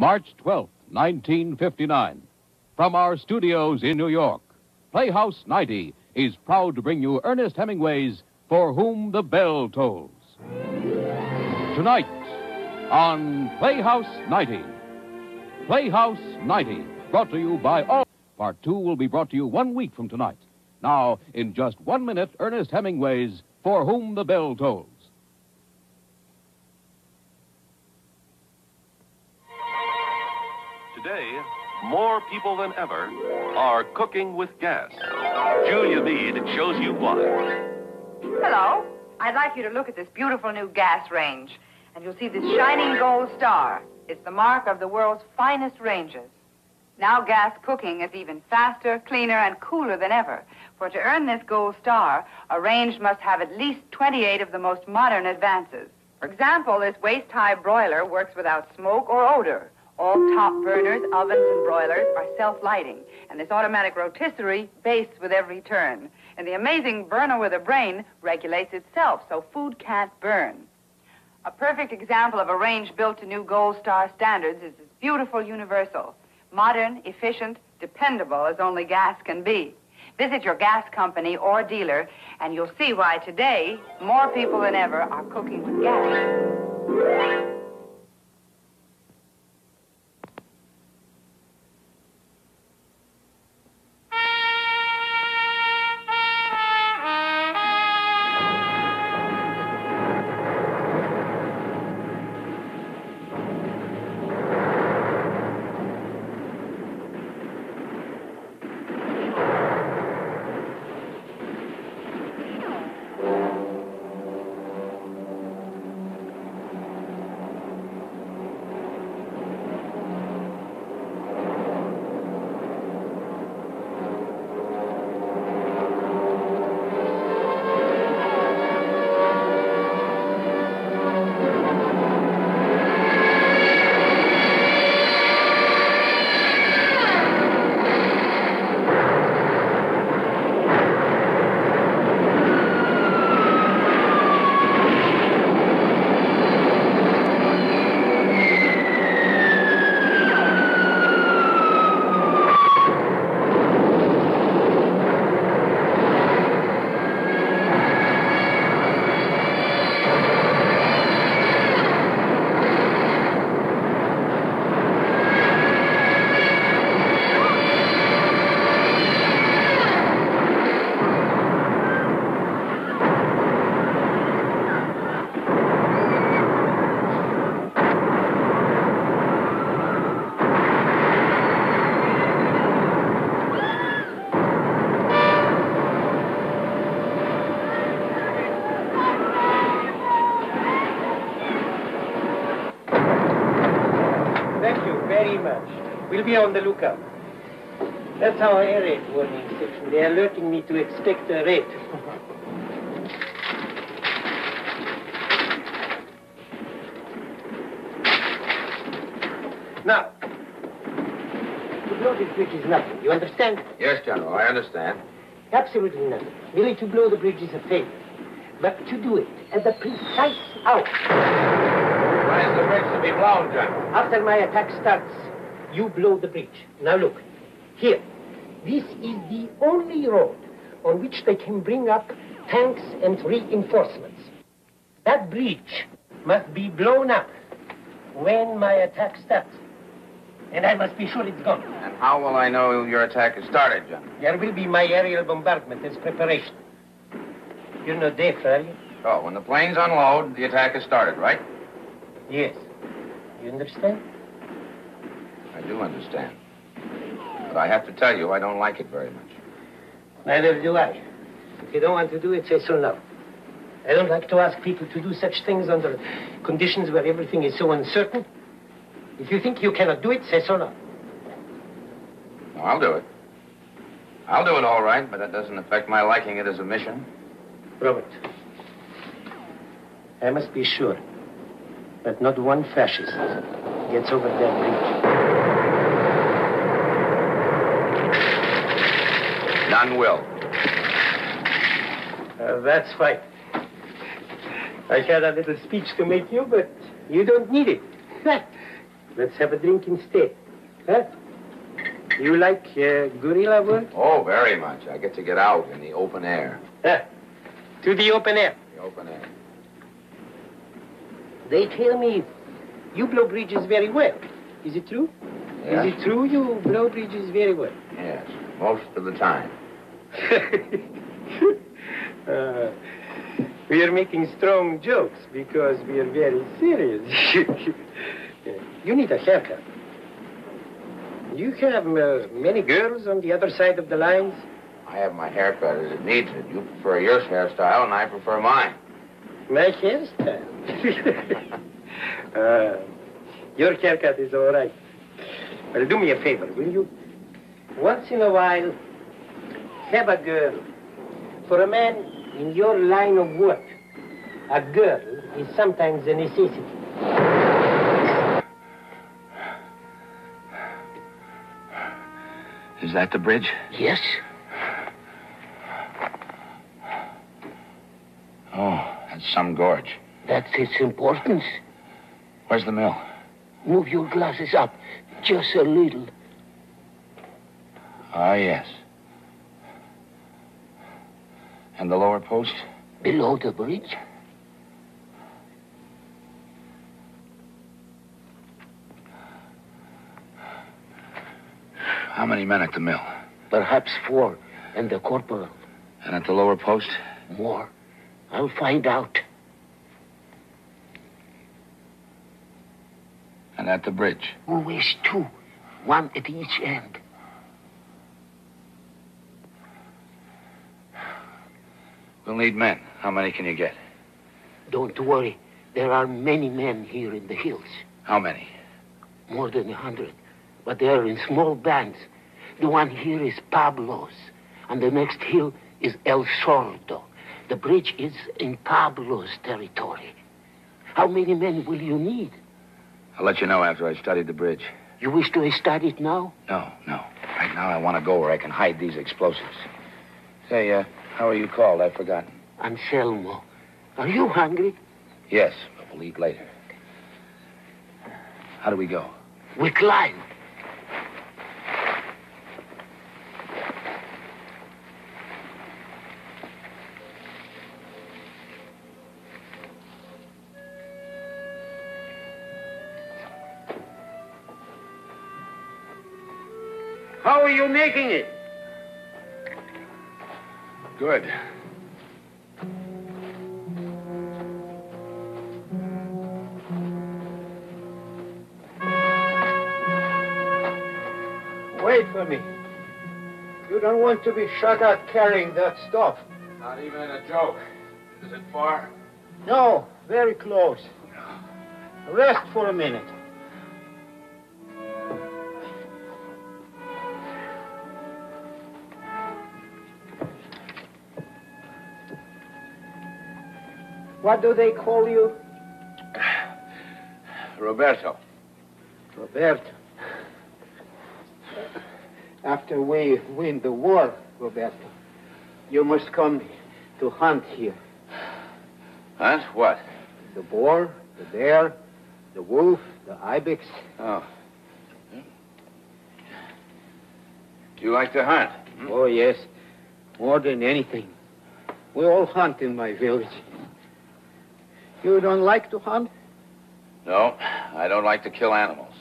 March 12th, 1959. From our studios in New York, Playhouse 90 is proud to bring you Ernest Hemingway's For Whom the Bell Tolls. Tonight on Playhouse 90. Playhouse 90, brought to you by all. Part 2 will be brought to you 1 week from tonight. Now, in just 1 minute, Ernest Hemingway's For Whom the Bell Tolls. Today, more people than ever are cooking with gas. Julia Mead shows you why. Hello. I'd like you to look at this beautiful new gas range. And you'll see this shining gold star. It's the mark of the world's finest ranges. Now gas cooking is even faster, cleaner, and cooler than ever. For to earn this gold star, a range must have at least 28 of the most modern advances. For example, this waist-high broiler works without smoke or odor. All top burners, ovens, and broilers are self-lighting. And this automatic rotisserie bastes with every turn. And the amazing burner with a brain regulates itself so food can't burn. A perfect example of a range built to new Gold Star standards is this beautiful Universal. Modern, efficient, dependable as only gas can be. Visit your gas company or dealer, and you'll see why today more people than ever are cooking with gas. We'll be on the lookout. That's our air raid warning section. They are alerting me to expect a raid. Now, to blow this bridge is nothing. You understand? Yes, General, I understand. Absolutely nothing. Merely to blow the bridge is a failure. But to do it at the precise hour. When is the bridge to be blown, General? After my attack starts. You blow the bridge. Now look, here. This is the only road on which they can bring up tanks and reinforcements. That bridge must be blown up when my attack starts. And I must be sure it's gone. And how will I know your attack has started, General? There will be my aerial bombardment as preparation. You're not deaf, are you? Oh, when the planes unload, the attack has started, right? Yes. You understand? I do understand. But I have to tell you, I don't like it very much. Neither do I. If you don't want to do it, say so now. I don't like to ask people to do such things under conditions where everything is so uncertain. If you think you cannot do it, say so now. No, I'll do it. I'll do it all right, but that doesn't affect my liking it as a mission. Robert, I must be sure that not one fascist gets over that bridge. None will. That's fine. I had a little speech to make you, but you don't need it. Let's have a drink instead. Huh? You like guerrilla work? Oh, very much. I get to get out in the open air. Huh? To the open air. The open air. They tell me you blow bridges very well. Is it true? Yeah. Is it true you blow bridges very well? Yes, most of the time. We are making strong jokes because we are very serious. You need a haircut. You have many girls on the other side of the lines? I have my hair cut as it needs it. You prefer your hairstyle, and I prefer mine. My hairstyle? Your haircut is all right. Well, do me a favor, will you? Once in a while, have a girl. For a man in your line of work, a girl is sometimes a necessity. Is that the bridge? Yes. Oh, that's some gorge. That's its importance. Where's the mill? Move your glasses up just a little. Ah, yes. And the lower post? Below the bridge. How many men at the mill? Perhaps 4, and the corporal. And at the lower post? More. I'll find out. And at the bridge? Always 2, 1 at each end. We'll need men. How many can you get? Don't worry. There are many men here in the hills. How many? More than 100. But they are in small bands. The one here is Pablo's. And the next hill is El Sordo. The bridge is in Pablo's territory. How many men will you need? I'll let you know after I studied the bridge. You wish to start it now? No. Right now I want to go where I can hide these explosives. Say, how are you called? I've forgotten. Anselmo. Are you hungry? Yes, but we'll eat later. How do we go? We climb. How are you making it? Good. Wait for me. You don't want to be shot at carrying that stuff. Not even a joke. Is it far? No, very close. Rest for a minute. What do they call you? Roberto. Roberto. After we win the war, Roberto, you must come to hunt here. Hunt? What? The boar, the bear, the wolf, the ibex. Oh. You like to hunt? Hmm? Oh, yes. More than anything. We all hunt in my village. You don't like to hunt? No, I don't like to kill animals.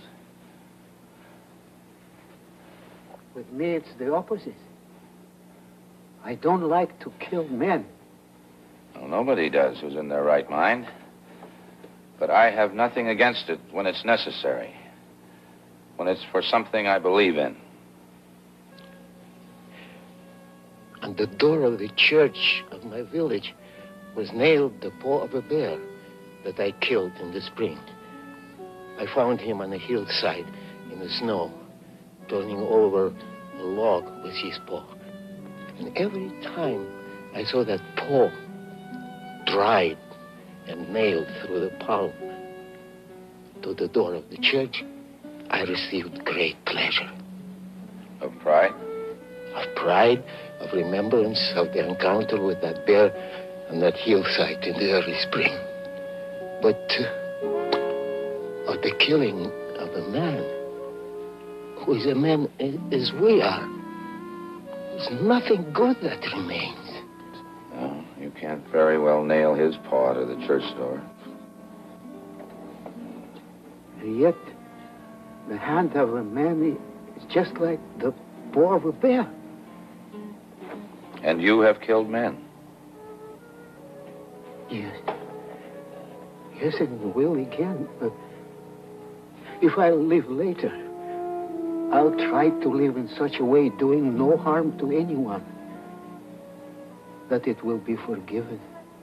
With me, it's the opposite. I don't like to kill men. Well, nobody does who's in their right mind. But I have nothing against it when it's necessary. When it's for something I believe in. On the door of the church of my village was nailed the paw of a bear that I killed in the spring. I found him on a hillside in the snow, turning over a log with his paw. And every time I saw that paw dried and nailed through the palm to the door of the church, I received great pleasure. Of pride? Of pride, of remembrance of the encounter with that bear on that hillside in the early spring. But of the killing of a man who is a man as we are, there's nothing good that remains. No, you can't very well nail his paw to the church door. And yet, the hand of a man is just like the paw of a bear. And you have killed men. Yes. Yes, and will again. But if I live later, I'll try to live in such a way, doing no harm to anyone, that it will be forgiven.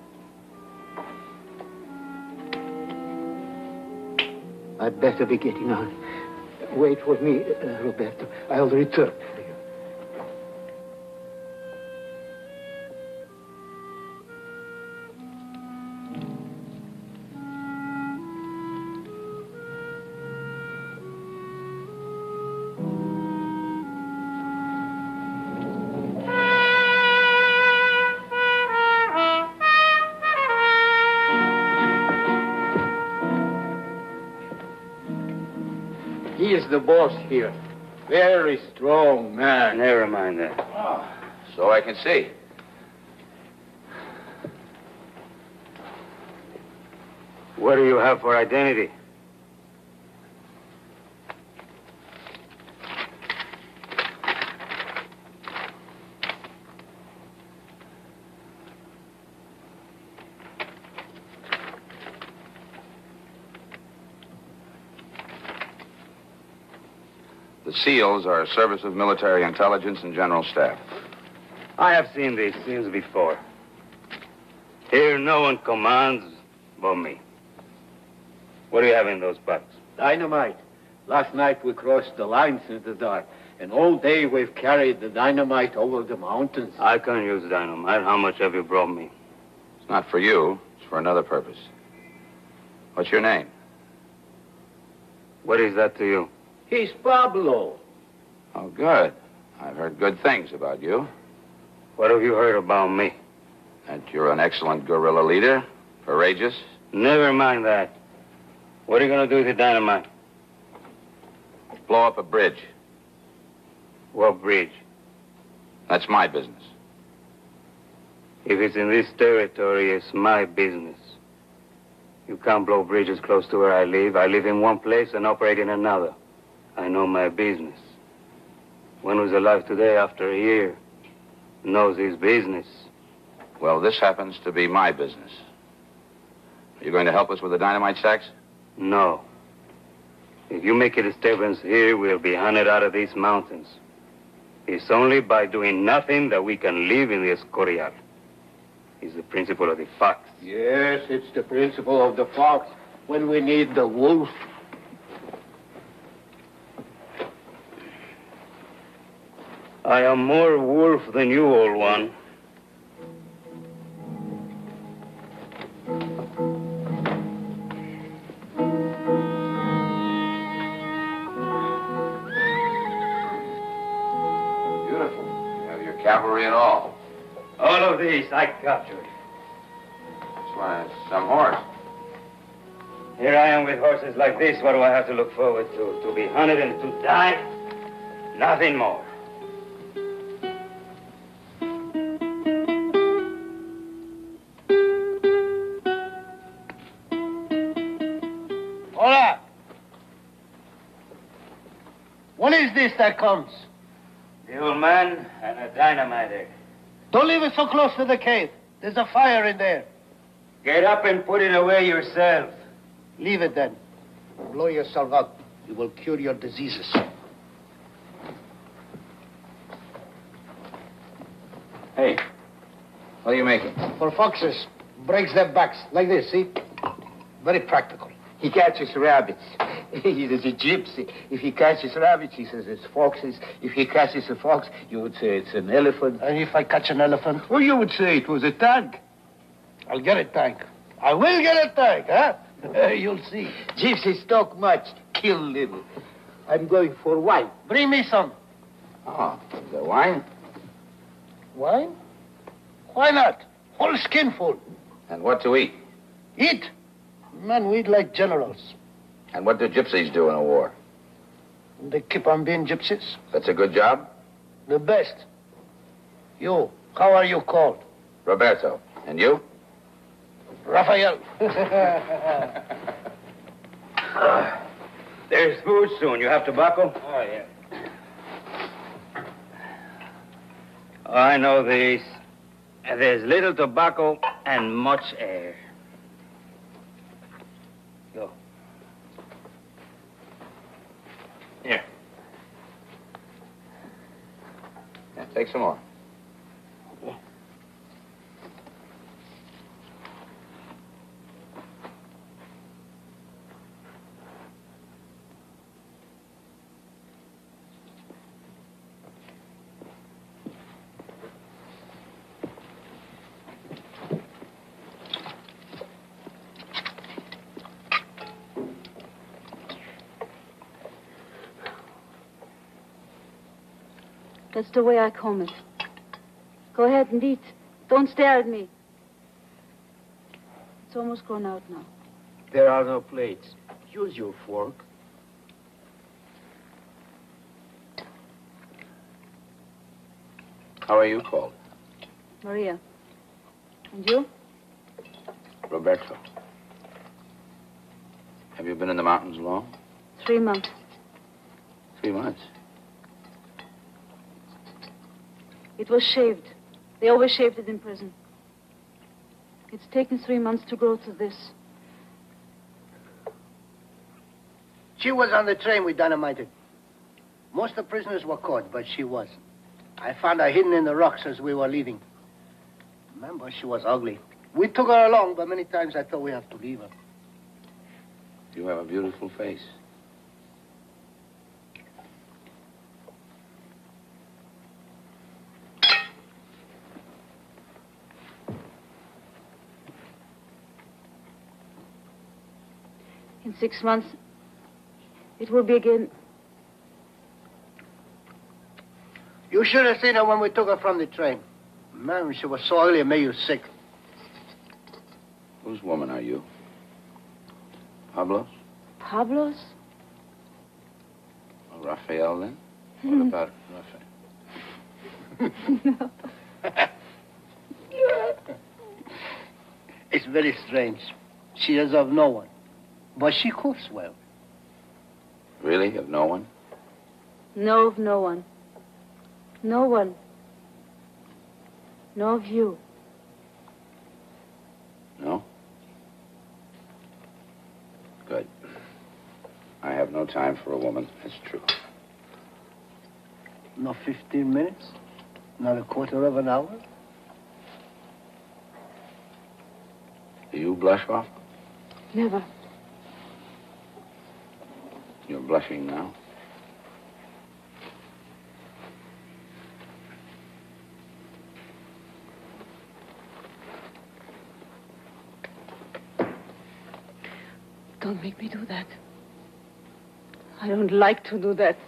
I'd better be getting on. Wait for me, Roberto. I'll return for you. He is the boss here. Very strong man. Never mind that. Oh, so I can see. What do you have for identity? The SEALs are Service of Military Intelligence and General Staff. I have seen these scenes before. Here, no one commands but me. What do you have in those packs? Dynamite. Last night we crossed the lines in the dark, and all day we've carried the dynamite over the mountains. I can use dynamite. How much have you brought me? It's not for you. It's for another purpose. What's your name? What is that to you? He's Pablo. Oh, good. I've heard good things about you. What have you heard about me? That you're an excellent guerrilla leader, courageous. Never mind that. What are you going to do with the dynamite? Blow up a bridge. What bridge? That's my business. If it's in this territory, it's my business. You can't blow bridges close to where I live. I live in one place and operate in another. I know my business. One who's alive today after a year knows his business. Well, this happens to be my business. Are you going to help us with the dynamite stacks? No. If you make a disturbance here, we'll be hunted out of these mountains. It's only by doing nothing that we can live in the Escorial. It's the principle of the fox. Yes, it's the principle of the fox when we need the wolf. I am more wolf than you, old one. Beautiful. You have your cavalry and all. All of these I captured. This one is some horse. Here I am with horses like this. What do I have to look forward to? To be hunted and to die? Nothing more. Hola! What is this that comes? The old man and a dynamiter. Don't leave it so close to the cave. There's a fire in there. Get up and put it away yourself. Leave it then. Blow yourself up. You will cure your diseases. Hey, what are you making? For foxes, breaks their backs. Like this, see? Very practical. He catches rabbits. He's a gypsy. If he catches rabbits, he says it's foxes. If he catches a fox, you would say it's an elephant. And if I catch an elephant? Well, you would say it was a tank. I'll get a tank. I will get a tank, huh? You'll see. Gypsies talk much, kill little. I'm going for wine. Bring me some. Oh, the wine? Wine? Why not? Whole skinful. And what to eat? Eat? Men, we eat like generals. And what do gypsies do in a war? They keep on being gypsies. That's a good job? The best. You, how are you called? Roberto. And you? Raphael. There's food soon. You have tobacco? Oh, yeah. Oh, I know this. There's little tobacco and much air. Go. Here. Yeah, take some more. That's the way I comb it. Go ahead and eat. Don't stare at me. It's almost grown out now. There are no plates. Use your fork. How are you called? Maria. And you? Roberto. Have you been in the mountains long? 3 months. 3 months. It was shaved. They always shaved it in prison. It's taken 3 months to grow to this. She was on the train we dynamited. Most of the prisoners were caught, but she wasn't. I found her hidden in the rocks as we were leaving. Remember, she was ugly. We took her along, but many times I thought we have to leave her. You have a beautiful face. In 6 months, it will be again. You should have seen her when we took her from the train. Man, she was so ugly it made you sick. Whose woman are you? Pablo's? Pablo's? Or Raphael, then? What about Raphael? No. It's very strange. She is of no one. But she cooks well. Really? Of no one? No, of no one. No one. No of you. No? Good. I have no time for a woman. That's true. Not 15 minutes? Not a quarter of an hour? Do you blush often? Never. You're blushing now. Don't make me do that. I don't like to do that.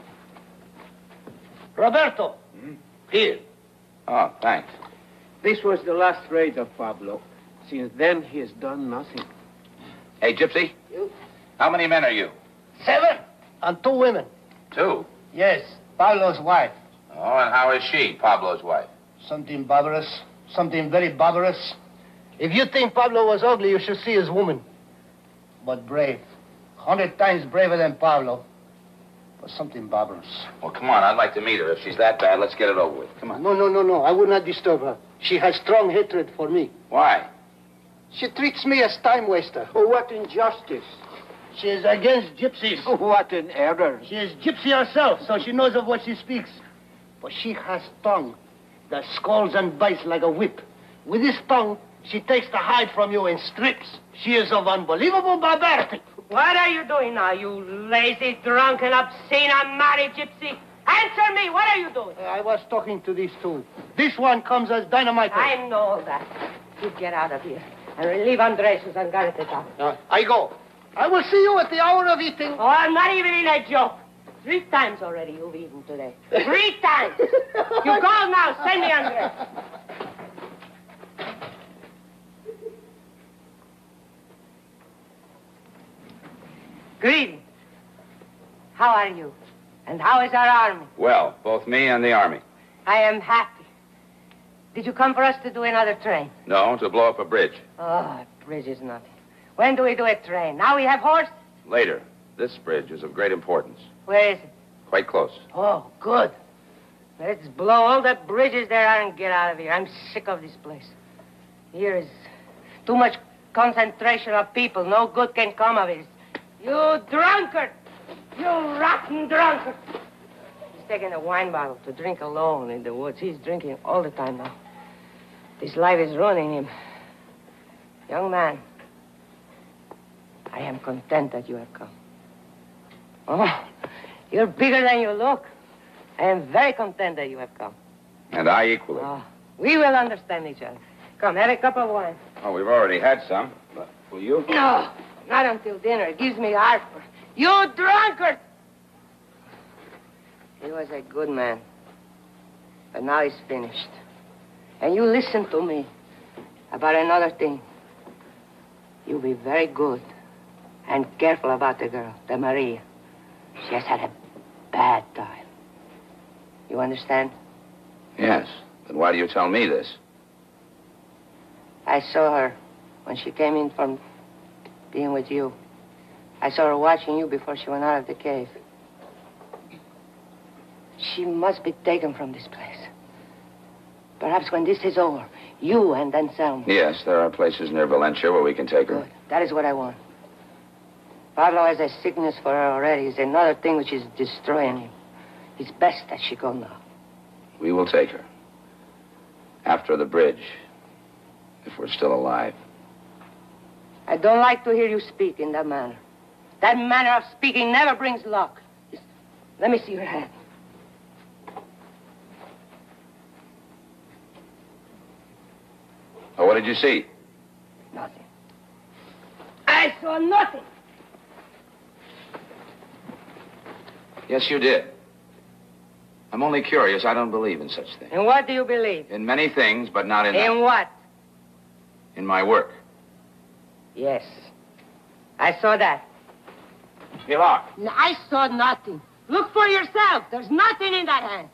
Roberto! Here. Oh, thanks. This was the last raid of Pablo. Since then, he has done nothing. Hey, Gypsy. You? How many men are you? 7 and 2 women. 2. Yes, Pablo's wife. Oh, and how is she, Pablo's wife? Something barbarous. Something very barbarous. If you think Pablo was ugly, you should see his woman. But brave. 100 times braver than Pablo. But something barbarous. Well, come on. I'd like to meet her. If she's that bad, let's get it over with. Come on. No. I would not disturb her. She has strong hatred for me. Why? She treats me as time waster. Oh, what injustice. She is against gypsies. Oh, what an error. She is gypsy herself, so she knows of what she speaks. But she has tongue that scalds and bites like a whip. With this tongue, she takes the hide from you in strips. She is of unbelievable barbarity. What are you doing now, you lazy, drunken, obscene, unmarried gypsy? Answer me! What are you doing? I was talking to these two. This one comes as dynamite. I know that. You get out of here and relieve Andres and Garreteta. I go. I will see you at the hour of eating. Oh, I'm not even in a joke. 3 times already you've eaten today. 3 times. You go now. Send me Andres. Greetings. How are you? And how is our army? Well, both me and the Army. I am happy. Did you come for us to do another train? No, to blow up a bridge. Oh, a bridge is nothing. When do we do a train? Now we have horse? Later. This bridge is of great importance. Where is it? Quite close. Oh, good. Let's blow all the bridges there are and get out of here. I'm sick of this place. Here is too much concentration of people. No good can come of it. You drunkard! You rotten drunkard! He's taking a wine bottle to drink alone in the woods. He's drinking all the time now. This life is ruining him. Young man, I am content that you have come. Oh, you're bigger than you look. I am very content that you have come. And I equally. Oh, we will understand each other. Come, have a cup of wine. Oh, we've already had some. But will you? No, not until dinner. It gives me heartburn. You drunkard! He was a good man. But now he's finished. And you listen to me about another thing. You be very good and careful about the girl, the Maria. She has had a bad time. You understand? Yes. Then why do you tell me this? I saw her when she came in from being with you. I saw her watching you before she went out of the cave. She must be taken from this place. Perhaps when this is over, you and Anselmo. Yes, there are places near Valencia where we can take her. Good. That is what I want. Pablo has a sickness for her already. It's another thing which is destroying him. It's best that she go now. We will take her. After the bridge. If we're still alive. I don't like to hear you speak in that manner. That manner of speaking never brings luck. Let me see your hand. Oh, what did you see? Nothing. I saw nothing. Yes, you did. I'm only curious. I don't believe in such things. In what do you believe? In many things, but not in... In what? In my work. Yes. I saw that. Pilar. I saw nothing. Look for yourself. There's nothing in that hand.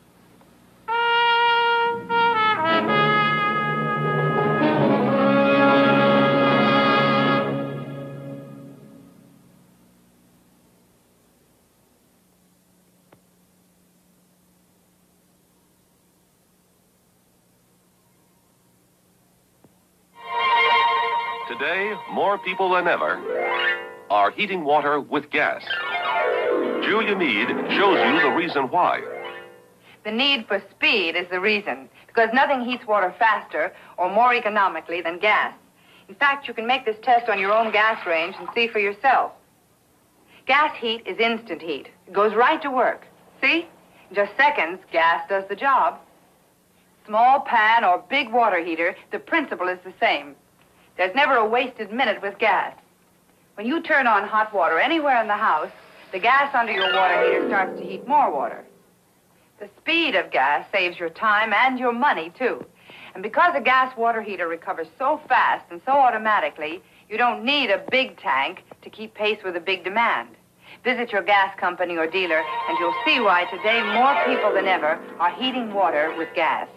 Today, more people than ever are heating water with gas. Julia Mead shows you the reason why. The need for speed is the reason, because nothing heats water faster or more economically than gas. In fact, you can make this test on your own gas range and see for yourself. Gas heat is instant heat. It goes right to work. See? In just seconds, gas does the job. Small pan or big water heater, the principle is the same. There's never a wasted minute with gas. When you turn on hot water anywhere in the house, the gas under your water heater starts to heat more water. The speed of gas saves your time and your money, too. And because a gas water heater recovers so fast and so automatically, you don't need a big tank to keep pace with a big demand. Visit your gas company or dealer, and you'll see why today more people than ever are heating water with gas.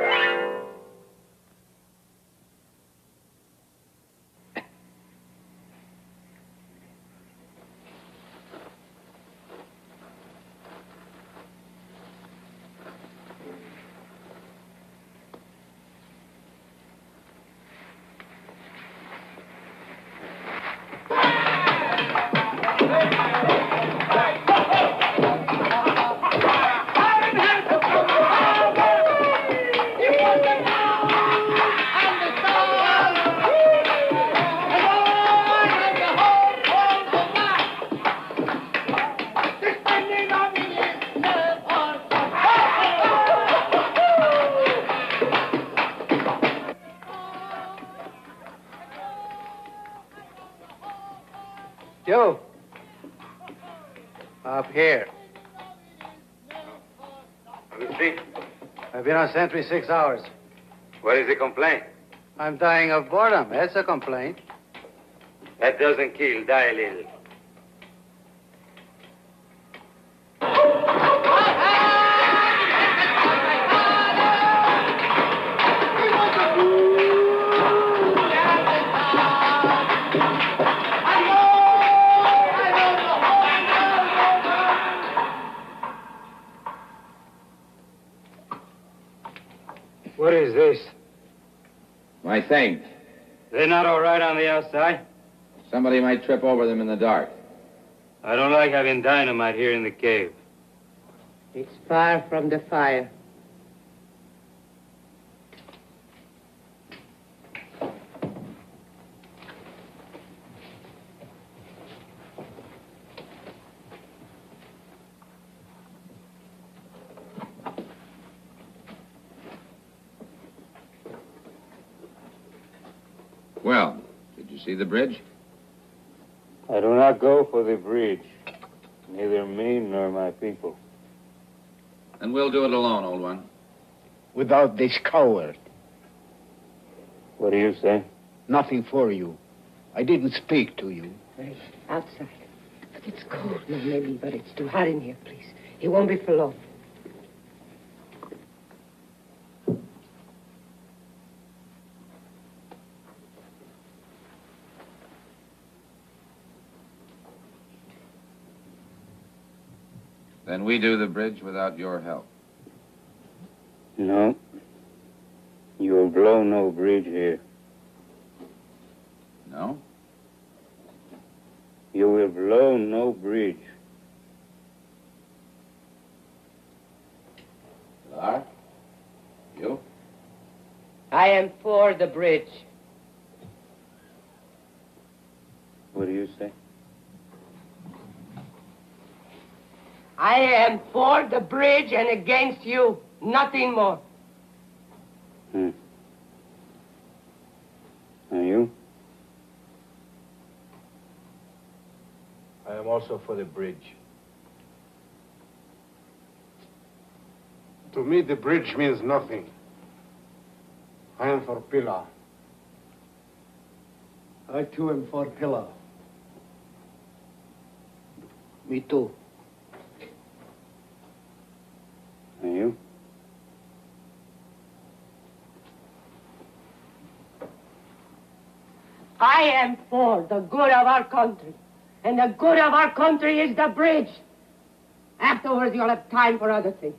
Joe. Up here. Agustin, I've been on sentry 6 hours. what is the complaint? I'm dying of boredom. That's a complaint. That doesn't kill. Die a little. What is this? My thing. They're not all right on the outside? Somebody might trip over them in the dark. I don't like having dynamite here in the cave. It's far from the fire. Well, did you see the bridge? I do not go for the bridge. Neither me nor my people. Then we'll do it alone, old one. Without this coward. What do you say? Nothing for you. I didn't speak to you. Outside. But it's cold. No, maybe, but it's too hot in here, please. It won't be for long. Then we do the bridge without your help. No. You will blow no bridge here. No? You will blow no bridge. Pilar? You? I am for the bridge. What do you say? I am for the bridge and against you. Nothing more. And you? I am also for the bridge. To me, the bridge means nothing. I am for Pilar. I, too, am for Pilar. Me, too. And you? I am for the good of our country. And the good of our country is the bridge. Afterwards, you'll have time for other things.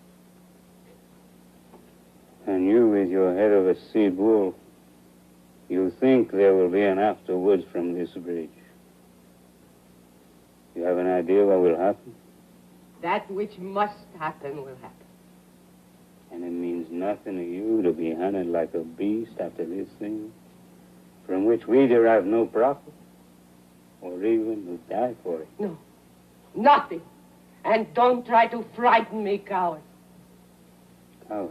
And you, with your head of a seed bull, you think there will be an afterwards from this bridge. You have an idea what will happen? That which must happen will happen. And it means nothing to you to be hunted like a beast after this thing, from which we derive no profit, or even to die for it. No, nothing. And don't try to frighten me, coward. Coward.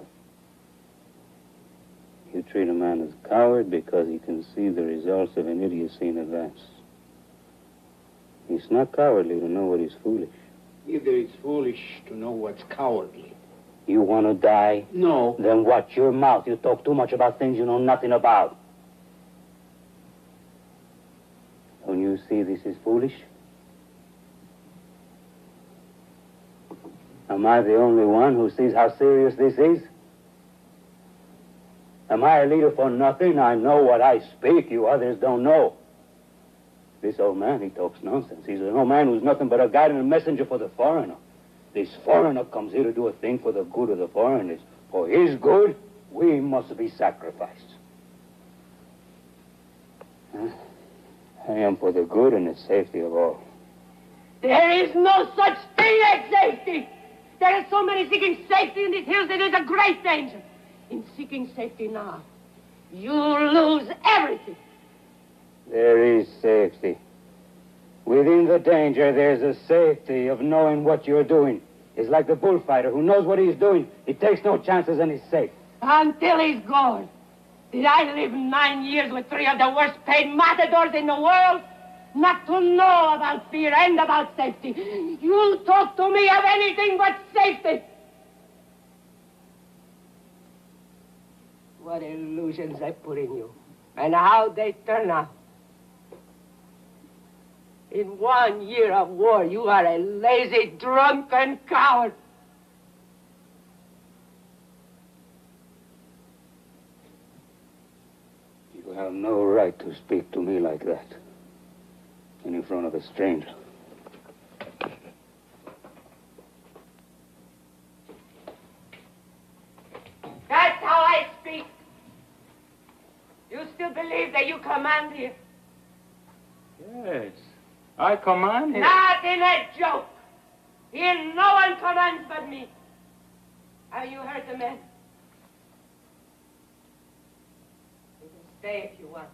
You treat a man as coward because he can see the results of an idiocy in advance. It's not cowardly to know what is foolish. Either it's foolish to know what's cowardly. You want to die? No. Then watch your mouth. You talk too much about things you know nothing about. Don't you see this is foolish? Am I the only one who sees how serious this is? Am I a leader for nothing? I know what I speak. You others don't know. This old man, he talks nonsense. He's an old man who's nothing but a guide and a messenger for the foreigner. This foreigner comes here to do a thing for the good of the foreigners. For his good, we must be sacrificed. I am for the good and the safety of all. There is no such thing as safety. There are so many seeking safety in these hills that it is a great danger. In seeking safety now, you lose everything. There is safety. Within the danger, there's a safety of knowing what you're doing. It's like the bullfighter who knows what he's doing. He takes no chances and he's safe. Until he's gone. Did I live 9 years with 3 of the worst paid matadors in the world? Not to know about fear and about safety. You'll talk to me of anything but safety. What illusions I put in you, and how they turn out. In 1 year of war, you are a lazy, drunken coward. You have no right to speak to me like that. And in front of a stranger. That's how I that you command here? Yes, I command here. Not in a joke. Here no one commands but me. Have you heard the men? You can stay if you want.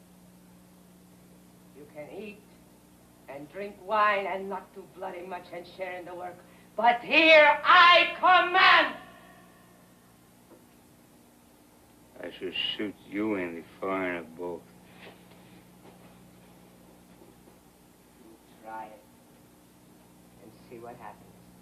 You can eat and drink wine and not do bloody much and share in the work. But here I command. I should shoot you in the foreign of both. Try it and see what happens.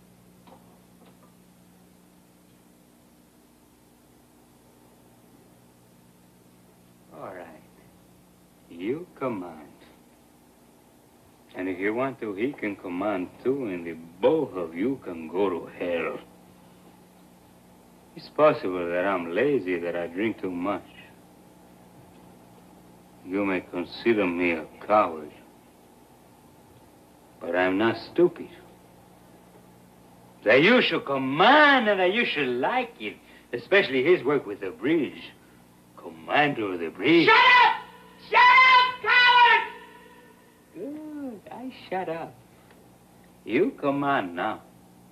All right. You command. And if you want to, he can command too, and the both of you can go to hell. It's possible that I'm lazy, that I drink too much. You may consider me a coward, but I'm not stupid. That you should command and that you should like it, especially his work with the bridge. Commander of the bridge. Shut up! Shut up, coward! Good, I shut up. You command now.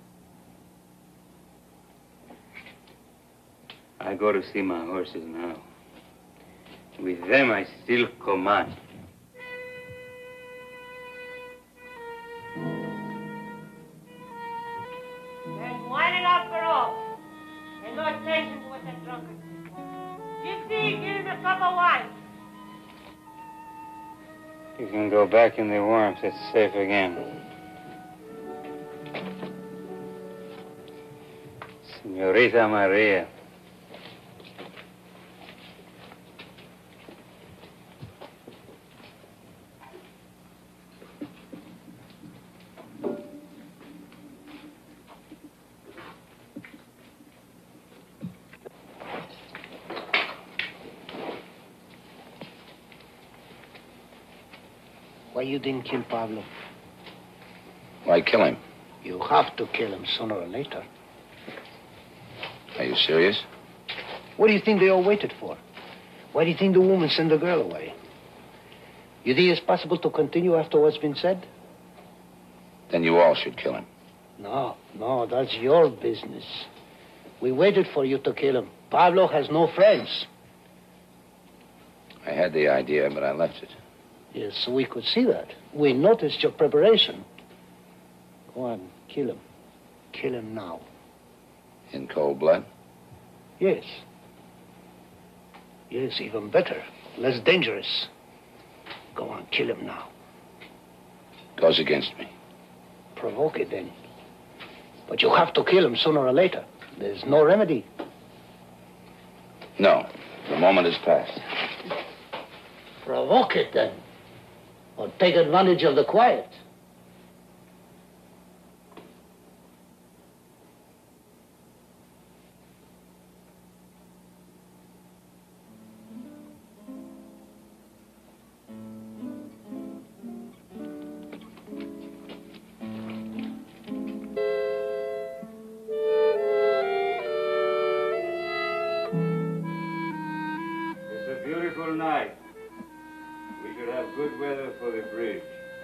I go to see my horses now. With them, I still command. And wind it up for all. And no attention to what that drunkard says. Gypsy, give him a cup of wine. You can go back in the warmth. It's safe again. Senorita Maria. Why you didn't kill Pablo? Why kill him? You have to kill him sooner or later. Are you serious? What do you think they all waited for? Why do you think the woman sent the girl away? You think it's possible to continue after what's been said? Then you all should kill him. No, that's your business. We waited for you to kill him. Pablo has no friends. I had the idea, but I left it. Yes, we could see that. We noticed your preparation. Go on, kill him. Kill him now. In cold blood? Yes. Yes, even better. Less dangerous. Go on, kill him now. Goes against me. Provoke it then. But you have to kill him sooner or later. There's no remedy. No, the moment has passed. Provoke it then. Or take advantage of the quiet. It's a beautiful night. We should have good weather for the bridge.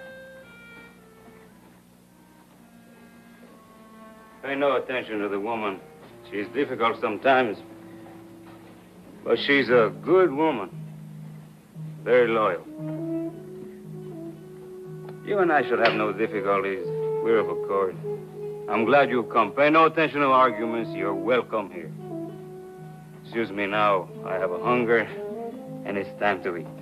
Pay no attention to the woman. She's difficult sometimes, but she's a good woman. Very loyal. You and I should have no difficulties. We're of accord. I'm glad you've come. Pay no attention to arguments. You're welcome here. Excuse me now. I have a hunger, and it's time to eat.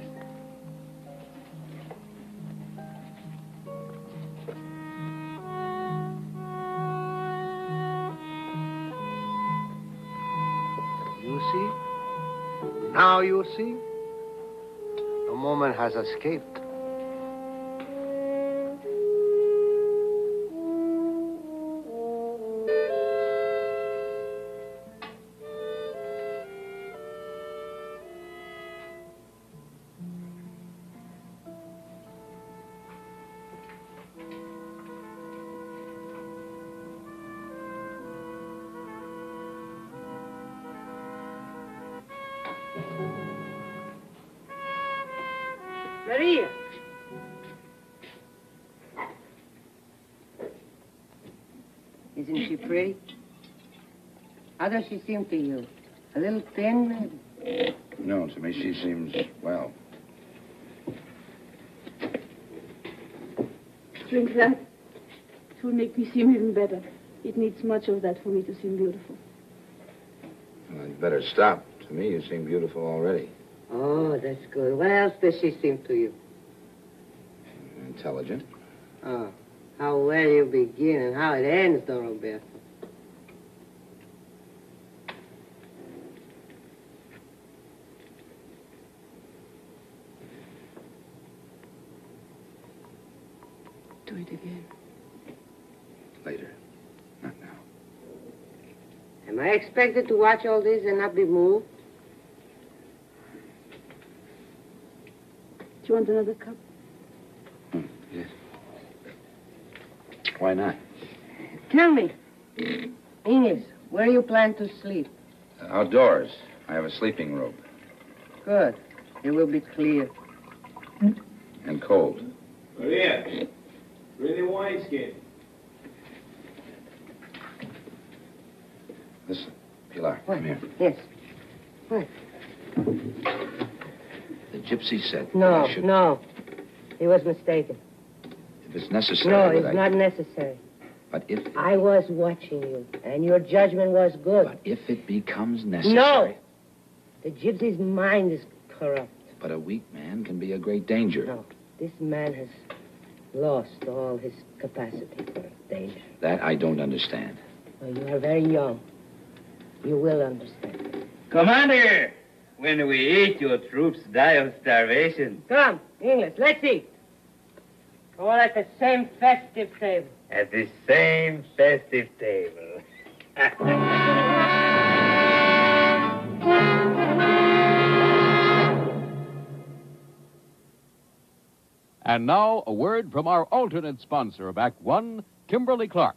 You see? Now you see? The moment has escaped. Maria. Isn't she pretty? How does she seem to you? A little thin, maybe? No, to me she seems, well... Drink that. It will make me seem even better. It needs much of that for me to seem beautiful. Well, you'd better stop. To me, you seem beautiful already. Oh, that's good. What else does she seem to you? Intelligent. Oh, how well you begin and how it ends, Don Roberto. Do it again. Later. Not now. Am I expected to watch all this and not be moved? Do you want another cup? Yes. Why not? Tell me, Inez, where you plan to sleep? Outdoors. I have a sleeping robe. Good. It will be clear. And cold. Maria, bring the wineskin. Listen, Pilar, What? come here. Yes. What? The gypsy said No, I should... no. He was mistaken. If it's necessary... No, would it's I- not necessary. But if... I was watching you, and your judgment was good. But if it becomes necessary... No! The gypsy's mind is corrupt. But a weak man can be a great danger. No, this man has lost all his capacity for danger. That I don't understand. Well, you are very young. You will understand. Commander, when we eat, your troops die of starvation. Come, English, let's eat. All at the same festive table. At the same festive table. And now, a word from our alternate sponsor of Act One, Kimberly-Clark.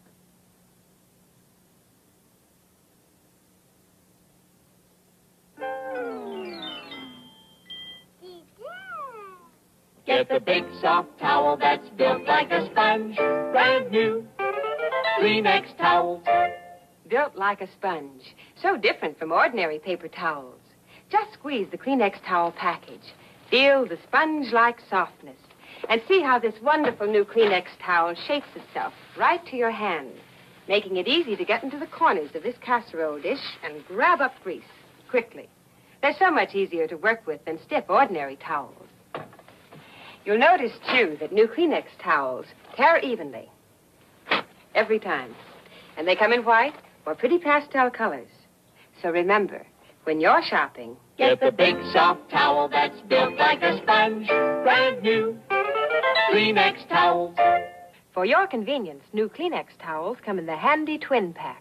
Get the big soft towel that's built like a sponge. Brand new Kleenex towels. Built like a sponge. So different from ordinary paper towels. Just squeeze the Kleenex towel package. Feel the sponge-like softness. And see how this wonderful new Kleenex towel shapes itself right to your hand, making it easy to get into the corners of this casserole dish and grab up grease quickly. They're so much easier to work with than stiff ordinary towels. You'll notice, too, that new Kleenex towels tear evenly every time. And they come in white or pretty pastel colors. So remember, when you're shopping, Get the big soft towel that's built like a sponge. Brand new Kleenex towels. for your convenience, new Kleenex towels come in the handy twin pack.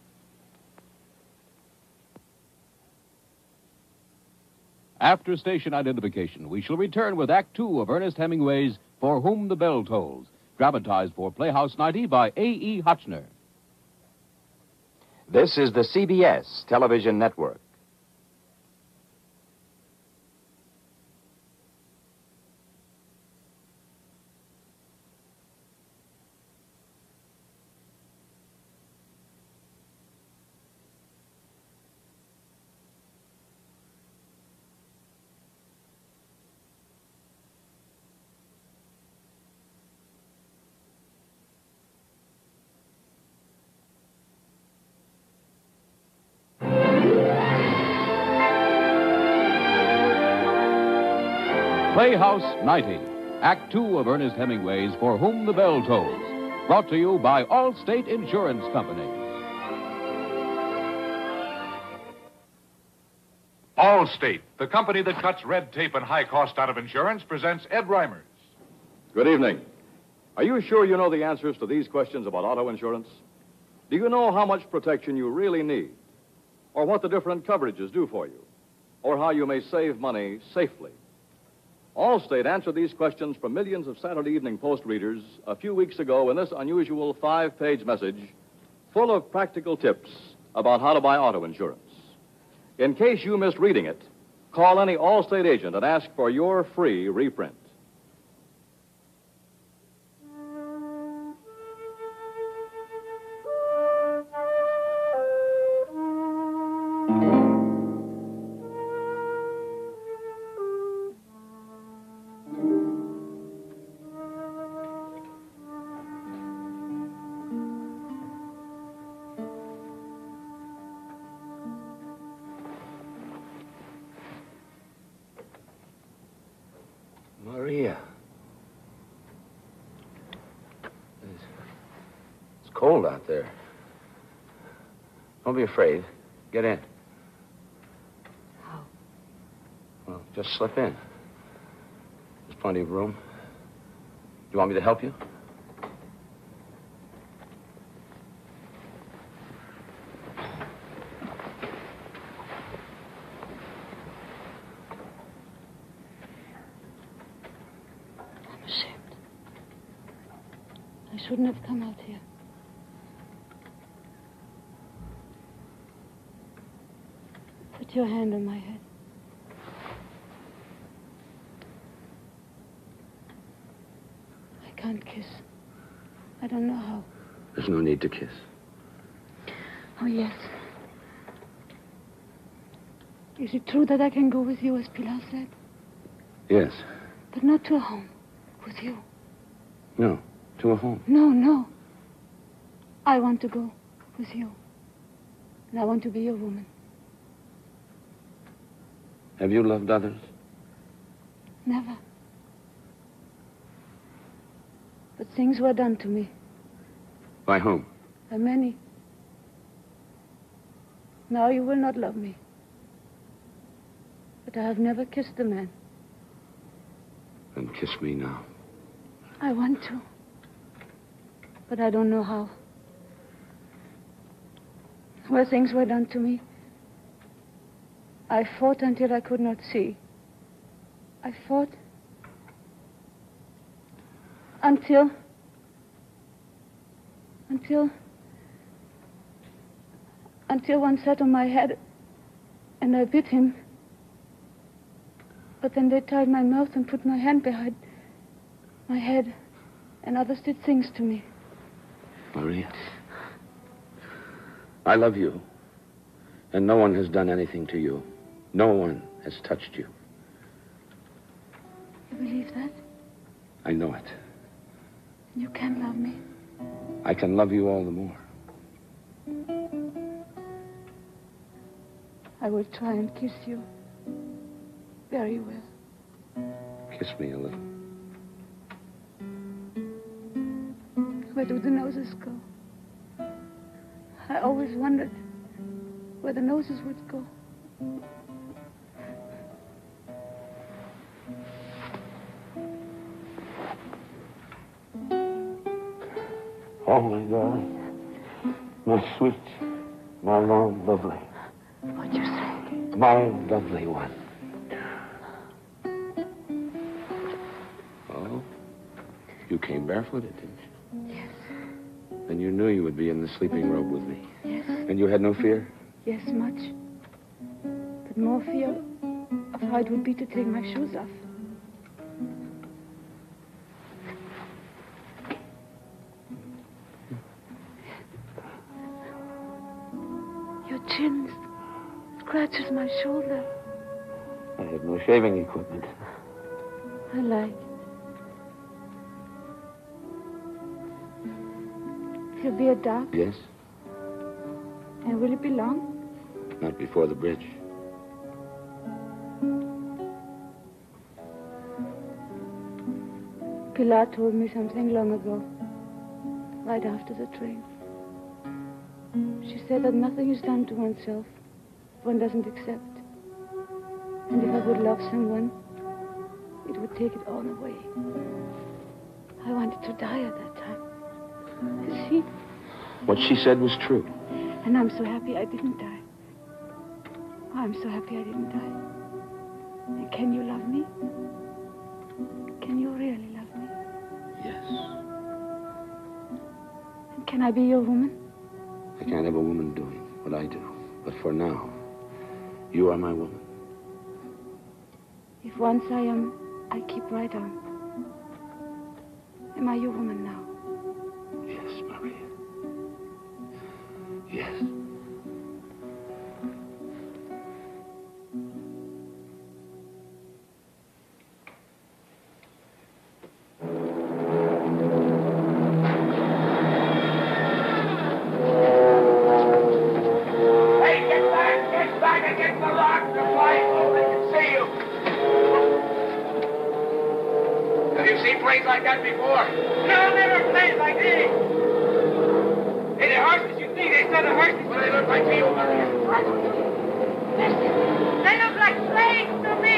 After station identification, we shall return with Act Two of Ernest Hemingway's For Whom the Bell Tolls, dramatized for Playhouse 90 by A.E. Hotchner. This is the CBS Television Network. Playhouse 90, Act Two of Ernest Hemingway's For Whom the Bell Tolls, brought to you by Allstate Insurance Company. Allstate, the company that cuts red tape and high cost out of insurance, presents Ed Reimers. Good evening. Are you sure you know the answers to these questions about auto insurance? Do you know how much protection you really need? Or what the different coverages do for you? Or how you may save money safely? Allstate answered these questions for millions of Saturday Evening Post readers a few weeks ago in this unusual 5-page message full of practical tips about how to buy auto insurance. In case you missed reading it, call any Allstate agent and ask for your free reprint. cold out there. Don't be afraid. Get in. How? Well, just slip in. There's plenty of room. You want me to help you? I'm ashamed. I shouldn't have come out here. Put your hand on my head. I can't kiss. I don't know how. There's no need to kiss. Oh, yes. Is it true that I can go with you, as Pilar said? Yes. But not to a home. With you. No. To a home. No. I want to go with you. And I want to be your woman. Have you loved others? Never. But things were done to me. By whom? By many. Now you will not love me. But I have never kissed a man. Then kiss me now. I want to. But I don't know how. Where things were done to me, I fought until I could not see. I fought until one sat on my head and I bit him. But then they tied my mouth and put my hand behind my head, and others did things to me. Maria, I love you, and no one has done anything to you. No one has touched you. You believe that? I know it. You can love me. I can love you all the more. I will try and kiss you. Very well. Kiss me a little. Where do the noses go? I always wondered where the noses would go. Oh, my darling. My sweet, my long, lovely. What'd you say? My lovely one. Oh, you came barefooted, didn't you? Yes. Then you knew you would be in the sleeping robe with me. Yes. And you had no fear? Yes, much. But more fear of how it would be to take my shoes off. Your chin scratches my shoulder. I had no shaving equipment. I like it. It'll be a dark. Yes? And will it be long? Not before the bridge. Pilar told me something long ago, right after the train. She said that nothing is done to oneself if one doesn't accept. And if I would love someone, it would take it all away. I wanted to die at that time. You see? What she said was true. And I'm so happy I didn't die. Oh, I'm so happy I didn't die. And can you love me? Can you really love me? Yes. And can I be your woman? I can't have a woman doing what I do. But for now, you are my woman. If once I am, I keep right on. Am I your woman now? Yes, Maria. Yes. Hey, get back against the rocks. They're flying low. They can see you. Have you seen planes like that before? No, never planes like these. right to you, Maria. What? Listen, they look like slaves to me.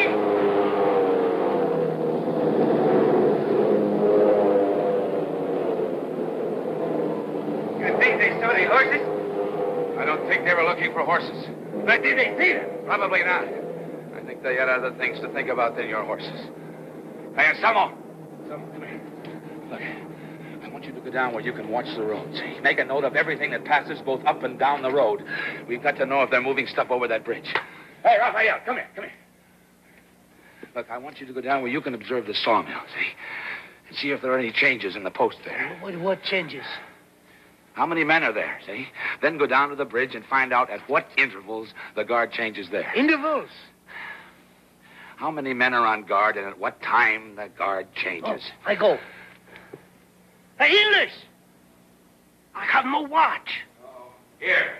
You think they saw the horses? I don't think they were looking for horses. But did they see them? Probably not. I think they had other things to think about than your horses. Hey, Anselmo. Come here. Look, I want you to go down where you can watch the road. See? Make a note of everything that passes both up and down the road. We've got to know if they're moving stuff over that bridge. Hey, Raphael, come here. Look, I want you to go down where you can observe the sawmill, see? And see if there are any changes in the post there. What changes? How many men are there, see? Then go down to the bridge and find out at what intervals the guard changes there. Intervals? How many men are on guard and at what time the guard changes? Oh, I go. Hey, English! I have no watch. Here.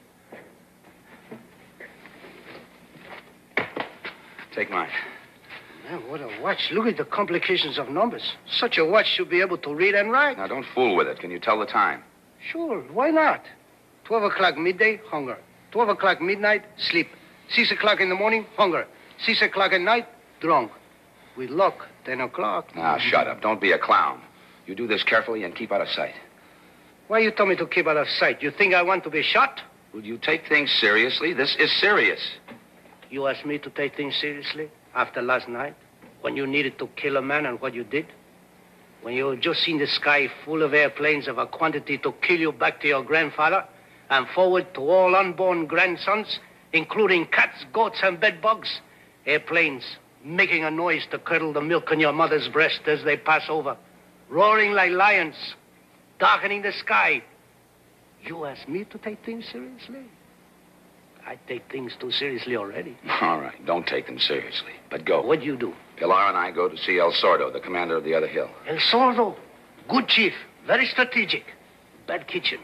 Take mine. Man, what a watch. Look at the complications of numbers. Such a watch should be able to read and write. Now, don't fool with it. Can you tell the time? Sure, why not? 12 o'clock midday, hunger. 12 o'clock midnight, sleep. 6 o'clock in the morning, hunger. 6 o'clock at night, drunk. With luck, 10 o'clock. Now, shut up. Don't be a clown. You do this carefully and keep out of sight. Why you tell me to keep out of sight? You think I want to be shot? Will you take things seriously? This is serious. You asked me to take things seriously after last night, when you needed to kill a man and what you did? When you just seen the sky full of airplanes of a quantity to kill you back to your grandfather and forward to all unborn grandsons, including cats, goats, and bedbugs? Airplanes making a noise to curdle the milk in your mother's breast as they pass over, roaring like lions, darkening the sky. You asked me to take things seriously? I take things too seriously already. All right, don't take them seriously, but go. What do you do? Pilar and I go to see El Sordo, the commander of the other hill. El Sordo. Good chief. Very strategic. Bad kitchen.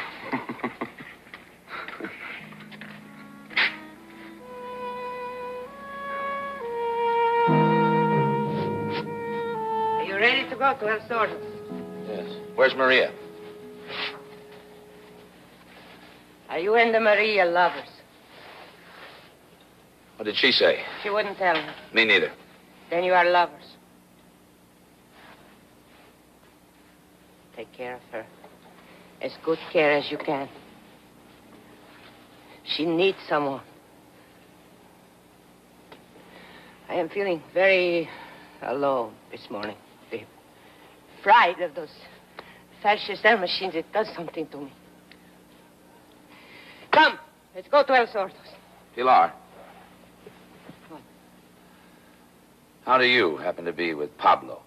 Are you ready to go to El Sordo's? Yes. Where's Maria? Are you and the Maria lovers? What did she say? She wouldn't tell me. Me neither. Then you are lovers. Take care of her. As good care as you can. She needs someone. I am feeling very alone this morning. The fright of those fascist air machines, it does something to me. Come, let's go to El Sordo's. Pilar. How do you happen to be with Pablo?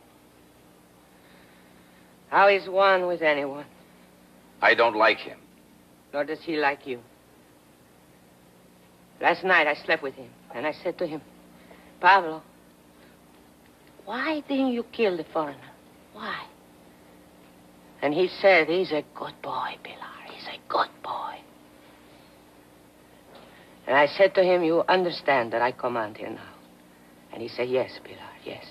How is one with anyone? I don't like him. Nor does he like you. Last night I slept with him, and I said to him, Pablo, why didn't you kill the foreigner? Why? And he said, he's a good boy, Pilar. He's a good boy. And I said to him, you understand that I command here now. And he said, yes, Pilar, yes.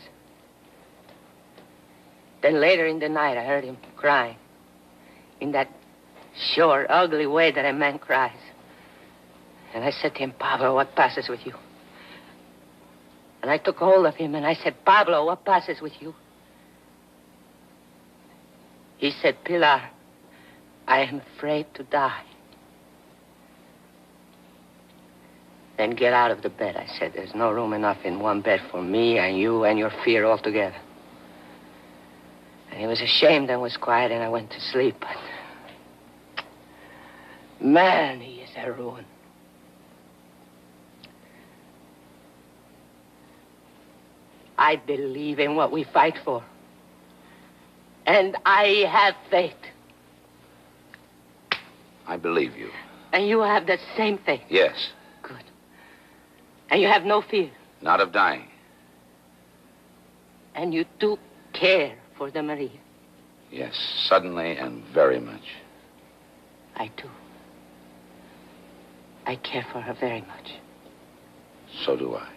Then later in the night, I heard him crying. In that sure, ugly way that a man cries. And I said to him, Pablo, what passes with you? And I took hold of him and I said, Pablo, what passes with you? He said, Pilar, I am afraid to die. Then get out of the bed. I said, there's no room enough in one bed for me and you and your fear all together. And he was ashamed and was quiet, and I went to sleep. But man, he is a ruin. I believe in what we fight for. And I have faith. I believe you. And you have the same faith. Yes. Good. And you have no fear. Not of dying. And you do care for the Maria. Yes, suddenly and very much. I do. I care for her very much. So do I.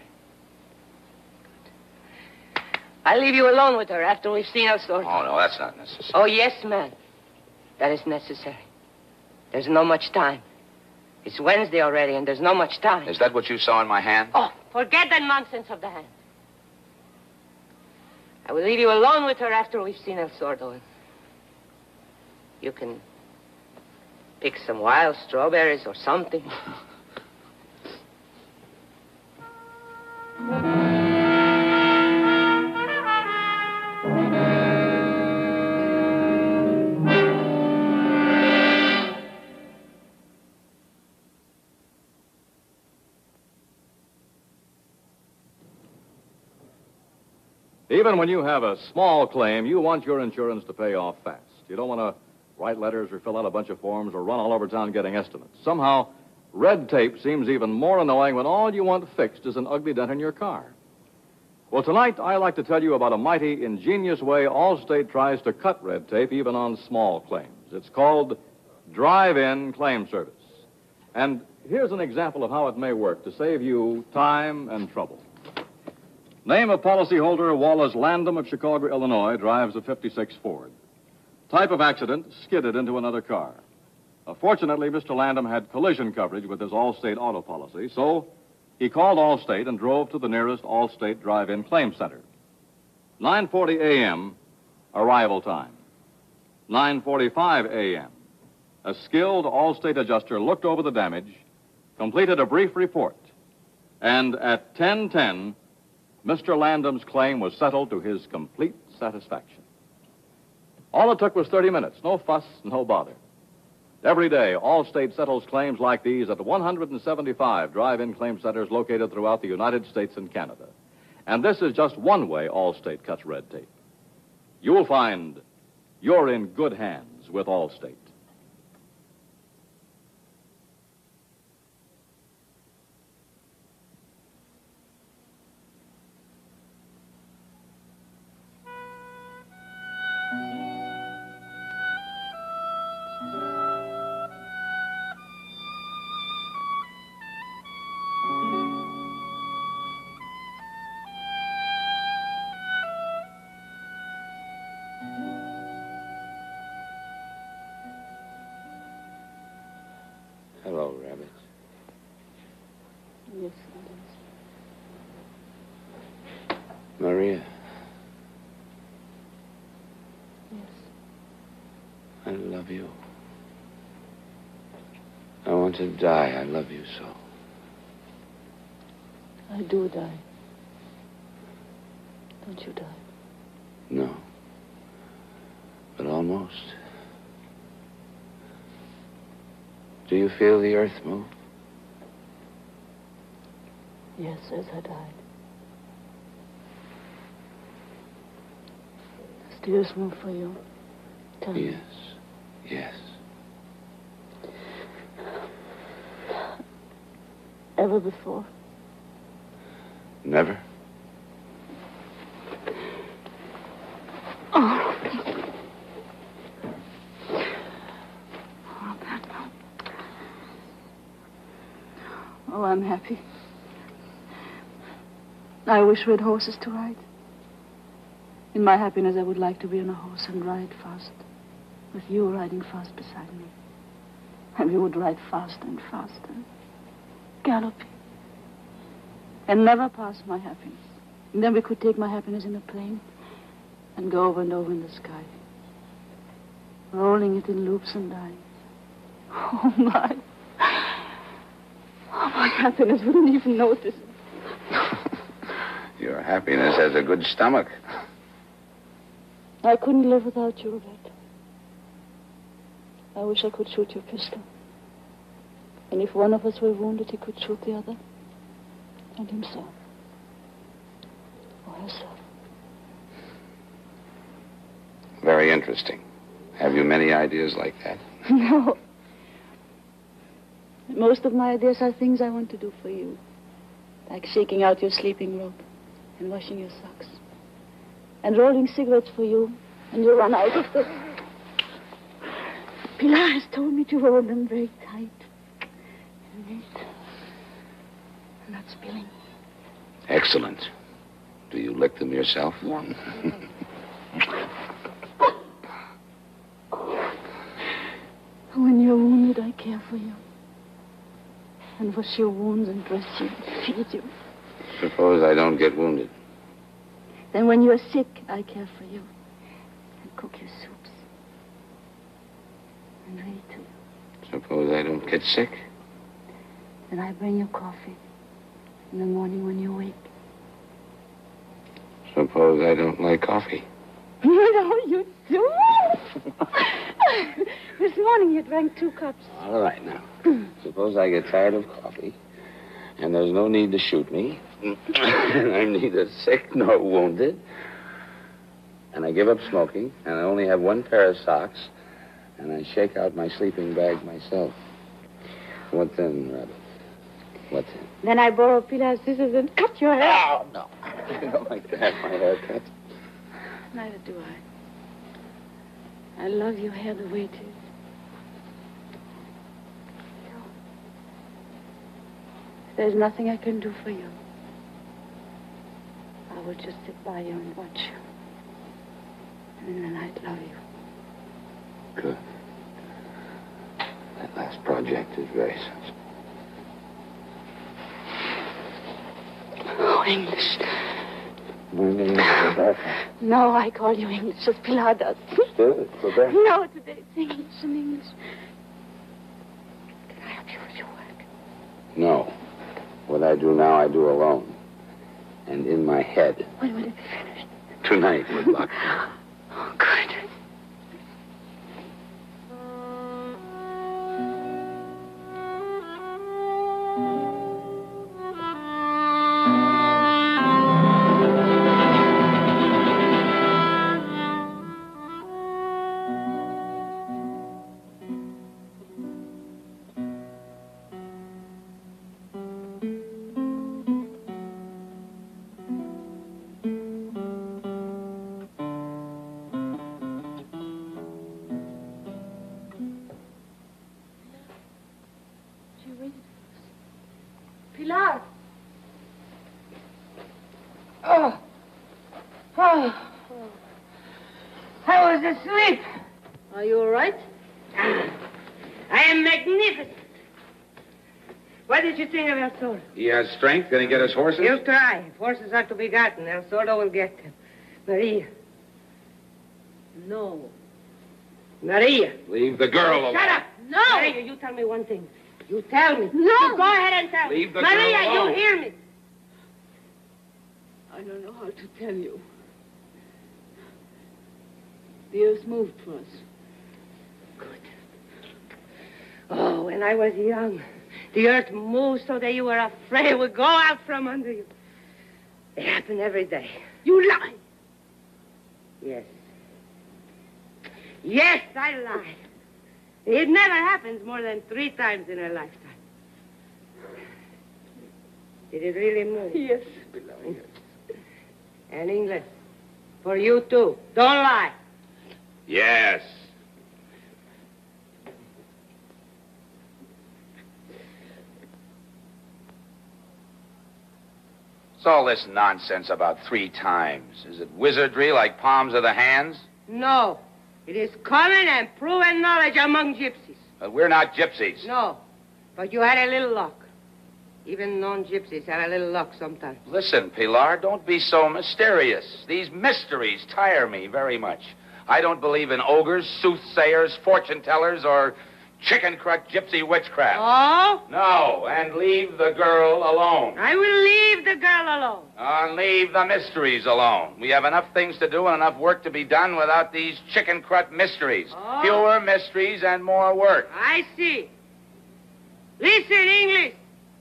I'll leave you alone with her after we've seen El Sordo. Oh, no, that's not necessary. Oh, yes, man. That is necessary. There's no much time. It's Wednesday already, and there's not much time. Is that what you saw in my hand? Oh, forget that nonsense of the hand. I will leave you alone with her after we've seen El Sordo. And you can pick some wild strawberries or something. Even when you have a small claim, you want your insurance to pay off fast. You don't want to write letters or fill out a bunch of forms or run all over town getting estimates. Somehow, red tape seems even more annoying when all you want fixed is an ugly dent in your car. Well, tonight, I like to tell you about a mighty ingenious way Allstate tries to cut red tape even on small claims. It's called drive-in claim service. And here's an example of how it may work to save you time and trouble. Name of policyholder, Wallace Landum of Chicago, Illinois, drives a 56 Ford. Type of accident, skidded into another car. Fortunately, Mr. Landum had collision coverage with his Allstate auto policy, so he called Allstate and drove to the nearest Allstate drive-in claim center. 9:40 a.m., arrival time. 9:45 a.m., a skilled Allstate adjuster looked over the damage, completed a brief report, and at 10:10, Mr. Landum's claim was settled to his complete satisfaction. All it took was 30 minutes. No fuss, no bother. Every day, Allstate settles claims like these at 175 drive-in claim centers located throughout the United States and Canada. And this is just one way Allstate cuts red tape. You'll find you're in good hands with Allstate. Hello, Rabbit. Yes, Maria. yes. I love you. I want to die. I love you so. I do die. Don't you die? No. But almost. Do you feel the earth move? Yes, as I died. Does the earth move for you? Tell me. Yes. Yes. Ever before? Never? Oh. Oh, I'm happy. I wish we had horses to ride. In my happiness, I would like to be on a horse and ride fast, with you riding fast beside me. And we would ride faster and faster, galloping, and never pass my happiness. And then we could take my happiness in a plane and go over and over in the sky, rolling it in loops and dying. Oh, my. Oh, my happiness wouldn't even notice it. Your happiness has a good stomach. I couldn't live without you, Robert. I wish I could shoot your pistol. And if one of us were wounded, he could shoot the other. And himself. Or herself. Very interesting. Have you many ideas like that? No. Most of my ideas are things I want to do for you. Like shaking out your sleeping robe and washing your socks. And rolling cigarettes for you, and you run out of them. Pilar has told me to roll them very tight and neat. And not spilling. Excellent. Do you lick them yourself? Yeah. When you're wounded, I care for you. and wash your wounds and dress you and feed you. Suppose I don't get wounded. Then when you're sick, I care for you and cook your soups and read to you. Suppose I don't get sick. Then I bring you coffee in the morning when you wake. Suppose I don't like coffee. No, you do. This morning you drank 2 cups. All right, now. Suppose I get tired of coffee, and there's no need to shoot me, and I'm neither sick nor wounded, and I give up smoking, and I only have 1 pair of socks, and I shake out my sleeping bag myself. What then, Rabbit? What then? Then I borrow Pilar's scissors and cut your hair. Oh, no. I don't like to have my hair cut. Neither do I. I love your hair the way it is. So, if there's nothing I can do for you, I will just sit by you and watch you. And in the night, love you. Good. That last project is very sensible. Oh, English. Quebec. No, I call you English as Pilar does. Still, it's Quebec. No, today it's English and English. Can I help you with your work? No. What I do now, I do alone. And in my head. When will it be finished? Tonight with luck. Oh, good. Pilar. Oh. Oh. I was asleep. Are you all right? I am magnificent. What did you think of El Sordo? He has strength. Can he get his horses? He'll try. If horses are to be gotten, El Sordo will get them. Maria. No. Maria. Leave the girl alone. Shut up. No. Maria, you tell me one thing. You tell me. No. You go ahead and tell me. Leave the Maria, girl alone. you hear me. I don't know how to tell you. The earth moved for us. Good. Oh, when I was young, the earth moved so that you were afraid it would go out from under you. It happened every day. You lie. Yes. Yes, I lie. It never happens more than 3 times in a lifetime. Did it really move? Yes. And English. For you, too. Don't lie. Yes. What's all this nonsense about 3 times? Is it wizardry like palms of the hands? No. It is common and proven knowledge among gypsies. But we're not gypsies. No. But you had a little luck. Even non-gypsies have a little luck sometimes. Listen, Pilar, don't be so mysterious. These mysteries tire me very much. I don't believe in ogres, soothsayers, fortune-tellers, or chicken-crut gypsy witchcraft. Oh? No, and leave the girl alone. I will leave the girl alone. And leave the mysteries alone. We have enough things to do and enough work to be done without these chicken-crut mysteries. Oh. Fewer mysteries and more work. I see. Listen, English.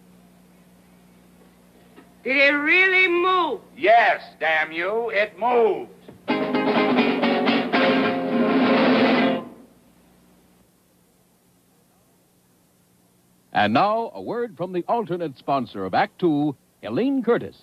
Did it really move? Yes, damn you, it moved. And now, a word from the alternate sponsor of Act Two, Helene Curtis.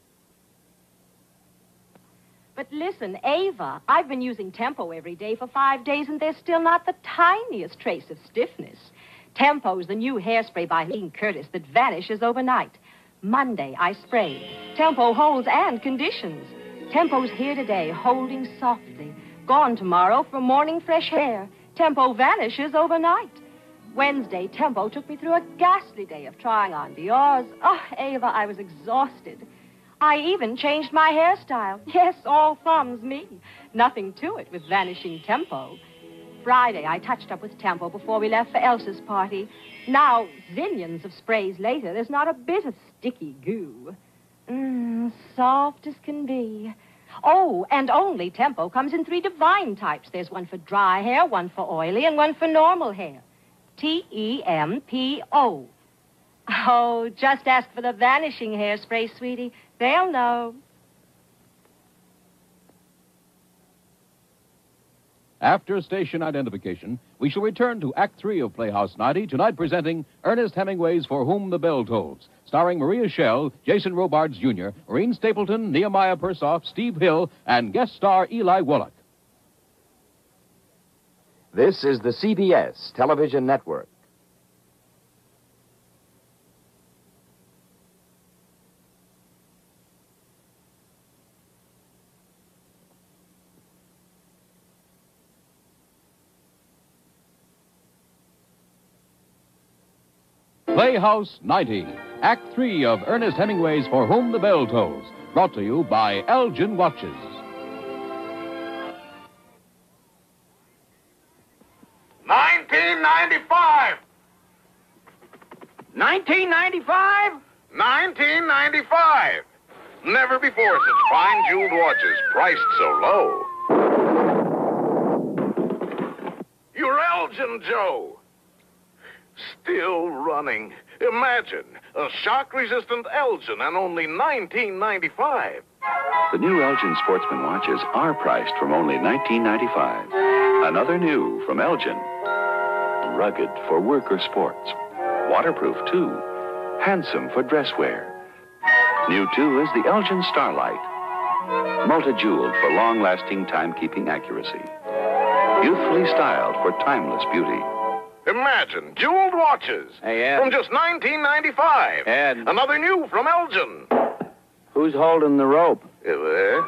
But listen, Ava, I've been using Tempo every day for 5 days, and there's still not the tiniest trace of stiffness. Tempo's the new hairspray by Helene Curtis that vanishes overnight. Monday, I sprayed. Tempo holds and conditions. Tempo's here today, holding softly. Gone tomorrow for morning fresh hair. Tempo vanishes overnight. Wednesday, Tempo took me through a ghastly day of trying on Dior's. Oh, Ava, I was exhausted. I even changed my hairstyle. Yes, all thumbs, me. Nothing to it with vanishing Tempo. Friday, I touched up with Tempo before we left for Elsa's party. Now, zillions of sprays later, there's not a bit of sticky goo. Soft as can be. Oh, and only Tempo comes in 3 divine types. There's one for dry hair, one for oily, and one for normal hair. Tempo. Oh, just ask for the vanishing hairspray, sweetie. They'll know. After station identification, we shall return to Act 3 of Playhouse 90, tonight presenting Ernest Hemingway's For Whom the Bell Tolls, starring Maria Schell, Jason Robards Jr., Maureen Stapleton, Nehemiah Persoff, Steve Hill, and guest star Eli Wallach. This is the CBS Television Network. Playhouse 90, Act 3 of Ernest Hemingway's For Whom the Bell Tolls, brought to you by Elgin Watches. $19.95. 1995? $19.95. Never before such fine jeweled watches priced so low. You're Elgin, Joe. Still running. Imagine a shock-resistant Elgin and only $19.95. The new Elgin Sportsman watches are priced from only $19.95. Another new from Elgin. Rugged for work or sports. Waterproof, too. Handsome for dress wear. New, too, is the Elgin Starlight. Multi-jeweled for long-lasting time-keeping accuracy. Youthfully styled for timeless beauty. Imagine jeweled watches from just $19.95. Ed. Another new from Elgin. Who's holding the rope? There.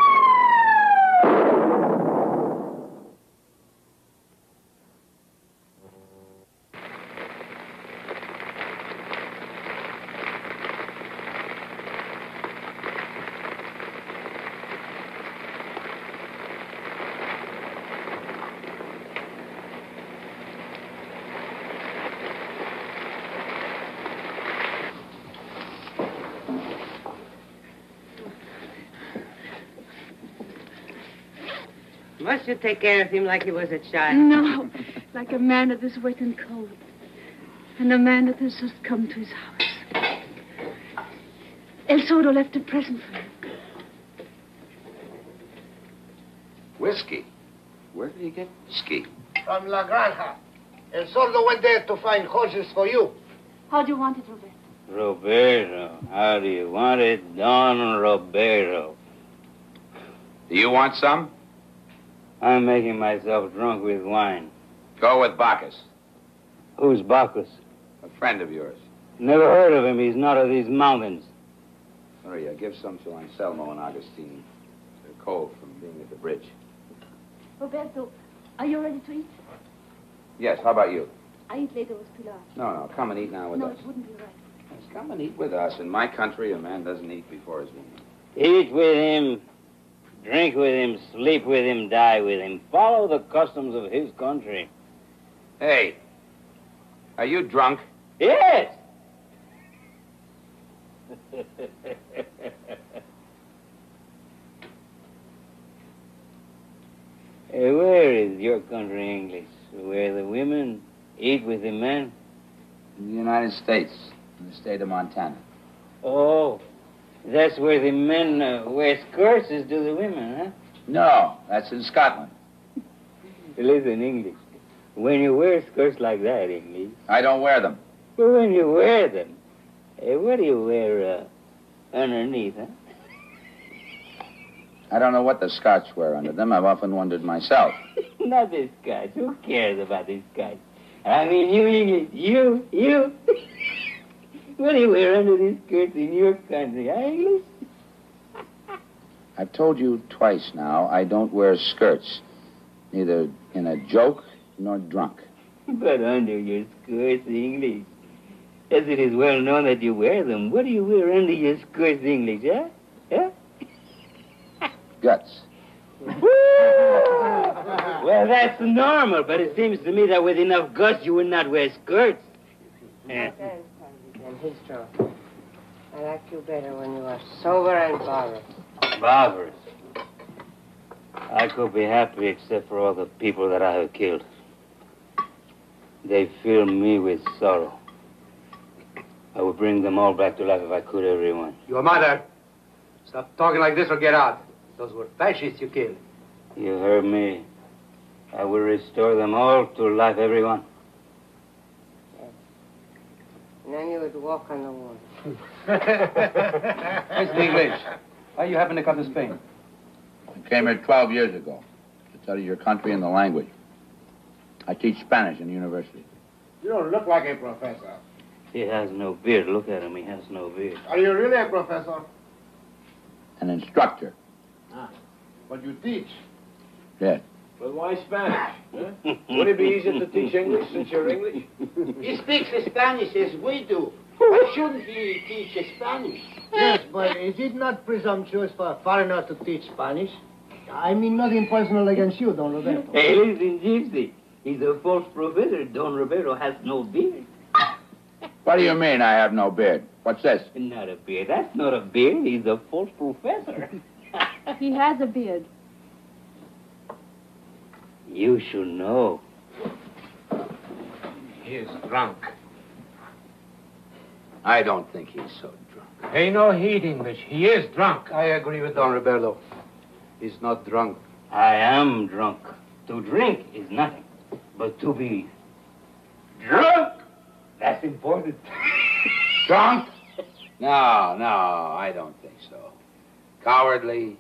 Must you take care of him like he was a child? No, like a man that is wet and cold. And a man that has just come to his house. El Sordo left a present for him. Whiskey? Where did he get whiskey? From La Granja. El Sordo went there to find horses for you. How do you want it, Roberto? Roberto, how do you want it? Don Roberto. Do you want some? I'm making myself drunk with wine. Go with Bacchus. Who's Bacchus? A friend of yours. Never heard of him. He's not of these mountains. Maria, give some to Anselmo and Agostini. They're cold from being at the bridge. Roberto, are you ready to eat? Yes, how about you? I eat later with Pilar. No, come and eat now with No, us. it wouldn't be right. Yes, come and eat with us. In my country, a man doesn't eat before his woman. Eat with him, drink with him, sleep with him, die with him. Follow the customs of his country. Hey, are you drunk? Yes! Hey, where is your country English? Where the women eat with the men? In the United States, in the state of Montana. Oh, that's where the men wear skirts as do the women, huh? No, that's in Scotland. Listen, English. When you wear skirts like that, English. I don't wear them. But when you wear them, what do you wear underneath, huh? I don't know what the Scots wear under them. I've often wondered myself. Not the Scots. Who cares about the Scots? I mean, you English. You. What do you wear under these skirts in your country, huh, English? I've told you twice now, I don't wear skirts. Neither in a joke nor drunk. But under your skirts, English. As it is well known that you wear them, what do you wear under your skirts, English, huh? Huh? Guts. Well, that's normal, but it seems to me that with enough guts, you would not wear skirts. And he's drunk. I like you better when you are sober and barbarous. Barbarous. I could be happy except for all the people that I have killed. They fill me with sorrow. I would bring them all back to life if I could, everyone. Your mother. Stop talking like this or get out. Those were fascists you killed. You heard me. I will restore them all to life, everyone. And then you would walk on the water. Mr. English, how you happen to come to Spain? I came here 12 years ago to study your country and the language. I teach Spanish in the university. You don't look like a professor. He has no beard. Look at him. He has no beard. Are you really a professor? An instructor. Ah, but you teach. Yes. But why Spanish? Huh? Would it be easier to teach English since you're English? He speaks Spanish as we do. Why shouldn't he teach Spanish? Yes, but is it not presumptuous for a foreigner to teach Spanish? I mean nothing personal against you, Don Roberto. Hey, listen, Gypsy. He's a false professor. Don Roberto has no beard. What do you mean I have no beard? What's this? Not a beard. That's not a beard. He's a false professor. He has a beard. You should know. He is drunk. I don't think he's so drunk. Hey, no heat, English. He is drunk. I agree with Don Roberto. He's not drunk. I am drunk. To drink is nothing. But to be drunk, that's important. Drunk? No, I don't think so. Cowardly?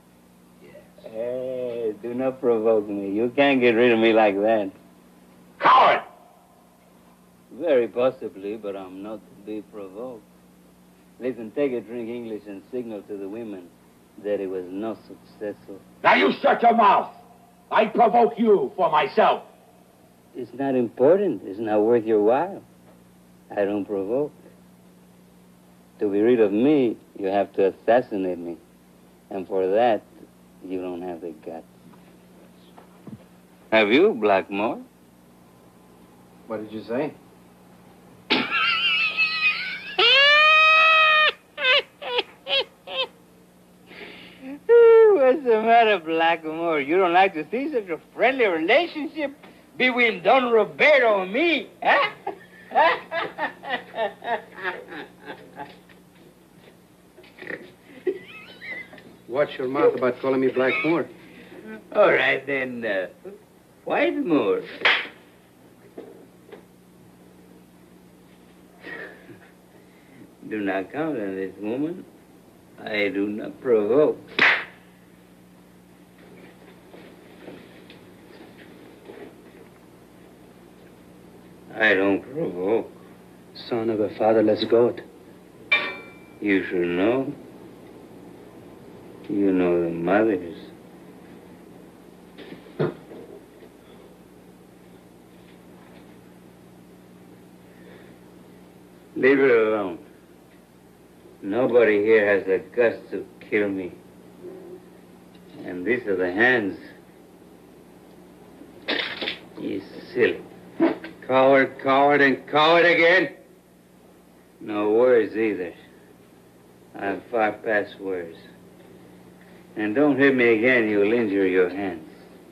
Hey, do not provoke me. You can't get rid of me like that. Coward! Very possibly, but I'm not to be provoked. Listen, take a drink, English, and signal to the women that it was not successful. Now you shut your mouth. I provoke you for myself. It's not important. It's not worth your while. I don't provoke. To be rid of me, you have to assassinate me. And for that, you don't have the guts. Have you, Blackmore? What did you say? What's the matter, Blackmore? You don't like to see such a friendly relationship between Don Roberto and me, huh? Watch your mouth about calling me Blackmore. All right, then, Whitemore. Do not count on this woman. I do not provoke. I don't provoke. Son of a fatherless God. You should know. You know the mothers. Leave it alone. Nobody here has the guts to kill me. And these are the hands. You silly. Coward, coward, and coward again. No words either. I'm far past words. And don't hit me again, you'll injure your hands.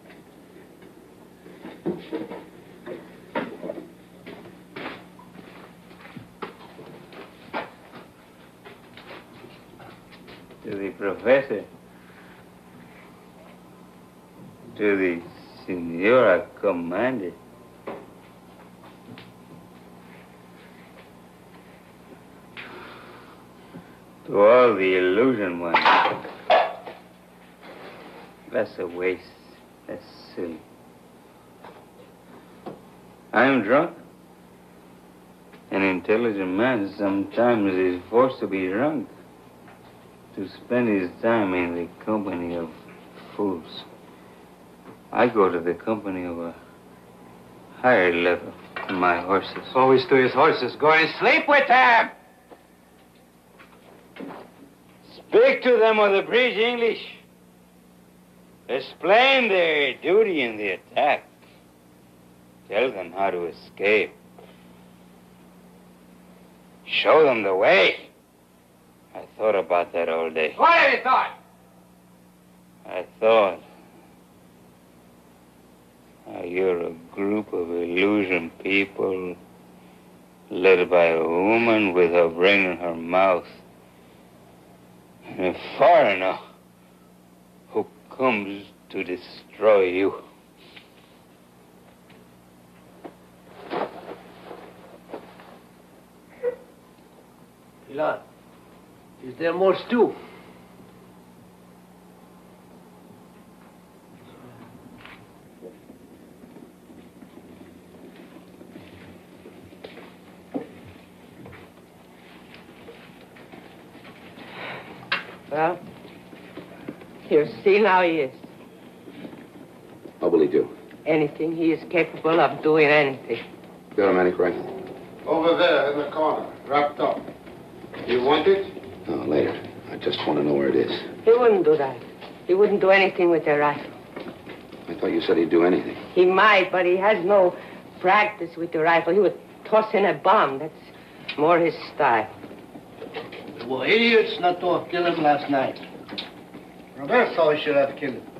To the professor. To the Senora Commander. To all the illusion ones. That's a waste. That's silly. I am drunk. An intelligent man sometimes is forced to be drunk. To spend his time in the company of fools. I go to the company of a higher level than my horses. Always to his horses. Go and sleep with them. Speak to them on the bridge English. Explain their duty in the attack. Tell them how to escape. Show them the way. I thought about that all day. What have you thought? I thought how you're a group of illusion people led by a woman with her brain in her mouth. And a foreigner who comes to destroy you. Pilar, is there more stew? Well, you see now he is. What will he do? Anything. He is capable of doing anything. The automatic rifle? Over there in the corner, wrapped up. You want it? No, later. I just want to know where it is. He wouldn't do that. He wouldn't do anything with the rifle. I thought you said he'd do anything. He might, but he has no practice with the rifle. He would toss in a bomb. That's more his style. We were idiots not to have killed him last night. Roberto should have killed him.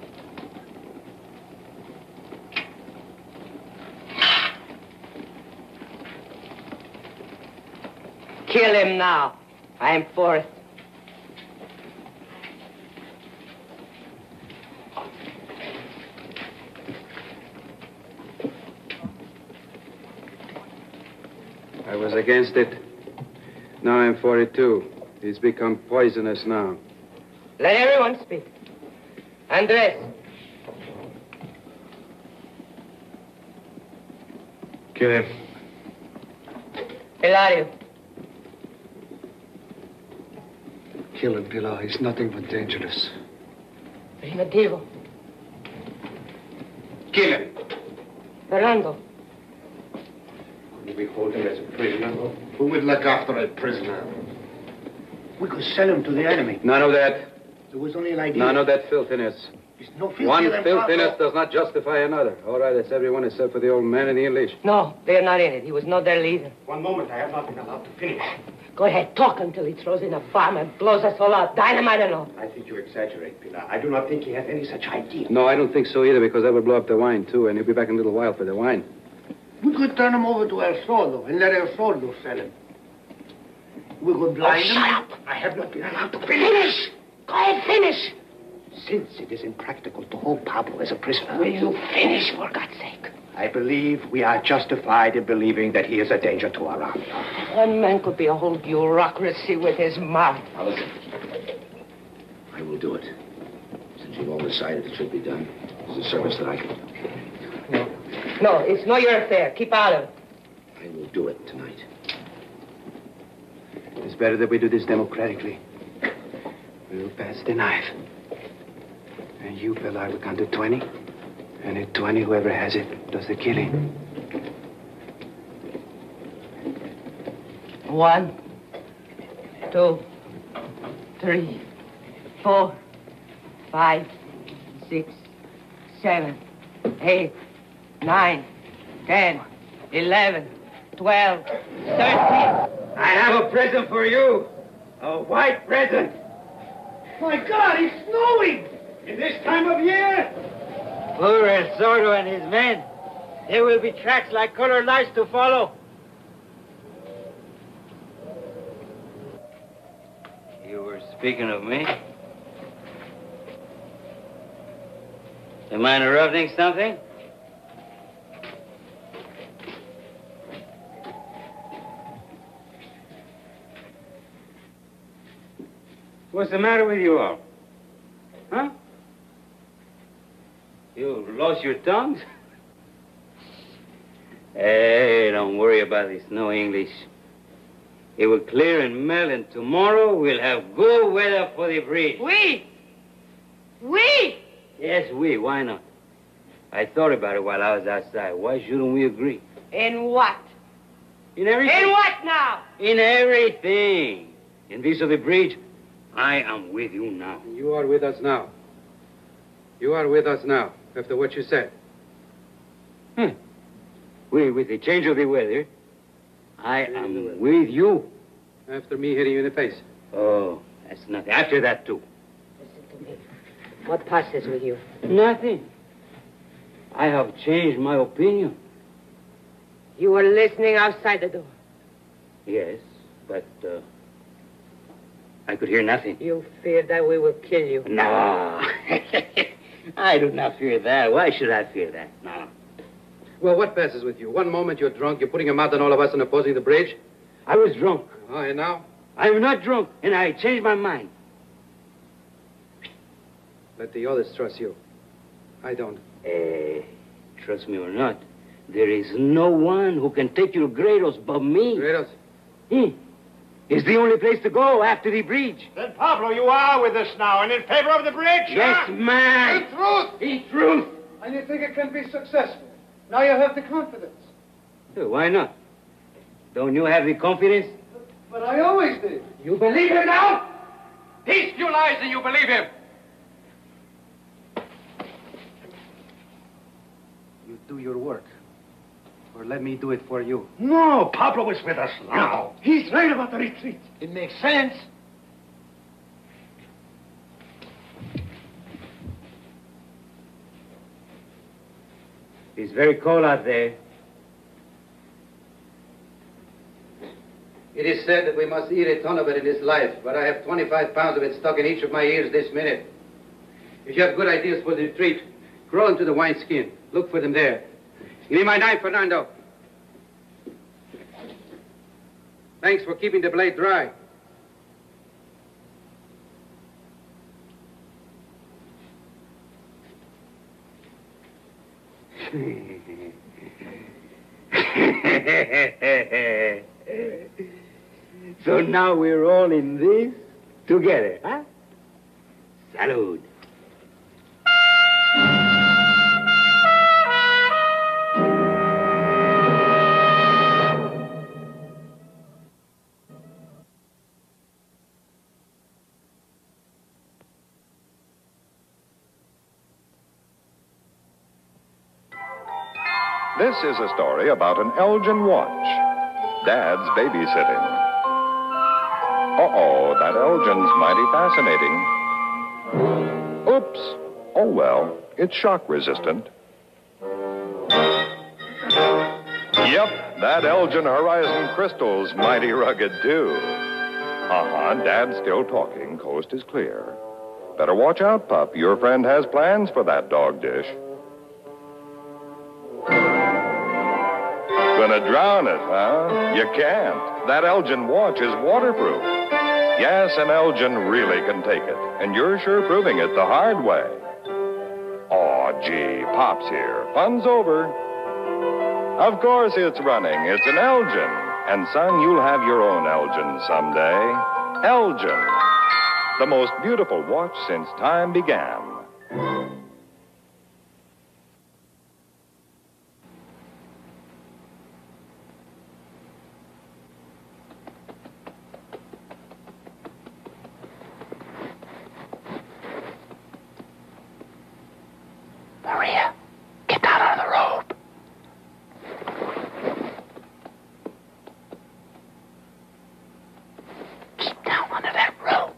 Kill him now. I am for it. I was against it. Now I'm for it, too. He's become poisonous now. Let everyone speak. Andres. Kill him. Hilario. Kill him, Pilar. He's nothing but dangerous. Primitivo. Kill him. Fernando. Will we hold him as a prisoner? Who would look after a prisoner? We could sell him to the enemy. None of that. There was only an idea. None of that filthiness. There's no filthy One in them, filthiness Pablo. does not justify another. All right, that's everyone except for the old man and the English. No, they're not in it. He was not their leader. One moment, I have not been allowed to finish. Go ahead, talk until he throws in a bomb and blows us all out. Dynamite and all. I think you exaggerate, Pilar. I do not think he has any such idea. No, I don't think so either, because that would blow up the wine, too, and he'll be back in a little while for the wine. We could turn him over to El Sordo and let El Sordo sell him. We could blind him. Shut up! I have not been allowed to finish. Go ahead, finish! Since it is impractical to hold Pablo as a prisoner... Will you finish, for God's sake? I believe we are justified in believing that he is a danger to our army. One man could be a whole bureaucracy with his mouth. Now listen. I will do it. Since you've all decided it should be done, it's a service that I can do. No, it's not your affair. Keep out of it. I will do it tonight. It's better that we do this democratically. We'll pass the knife. And you, Pilar, will count to 20. And at 20, whoever has it does the killing. 1, 2, 3, 4, 5, 6, 7, 8, 9, 10, 11, 12, 13. I have a present for you. A white present. My God, it's snowing! In this time of year? Poor El Sordo and his men. There will be tracks like colored lights to follow. You were speaking of me? Am I interrupting something? What's the matter with you all? Huh? You lost your tongues? Hey, don't worry about this no English. It will clear and melt, and tomorrow we'll have good weather for the bridge. We? Yes, we. Why not? I thought about it while I was outside. Why shouldn't we agree? In what? In everything. In what now? In everything. In this of the bridge, I am with you now. You are with us now. You are with us now, after what you said. With the change of the weather, I am with you. After me hitting you in the face. Oh, that's nothing. After that, too. Listen to me. What passes with you? Nothing. I have changed my opinion. You were listening outside the door. Yes, but I could hear nothing. You fear that we will kill you. No. I do not fear that. Why should I fear that? No. Well, what passes with you? One moment you're drunk, you're putting a mouth on all of us and opposing the bridge. I was drunk. Oh, and now? I'm not drunk, and I changed my mind. Let the others trust you. I don't. Trust me or not, there is no one who can take your Gredos but me. Gredos? It's the only place to go after the bridge. Then, Pablo, you are with us now and in favor of the bridge? Yes, man. In truth? In truth. And you think it can be successful? Now you have the confidence. Why not? Don't you have the confidence? But I always did. You believe him now? He spew lies and you believe him. You do your work. Or let me do it for you. No, Pablo is with us now. He's right about the retreat. It makes sense. It's very cold out there. It is said that we must eat a ton of it in this life, but I have 25 pounds of it stuck in each of my ears this minute. If you have good ideas for the retreat, crawl into the wineskin. Look for them there. Give me my knife, Fernando. Thanks for keeping the blade dry. So now we're all in this together, huh? Salud. This is a story about an Elgin watch. Dad's babysitting. Uh-oh, that Elgin's mighty fascinating. Oops. Oh, well, it's shock resistant. Yep, that Elgin Horizon Crystal's mighty rugged, too. Dad's still talking. Coast is clear. Better watch out, pup. Your friend has plans for that dog dish. Gonna drown it, huh? You can't. That Elgin watch is waterproof. Yes, an Elgin really can take it. And you're sure proving it the hard way. Aw, gee, Pop's here. Fun's over. Of course it's running. It's an Elgin. And, son, you'll have your own Elgin someday. Elgin. The most beautiful watch since time began. Maria, get down on the rope. Keep down under that rope.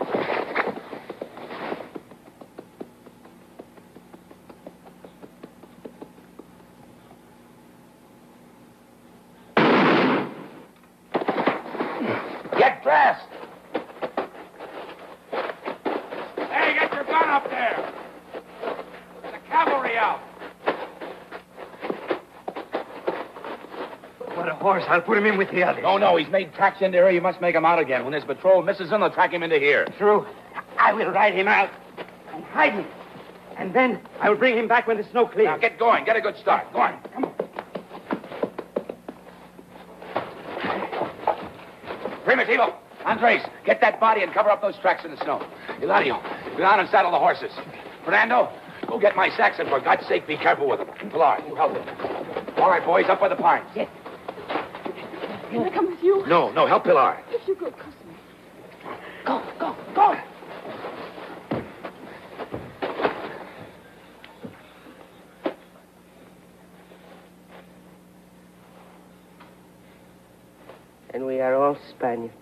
Get dressed. Hey, get your gun up there. Cavalry out. What a horse. I'll put him in with the others. No, he's made tracks into here. You must make him out again. When his patrol misses him, they'll track him into here. True. I will ride him out and hide him. And then I will bring him back when the snow clears. Now, get going. Get a good start. Go on. Come on. Primitivo, Andres, get that body and cover up those tracks in the snow. Eladio, go down and saddle the horses. Fernando, Go get my sacks, and for God's sake, be careful with them. Pilar, you help him. All right, boys, up by the pines. Yes. Can I come with you? No, help Pilar. If you go, Cosmo. Go, go, go. And we are all Spaniards.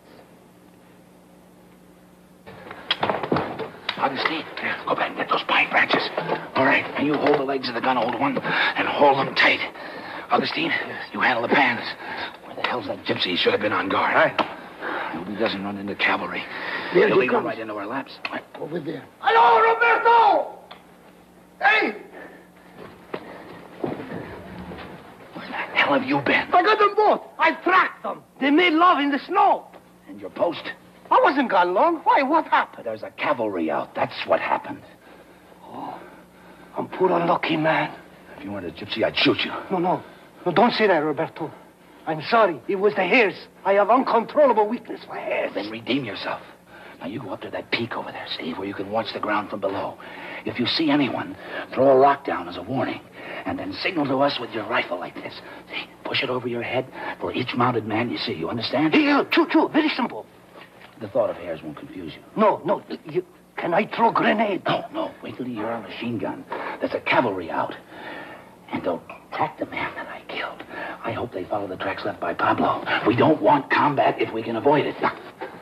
Augustine, go back and get those pine branches. All right, and you hold the legs of the gun, old one, and hold them tight. Augustine, you handle the pans. Where the hell's that gypsy? He should have been on guard. Right. I hope he doesn't run into cavalry. There He'll he lead them comes. right into our laps. What? Over there. Hello, Roberto! Hey! Where the hell have you been? I got them both. I tracked them. They made love in the snow. And your post? I wasn't gone long. Why? What happened? There's a cavalry out. That's what happened. Oh, I'm poor unlucky, man. If you weren't a gypsy, I'd shoot you. No, don't say that, Roberto. I'm sorry. It was the hares. I have uncontrollable weakness for hares. Then redeem yourself. Now, you go up to that peak over there, Steve, where you can watch the ground from below. If you see anyone, throw a rock down as a warning, and then signal to us with your rifle like this. See, push it over your head for each mounted man you see. You understand? Yeah, true. Very simple. The thought of hares won't confuse you. No. Can I throw grenade? No. Wait till you hear a machine gun. There's a cavalry out. And they'll track the man that I killed. I hope they follow the tracks left by Pablo. We don't want combat if we can avoid it. If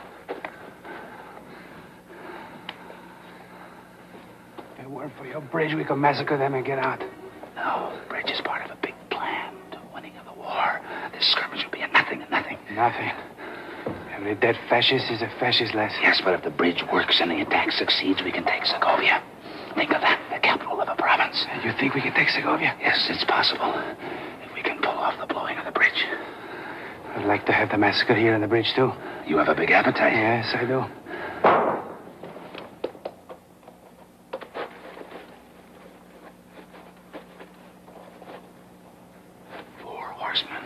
it weren't for your bridge, we could massacre them and get out. No, the bridge is part of a big plan to winning of the war. This skirmish will be a nothing. Nothing. Every dead fascist is a fascist less. Yes, but if the bridge works and the attack succeeds, we can take Segovia. Think of that, the capital of a province. You think we can take Segovia? Yes, it's possible. If we can pull off the blowing of the bridge. I'd like to have the massacre here on the bridge, too. You have a big appetite. Yes, I do. 4 horsemen.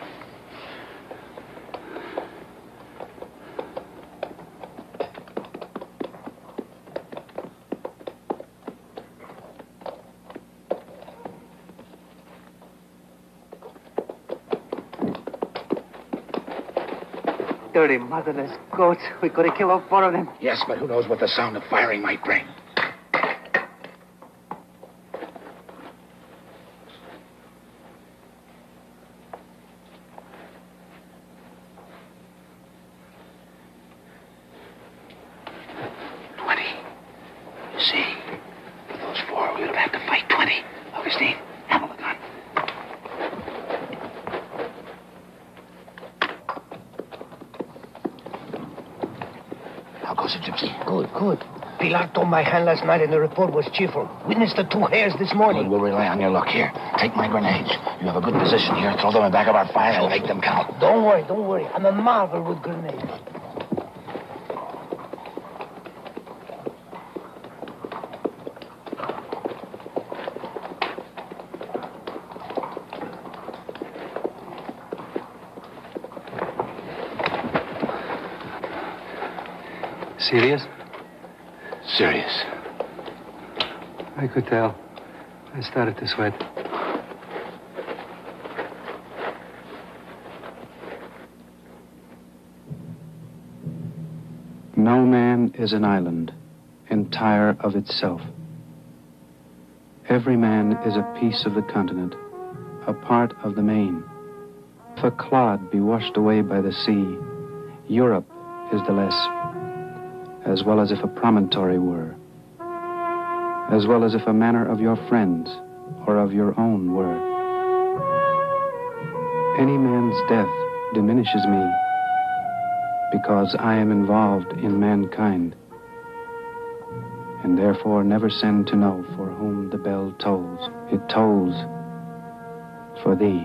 Dirty motherless goats. We could have killed all 4 of them. Yes, but who knows what the sound of firing might bring. You see, those 4, we would have had to fight 20. Augustine, handle the gun. How goes it, Gypsy? Good. Pilar told my hand last night and the report was cheerful. Witnessed the 2 hares this morning. Good, we'll rely on your luck here. Take my grenades. You have a good position here. Throw them in back of our fire and make them count. Don't worry. I'm a marvel with grenades. Serious? Serious. I could tell. I started to sweat. No man is an island, entire of itself. Every man is a piece of the continent, a part of the main. If a clod be washed away by the sea, Europe is the less, as well as if a promontory were, as well as if a manor of your friends or of your own were. Any man's death diminishes me, because I am involved in mankind, and therefore never send to know for whom the bell tolls. It tolls for thee.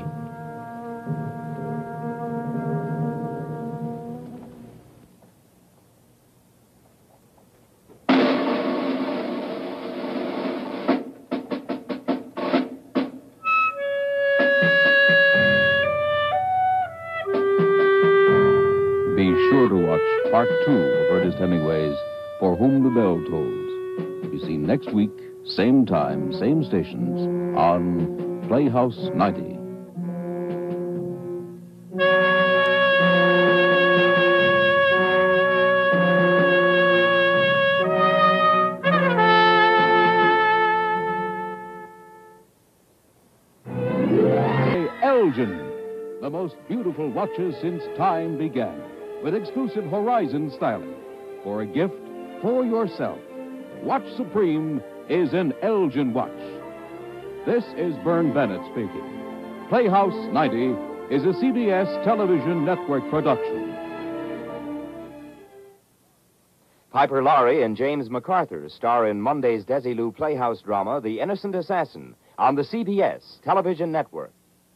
Be sure to watch Part 2 of Ernest Hemingway's For Whom the Bell Tolls. Be seen next week same time, same stations on Playhouse 90. Elgin, the most beautiful watches since time began, with exclusive Horizon styling. For a gift for yourself, Watch Supreme is an Elgin watch. This is Vern Bennett speaking. Playhouse 90 is a CBS television network production. Piper Laurie and James MacArthur star in Monday's Desilu Playhouse drama, The Innocent Assassin, on the CBS television network.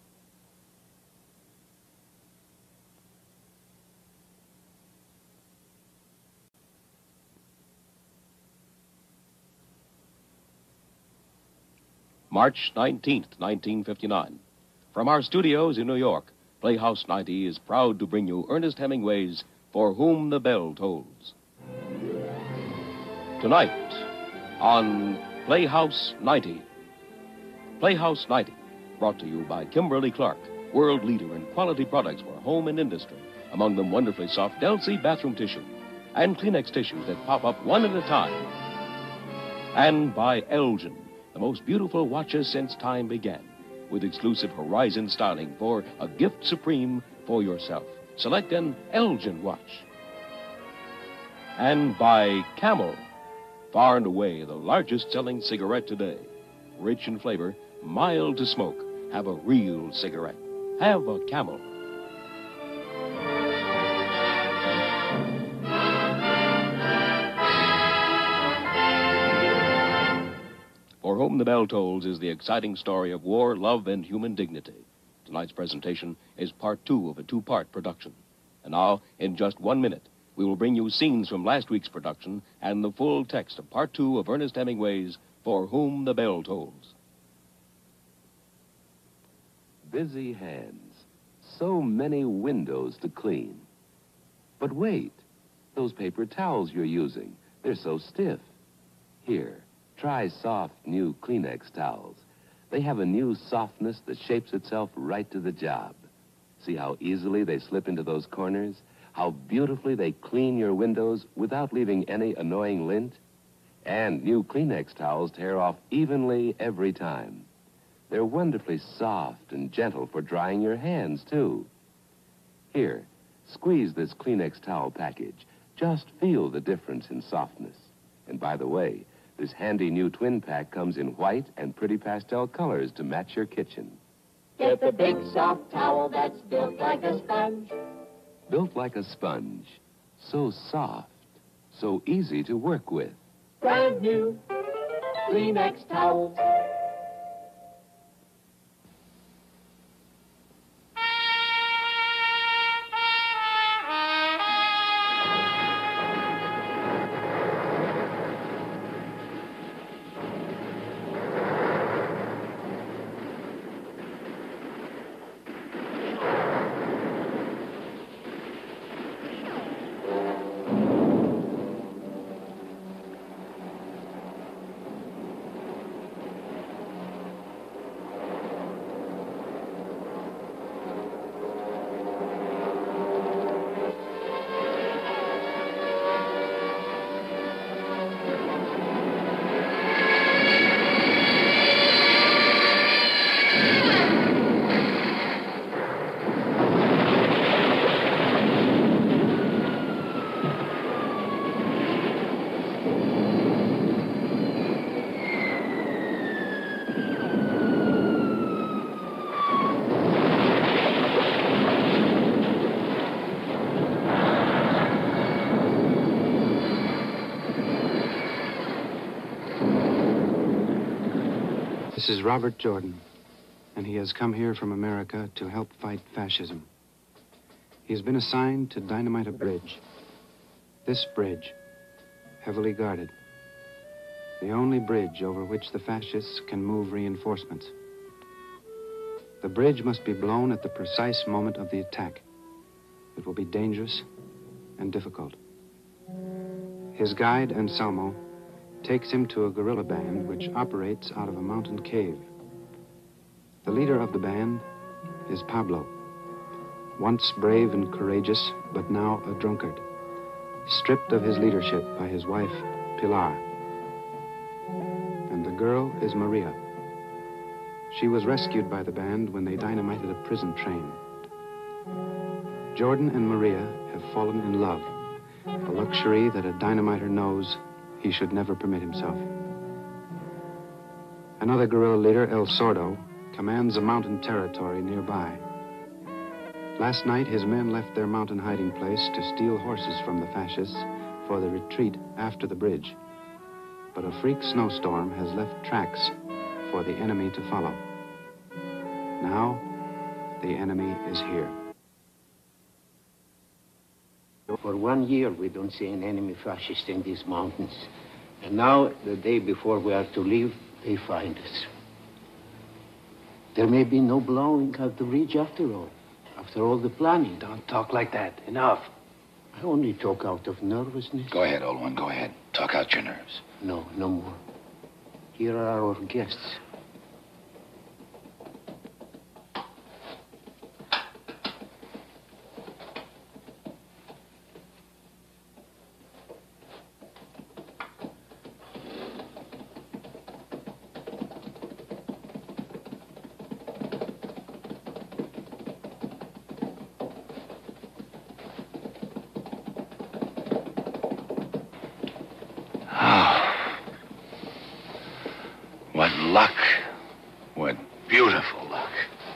March 19th, 1959. From our studios in New York, Playhouse 90 is proud to bring you Ernest Hemingway's For Whom the Bell Tolls. Tonight on Playhouse 90. Playhouse 90, brought to you by Kimberly Clark, world leader in quality products for home and industry, among them wonderfully soft Delsey bathroom tissue and Kleenex tissues that pop up one at a time. And by Elgin, the most beautiful watches since time began, with exclusive Horizon styling for a gift supreme for yourself. Select an Elgin watch. And by Camel, far and away the largest selling cigarette today. Rich in flavor, mild to smoke. Have a real cigarette. Have a Camel. For Whom the Bell Tolls is the exciting story of war, love, and human dignity. Tonight's presentation is part 2 of a 2-part production. And now, in just 1 minute, we will bring you scenes from last week's production and the full text of part 2 of Ernest Hemingway's For Whom the Bell Tolls. Busy hands. So many windows to clean. But wait, those paper towels you're using, they're so stiff. Here, try soft new Kleenex towels. They have a new softness that shapes itself right to the job. See how easily they slip into those corners? How beautifully they clean your windows without leaving any annoying lint? And new Kleenex towels tear off evenly every time. They're wonderfully soft and gentle for drying your hands, too. Here, squeeze this Kleenex towel package. Just feel the difference in softness. And by the way, this handy new twin pack comes in white and pretty pastel colors to match your kitchen. Get the big soft towel that's built like a sponge. Built like a sponge. So soft. So easy to work with. Brand new Kleenex towels. This is Robert Jordan, and he has come here from America to help fight fascism. He has been assigned to dynamite a bridge. This bridge, heavily guarded. The only bridge over which the fascists can move reinforcements. The bridge must be blown at the precise moment of the attack. It will be dangerous and difficult. His guide, Anselmo, takes him to a guerrilla band which operates out of a mountain cave. The leader of the band is Pablo, once brave and courageous, but now a drunkard, stripped of his leadership by his wife, Pilar. And the girl is Maria. She was rescued by the band when they dynamited a prison train. Jordan and Maria have fallen in love, a luxury that a dynamiter knows he should never permit himself. Another guerrilla leader, El Sordo, commands a mountain territory nearby. Last night, his men left their mountain hiding place to steal horses from the fascists for the retreat after the bridge. But a freak snowstorm has left tracks for the enemy to follow. Now, the enemy is here. For 1 year, we don't see an enemy fascist in these mountains. And now, the day before we are to leave, they find us. There may be no blowing of the bridge after all the planning. Don't talk like that. Enough. I only talk out of nervousness. Go ahead, old one. Go ahead. Talk out your nerves. No, no more. Here are our guests. What luck. What beautiful luck.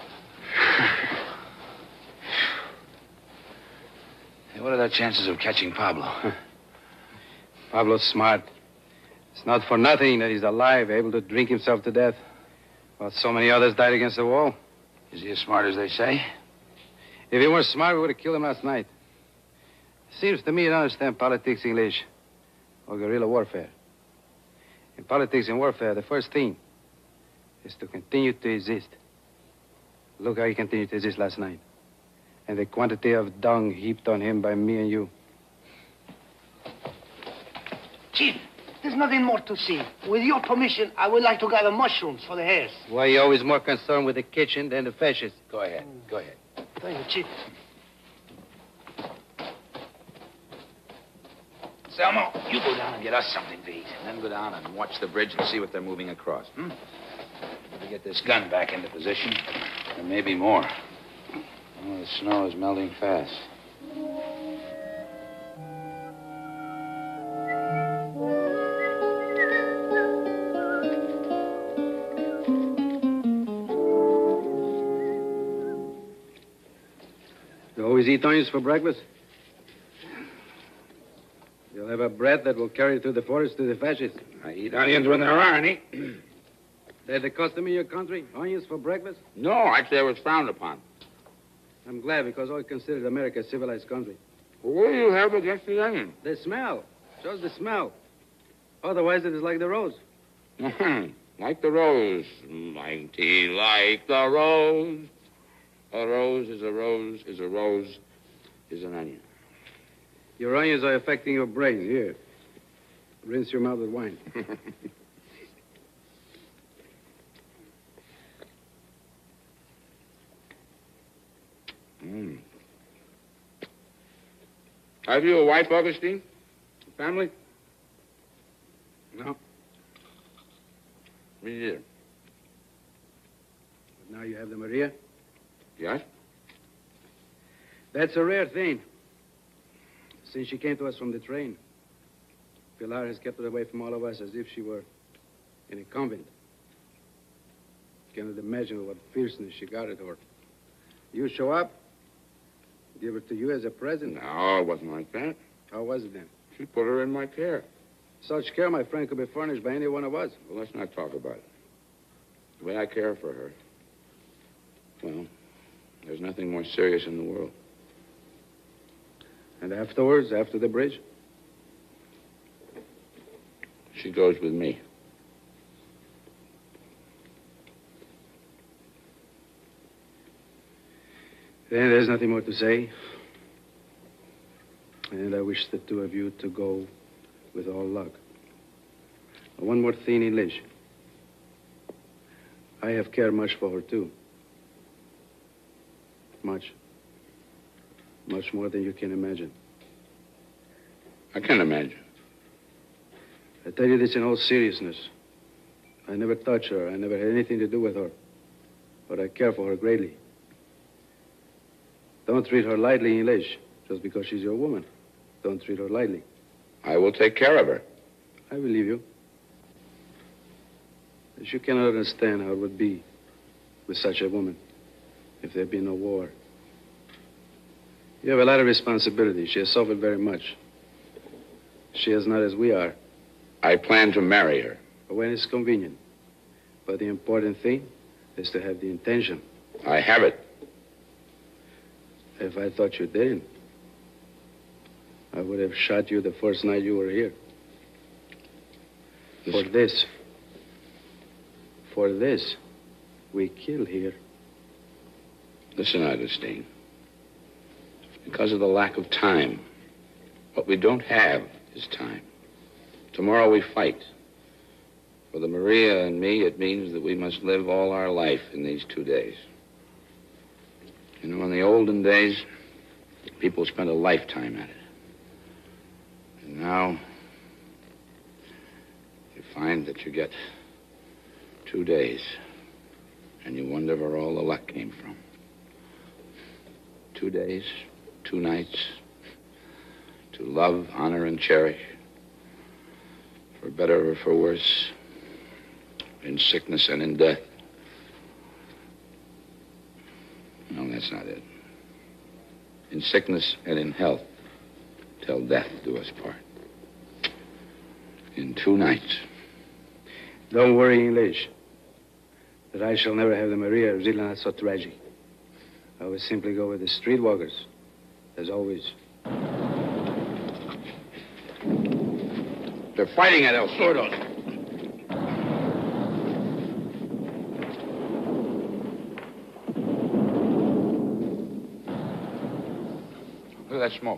Hey, what are the chances of catching Pablo? Pablo's smart. It's not for nothing that he's alive, able to drink himself to death, while so many others died against the wall. Is he as smart as they say? If he weren't smart, we would have killed him last night. Seems to me you don't understand politics, English, or guerrilla warfare. In politics and warfare, the first thing is to continue to exist. Look how he continued to exist last night. And the quantity of dung heaped on him by me and you. Chief, there's nothing more to see. With your permission, I would like to gather mushrooms for the hares. Why are you always more concerned with the kitchen than the fascists? Go ahead. Go ahead. Thank you, Chief. Selmo, you go down and get us something to eat. And then go down and watch the bridge and see what they're moving across. If we get this gun back into position, there may be more. Oh, the snow is melting fast. You always eat onions for breakfast? You'll have a bread that will carry through the forest to the fascists. I eat onions when there are any. They're the custom in your country? Onions for breakfast? No, actually, it was frowned upon. I'm glad, because I consider America a civilized country. What do you have against the onion? The smell. Just the smell. Otherwise, it is like the rose. Like the rose. Mighty like the rose. A rose is a rose is a rose is an onion. Your onions are affecting your brain. Here. Rinse your mouth with wine. Have you a wife, Augustine? A family? No. Me neither. But now you have the Maria? Yes? That's a rare thing. Since she came to us from the train, Pilar has kept her away from all of us as if she were in a convent. Cannot imagine what fierceness she got at her. You show up, give her to you as a present. No, it wasn't like that. How was it then? She put her in my care. Such care, my friend, could be furnished by any one of us. Well, let's not talk about it. The way I care for her, well, there's nothing more serious in the world. And afterwards, after the bridge? She goes with me. Then there's nothing more to say. And I wish the two of you to go with all luck. One more thing, English. I have cared much for her, too. Much. Much more than you can imagine. I can imagine. I tell you this in all seriousness. I never touch her. I never had anything to do with her. But I care for her greatly. Don't treat her lightly, English, just because she's your woman. Don't treat her lightly. I will take care of her. I believe you. But you cannot understand how it would be with such a woman if there'd been no war. You have a lot of responsibility. She has suffered very much. She is not as we are. I plan to marry her. When it's convenient. But the important thing is to have the intention. I have it. If I thought you didn't, I would have shot you the first night you were here. For this, we kill here. Listen, Augustine. Because of the lack of time. What we don't have is time. Tomorrow we fight. For the Maria and me, it means that we must live all our life in these 2 days. You know, in the olden days, people spent a lifetime at it. And now, you find that you get 2 days, and you wonder where all the luck came from. 2 days, 2 nights, to love, honor, and cherish, for better or for worse, in sickness and in death. No, that's not it. In sickness and in health, till death do us part. In 2 nights. Don't worry, English. That I shall never have the Maria is really not so tragic. I will simply go with the streetwalkers, as always. They're fighting at El Sordo. Look at that smoke.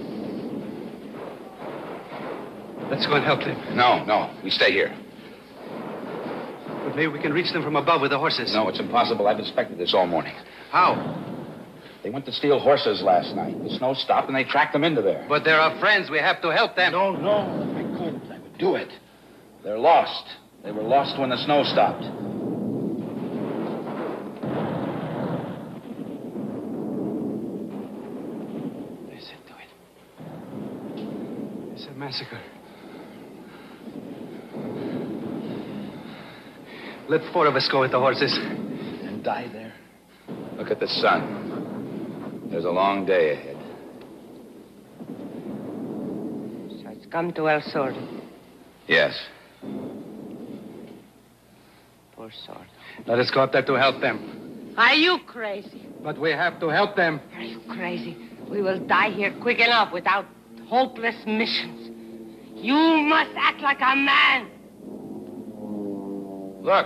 Let's go and help them. No, we stay here. But maybe we can reach them from above with the horses. No, it's impossible. I've inspected this all morning. How? They went to steal horses last night. The snow stopped and they tracked them into there. But they're our friends. We have to help them. No, I couldn't. I would do it. They're lost. They were lost when the snow stopped. Listen to it. It's a massacre. Let 4 of us go with the horses. And die there. Look at the sun. There's a long day ahead. So it's come to El Sordo. Yes. Poor Sordo. Let us go up there to help them. Are you crazy? But we have to help them. Are you crazy? We will die here quick enough without hopeless missions. You must act like a man. Look.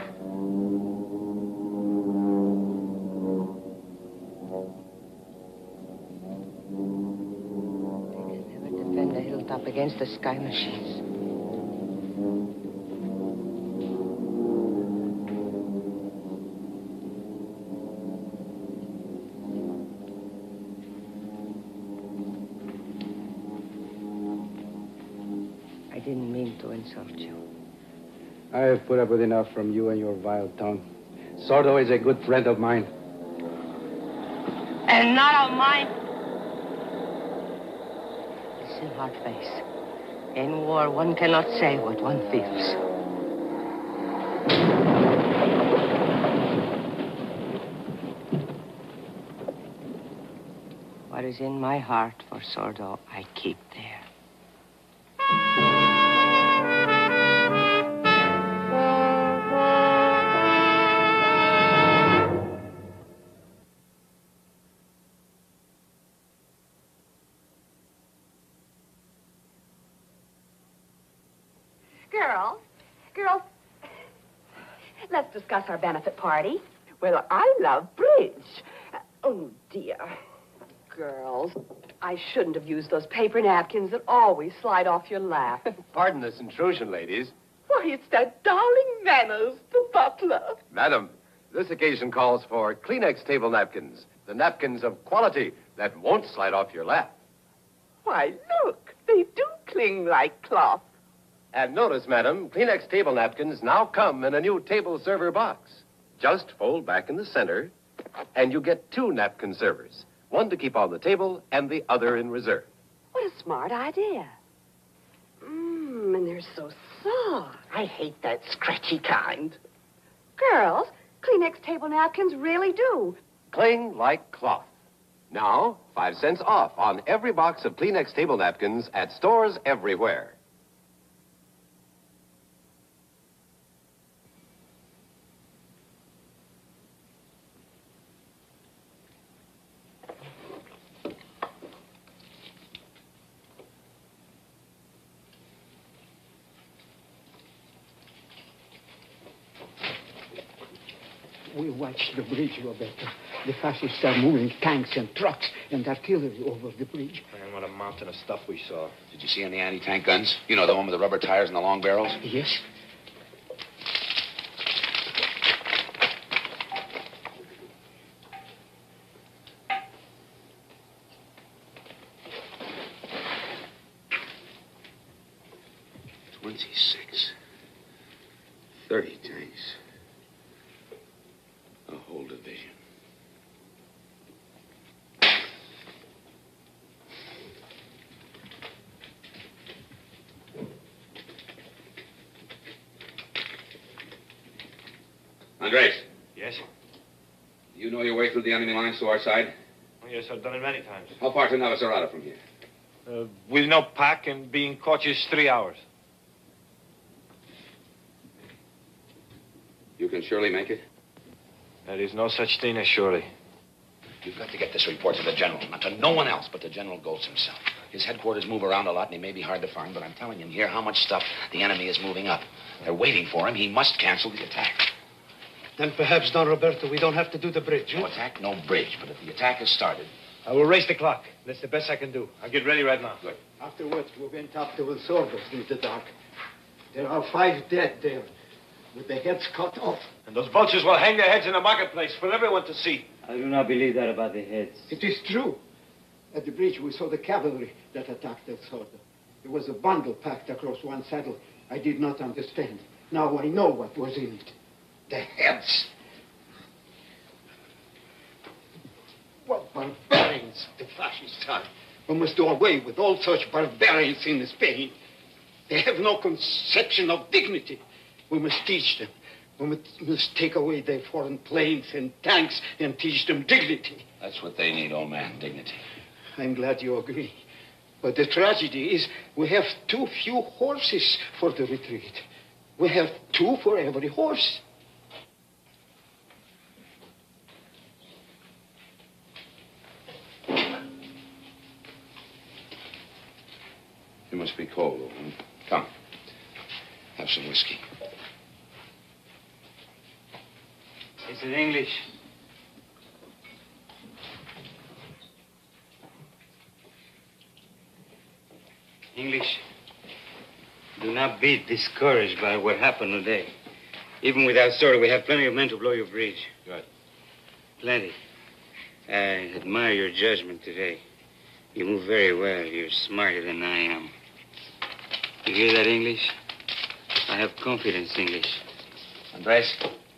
They can never defend a hilltop against the sky machines. I didn't mean to insult you. I have put up with enough from you and your vile tongue. Sordo is a good friend of mine. And not of mine. Listen, Heartface. In war, one cannot say what one feels. What is in my heart for Sordo, I keep there. Girls, let's discuss our benefit party. Well, I love bridge. Oh, dear. Girls, I shouldn't have used those paper napkins that always slide off your lap. Pardon this intrusion, ladies. Well, it's that darling Manners, the butler. Madam, this occasion calls for Kleenex table napkins, the napkins of quality that won't slide off your lap. Why, look, they do cling like cloth. And notice, madam, Kleenex table napkins now come in a new table server box. Just fold back in the center, and you get 2 napkin servers, one to keep on the table and the other in reserve. What a smart idea. And they're so soft. I hate that scratchy kind. Girls, Kleenex table napkins really do. Cling like cloth. Now, 5 cents off on every box of Kleenex table napkins at stores everywhere. We watched the bridge, Roberto. The fascists are moving tanks and trucks and artillery over the bridge. Man, what a mountain of stuff we saw. Did you see any anti-tank guns? You know, the one with the rubber tires and the long barrels? Yes. $26. 30 tanks. A whole division. Andres. Yes? You know your way through the enemy lines to our side? Oh, yes, I've done it many times. How far to Navacerrada from here? With no pack and being cautious 3 hours. You can surely make it? There is no such thing as surely. You've got to get this report to the general. Not to no one else but the General Goltz himself. His headquarters move around a lot, and he may be hard to find, but I'm telling him here how much stuff the enemy is moving up. They're waiting for him. He must cancel the attack. Then perhaps, Don Roberto, we don't have to do the bridge. No attack, no bridge. But if the attack is started... I will race the clock. That's the best I can do. I'll get ready right now. Good. Afterwards, we went up to El Sordo in the dark. There are 5 dead there, with their heads cut off. And those vultures will hang their heads in the marketplace for everyone to see. I do not believe that about the heads. It is true. At the bridge, we saw the cavalry that attacked El Sordo. There was a bundle packed across one saddle. I did not understand. Now I know what was in it. The heads. What barbarians the fascists are. We must do away with all such barbarians in Spain. They have no conception of dignity. We must teach them. We must take away their foreign planes and tanks and teach them dignity. That's what they need, old man, dignity. I'm glad you agree. But the tragedy is we have too few horses for the retreat. We have 2 for every horse. You must be cold, old man. Come. Have some whiskey. Is it English? English, do not be discouraged by what happened today. Even without sword, we have plenty of men to blow your bridge. Good. Plenty. I admire your judgment today. You move very well. You're smarter than I am. You hear that, English? I have confidence, English. Andres?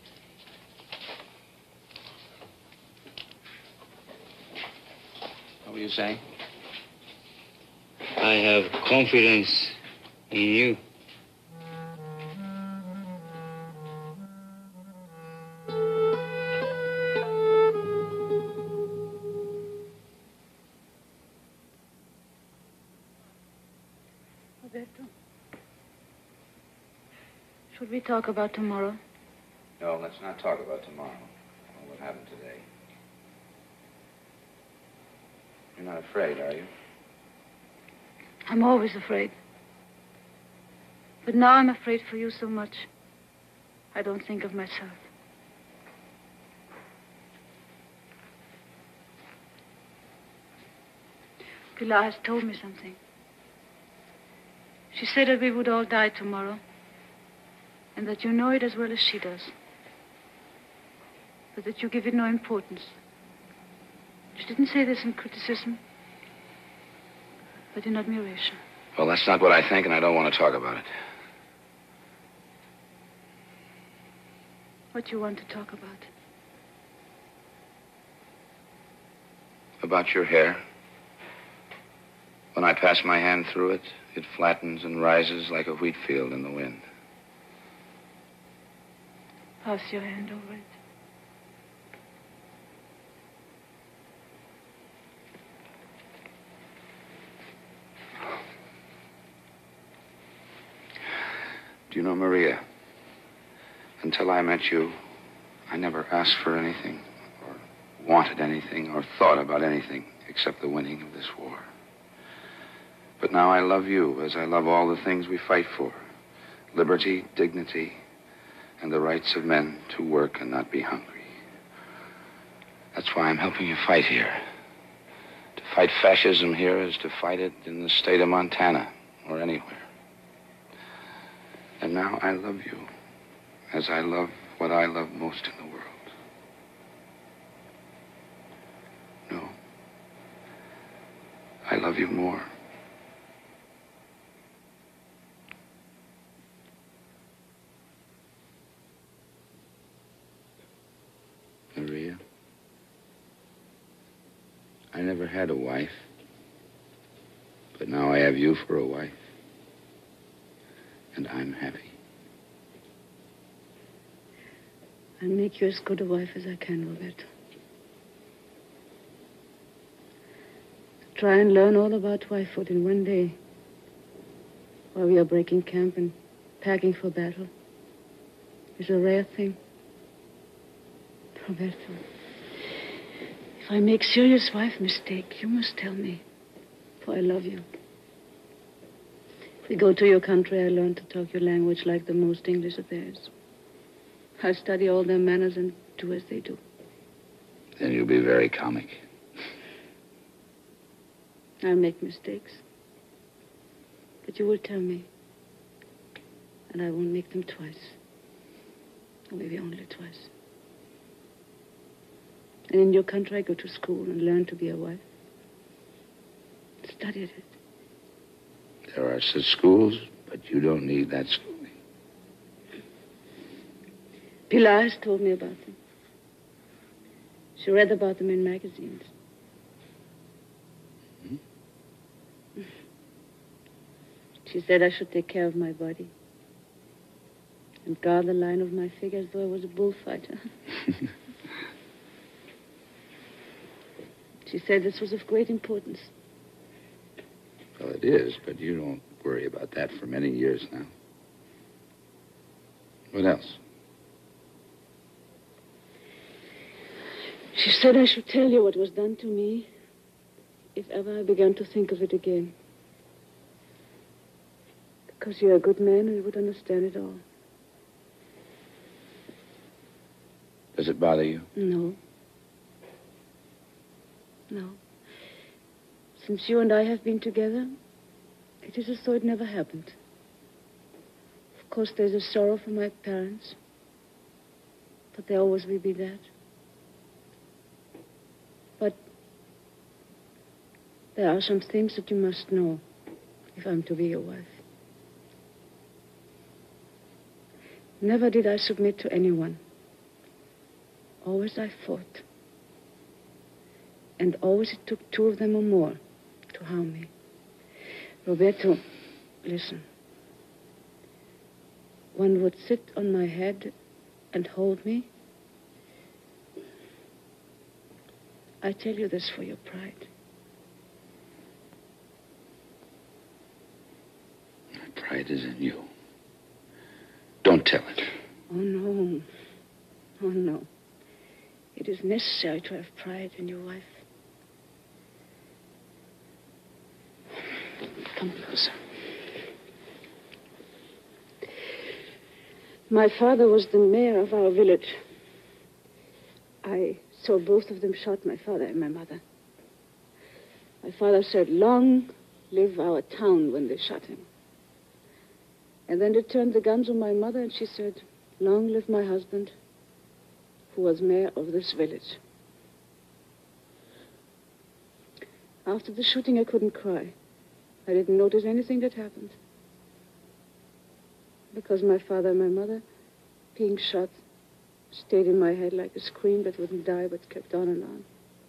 What were you saying? I have confidence in you. Roberto, should we talk about tomorrow? No, let's not talk about tomorrow or what happened today. You're not afraid, are you? I'm always afraid. But now I'm afraid for you so much. I don't think of myself. Pilar has told me something. She said that we would all die tomorrow. And that you know it as well as she does. But that you give it no importance. She didn't say this in criticism, but in admiration. Well, that's not what I think, and I don't want to talk about it. What do you want to talk about? About your hair. When I pass my hand through it, it flattens and rises like a wheat field in the wind. Pass your hand over it. Do you know, Maria, until I met you, I never asked for anything, or wanted anything, or thought about anything except the winning of this war. But now I love you as I love all the things we fight for. Liberty, dignity, and the rights of men to work and not be hungry. That's why I'm helping you fight here. To fight fascism here is to fight it in the state of Montana or anywhere. And now I love you as I love what I love most in the world. No. I love you more. Maria, I never had a wife, but now I have you for a wife, and I'm happy. I'll make you as good a wife as I can, Roberto. Try and learn all about wifehood in one day while we are breaking camp and packing for battle is a rare thing. Roberto, if I make serious wife mistake, you must tell me, for I love you. If we go to your country, I learn to talk your language like the most English of theirs. I study all their manners and do as they do. Then you'll be very comic. I'll make mistakes. But you will tell me. And I won't make them twice. Or maybe only twice. And in your country, I go to school and learn to be a wife. Studied it. There are such schools, but you don't need that schooling. Pilar has told me about them. She read about them in magazines. Mm-hmm. She said I should take care of my body and guard the line of my figure as though I was a bullfighter. She said this was of great importance. Well, it is, but you don't worry about that for many years now. What else? She said I should tell you what was done to me if ever I began to think of it again. Because you're a good man and you would understand it all. Does it bother you? No. No. Since you and I have been together, it is as though it never happened. Of course, there's a sorrow for my parents. But there always will be that. But there are some things that you must know if I'm to be your wife. Never did I submit to anyone. Always I fought. And always it took two of them or more to harm me. Roberto, listen. One would sit on my head and hold me. I tell you this for your pride. My pride is in you. Don't tell it. Oh, no. Oh, no. It is necessary to have pride in your wife. Come closer. My father was the mayor of our village. I saw both of them shot, my father and my mother. My father said, "Long live our town," when they shot him. And then they turned the guns on my mother, and she said, "Long live my husband, who was mayor of this village." After the shooting, I couldn't cry. I didn't notice anything that happened. Because my father and my mother, being shot, stayed in my head like a scream that wouldn't die but kept on and on.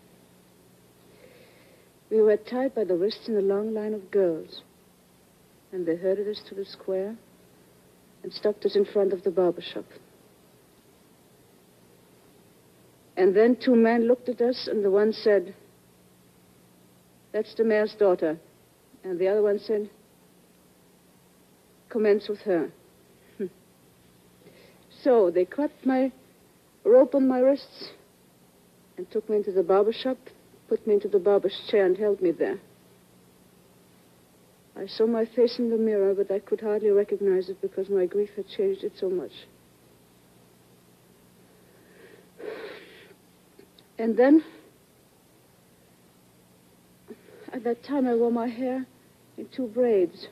We were tied by the wrists in a long line of girls, and they herded us to the square and stopped us in front of the barber shop. And then 2 men looked at us, and the one said, "That's the mayor's daughter." And the other one said, "Commence with her." So they cut my rope on my wrists and took me into the barber shop, put me into the barber's chair, and held me there. I saw my face in the mirror, but I could hardly recognize it because my grief had changed it so much. And then, at that time, I wore my hair in 2 braids.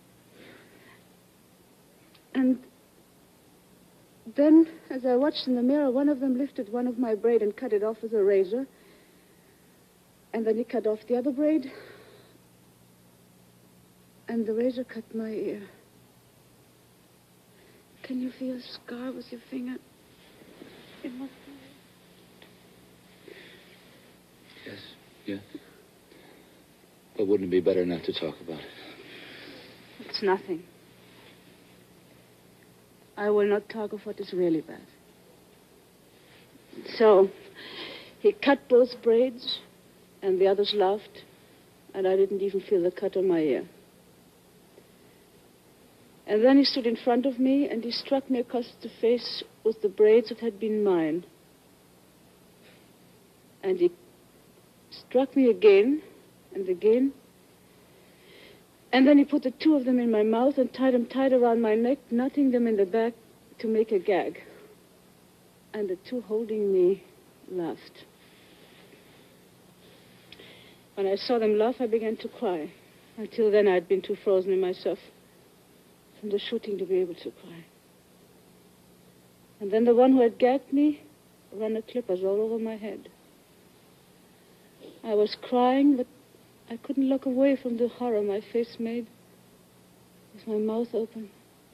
And then, as I watched in the mirror, one of them lifted one of my braid and cut it off with a razor. And then he cut off the other braid. And the razor cut my ear. Can you feel a scar with your finger? It must be. Yes, yes. But wouldn't it be better not to talk about it? It's nothing. I will not talk of what is really bad. So, he cut both braids, and the others laughed, and I didn't even feel the cut on my ear. And then he stood in front of me, and he struck me across the face with the braids that had been mine. And he struck me again and again. And then he put the 2 of them in my mouth and tied them tight around my neck, knotting them in the back to make a gag. And the 2 holding me laughed. When I saw them laugh, I began to cry. Until then, I'd been too frozen in myself from the shooting to be able to cry. And then the one who had gagged me ran the clippers all over my head. I was crying, but I couldn't look away from the horror my face made, with my mouth open,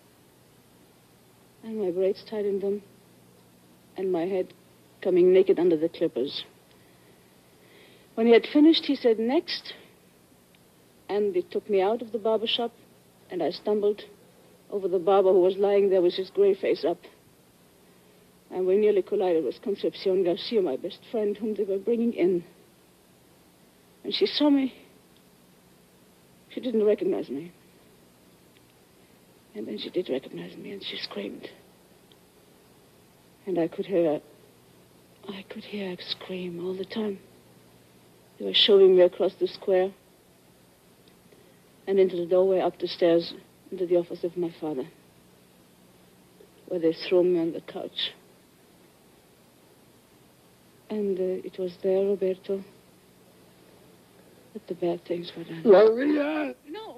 and my braids tied in them, and my head coming naked under the clippers. When he had finished, he said, "Next," and he took me out of the barber shop, and I stumbled over the barber who was lying there with his gray face up. And we nearly collided with Concepcion Garcia, my best friend, whom they were bringing in. And she saw me. She didn't recognize me. And then she did recognize me, and she screamed. And I could hear her scream all the time. They were shoving me across the square and into the doorway up the stairs into the office of my father, where they threw me on the couch. And it was there, Roberto, that the bad things were done. Maria! No.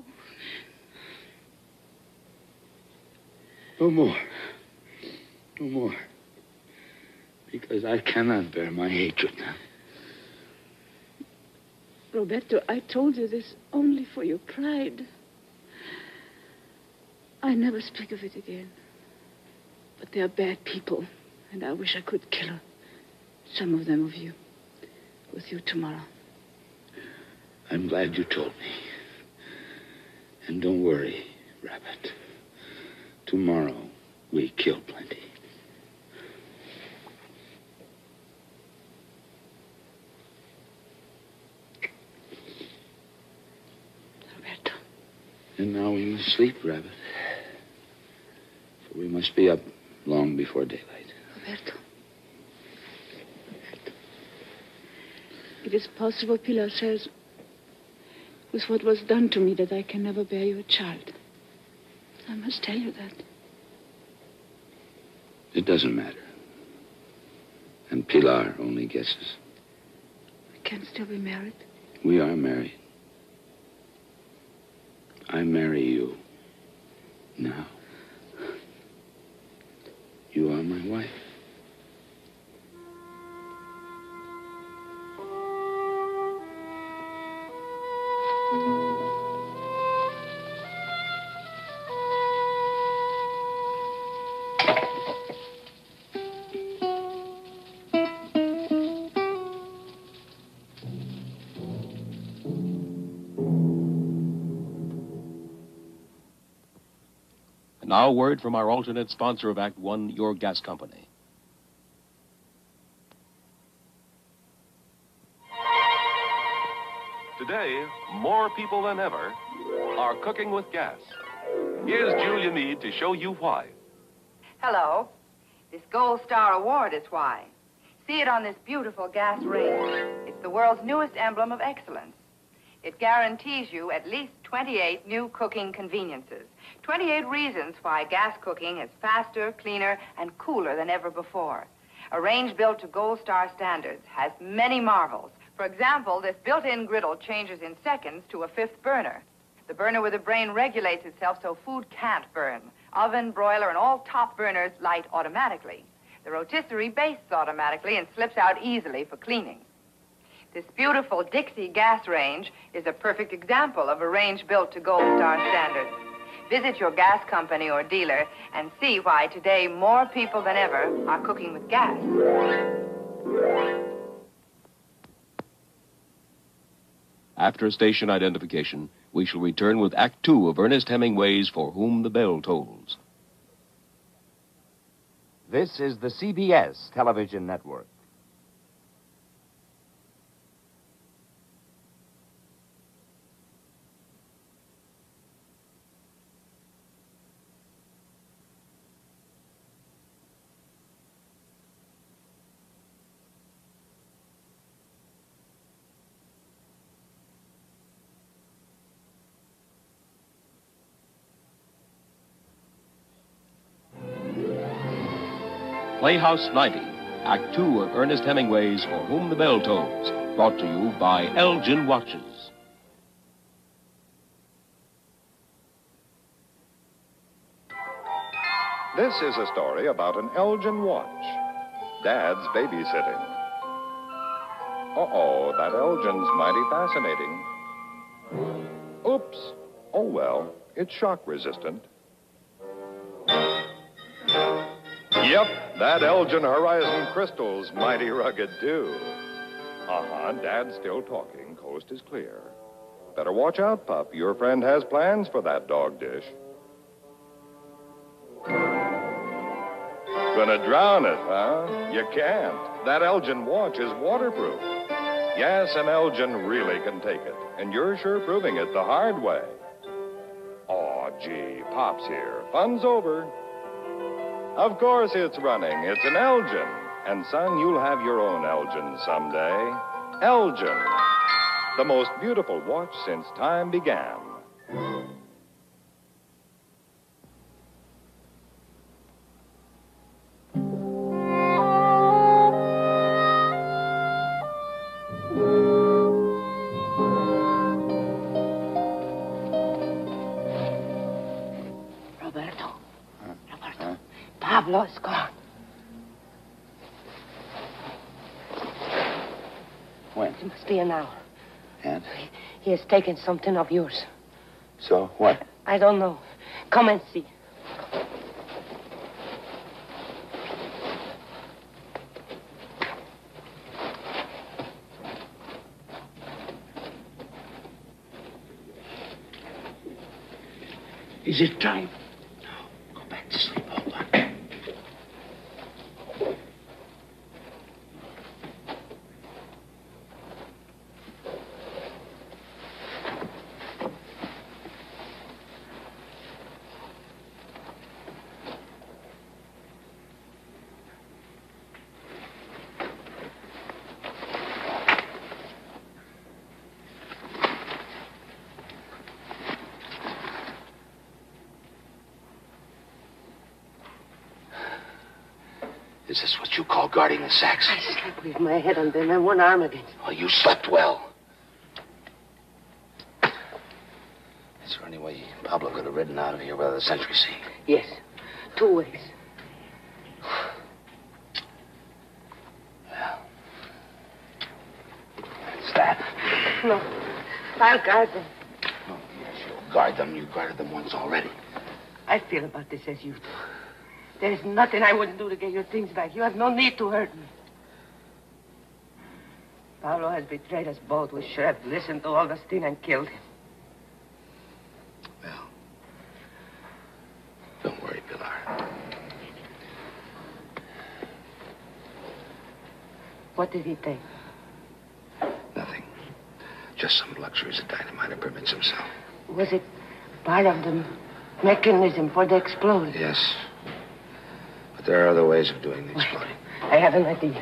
No more. No more. Because I cannot bear my hatred now. Roberto, I told you this only for your pride. I never speak of it again. But they are bad people, and I wish I could kill some of them of you with you tomorrow. I'm glad you told me. And don't worry, Rabbit. Tomorrow, we kill plenty. Roberto. And now we must sleep, Rabbit. For we must be up long before daylight. Roberto. It is possible, Pilar says, with what was done to me, that I can never bear you a child. I must tell you that. It doesn't matter. And Pilar only guesses. We can still be married. We are married. I marry you now. wife. Now, a word from our alternate sponsor of Act One, your gas company. Today, more people than ever are cooking with gas. Here's Julia Meade to show you why. Hello. This Gold Star Award is why. See it on this beautiful gas range. It's the world's newest emblem of excellence. It guarantees you at least 28 new cooking conveniences. 28 reasons why gas cooking is faster, cleaner, and cooler than ever before. A range built to Gold Star standards has many marvels. For example, this built-in griddle changes in seconds to a fifth burner. The burner with a brain regulates itself so food can't burn. Oven, broiler, and all top burners light automatically. The rotisserie bastes automatically and slips out easily for cleaning. This beautiful Dixie gas range is a perfect example of a range built to Gold Star standards. Visit your gas company or dealer and see why today more people than ever are cooking with gas. After station identification, we shall return with Act Two of Ernest Hemingway's For Whom the Bell Tolls. This is the CBS television network. Playhouse 90, Act Two of Ernest Hemingway's For Whom the Bell Tolls, brought to you by Elgin Watches. This is a story about an Elgin watch. Dad's babysitting. Uh-oh, that Elgin's mighty fascinating. Oops. Oh, well, it's shock resistant. Yep, that Elgin Horizon Crystal's mighty rugged, too. Uh-huh, Dad's still talking. Coast is clear. Better watch out, pup. Your friend has plans for that dog dish. Gonna drown it, huh? You can't. That Elgin watch is waterproof. Yes, an Elgin really can take it. And you're sure proving it the hard way. Aw, gee, Pop's here. Fun's over. Of course it's running. It's an Elgin. And, son, you'll have your own Elgin someday. Elgin, the most beautiful watch since time began. Pablo is gone. When? It must be an hour. And? He has taken something of yours. So, what? I don't know. Come and see. Is it time? No. Go back to sleep. Hold on. Is this what you call guarding the sacks? I slept with my head on them and one arm against. Oh, you slept well. Is there any way Pablo could have ridden out of here without the sentry seeing? Yes. 2 ways. I'll guard them. Oh, yes, you'll guard them. You guarded them once already. I feel about this as you do. There's nothing I wouldn't do to get your things back. You have no need to hurt me. Pablo has betrayed us both. We should have listened to Augustine and killed him. Well, don't worry, Pilar. What did he take? Nothing. Just some luxuries a dynamiter permits himself. Was it part of the mechanism for the explosion? Yes. But there are other ways of doing the exploding. I have an idea.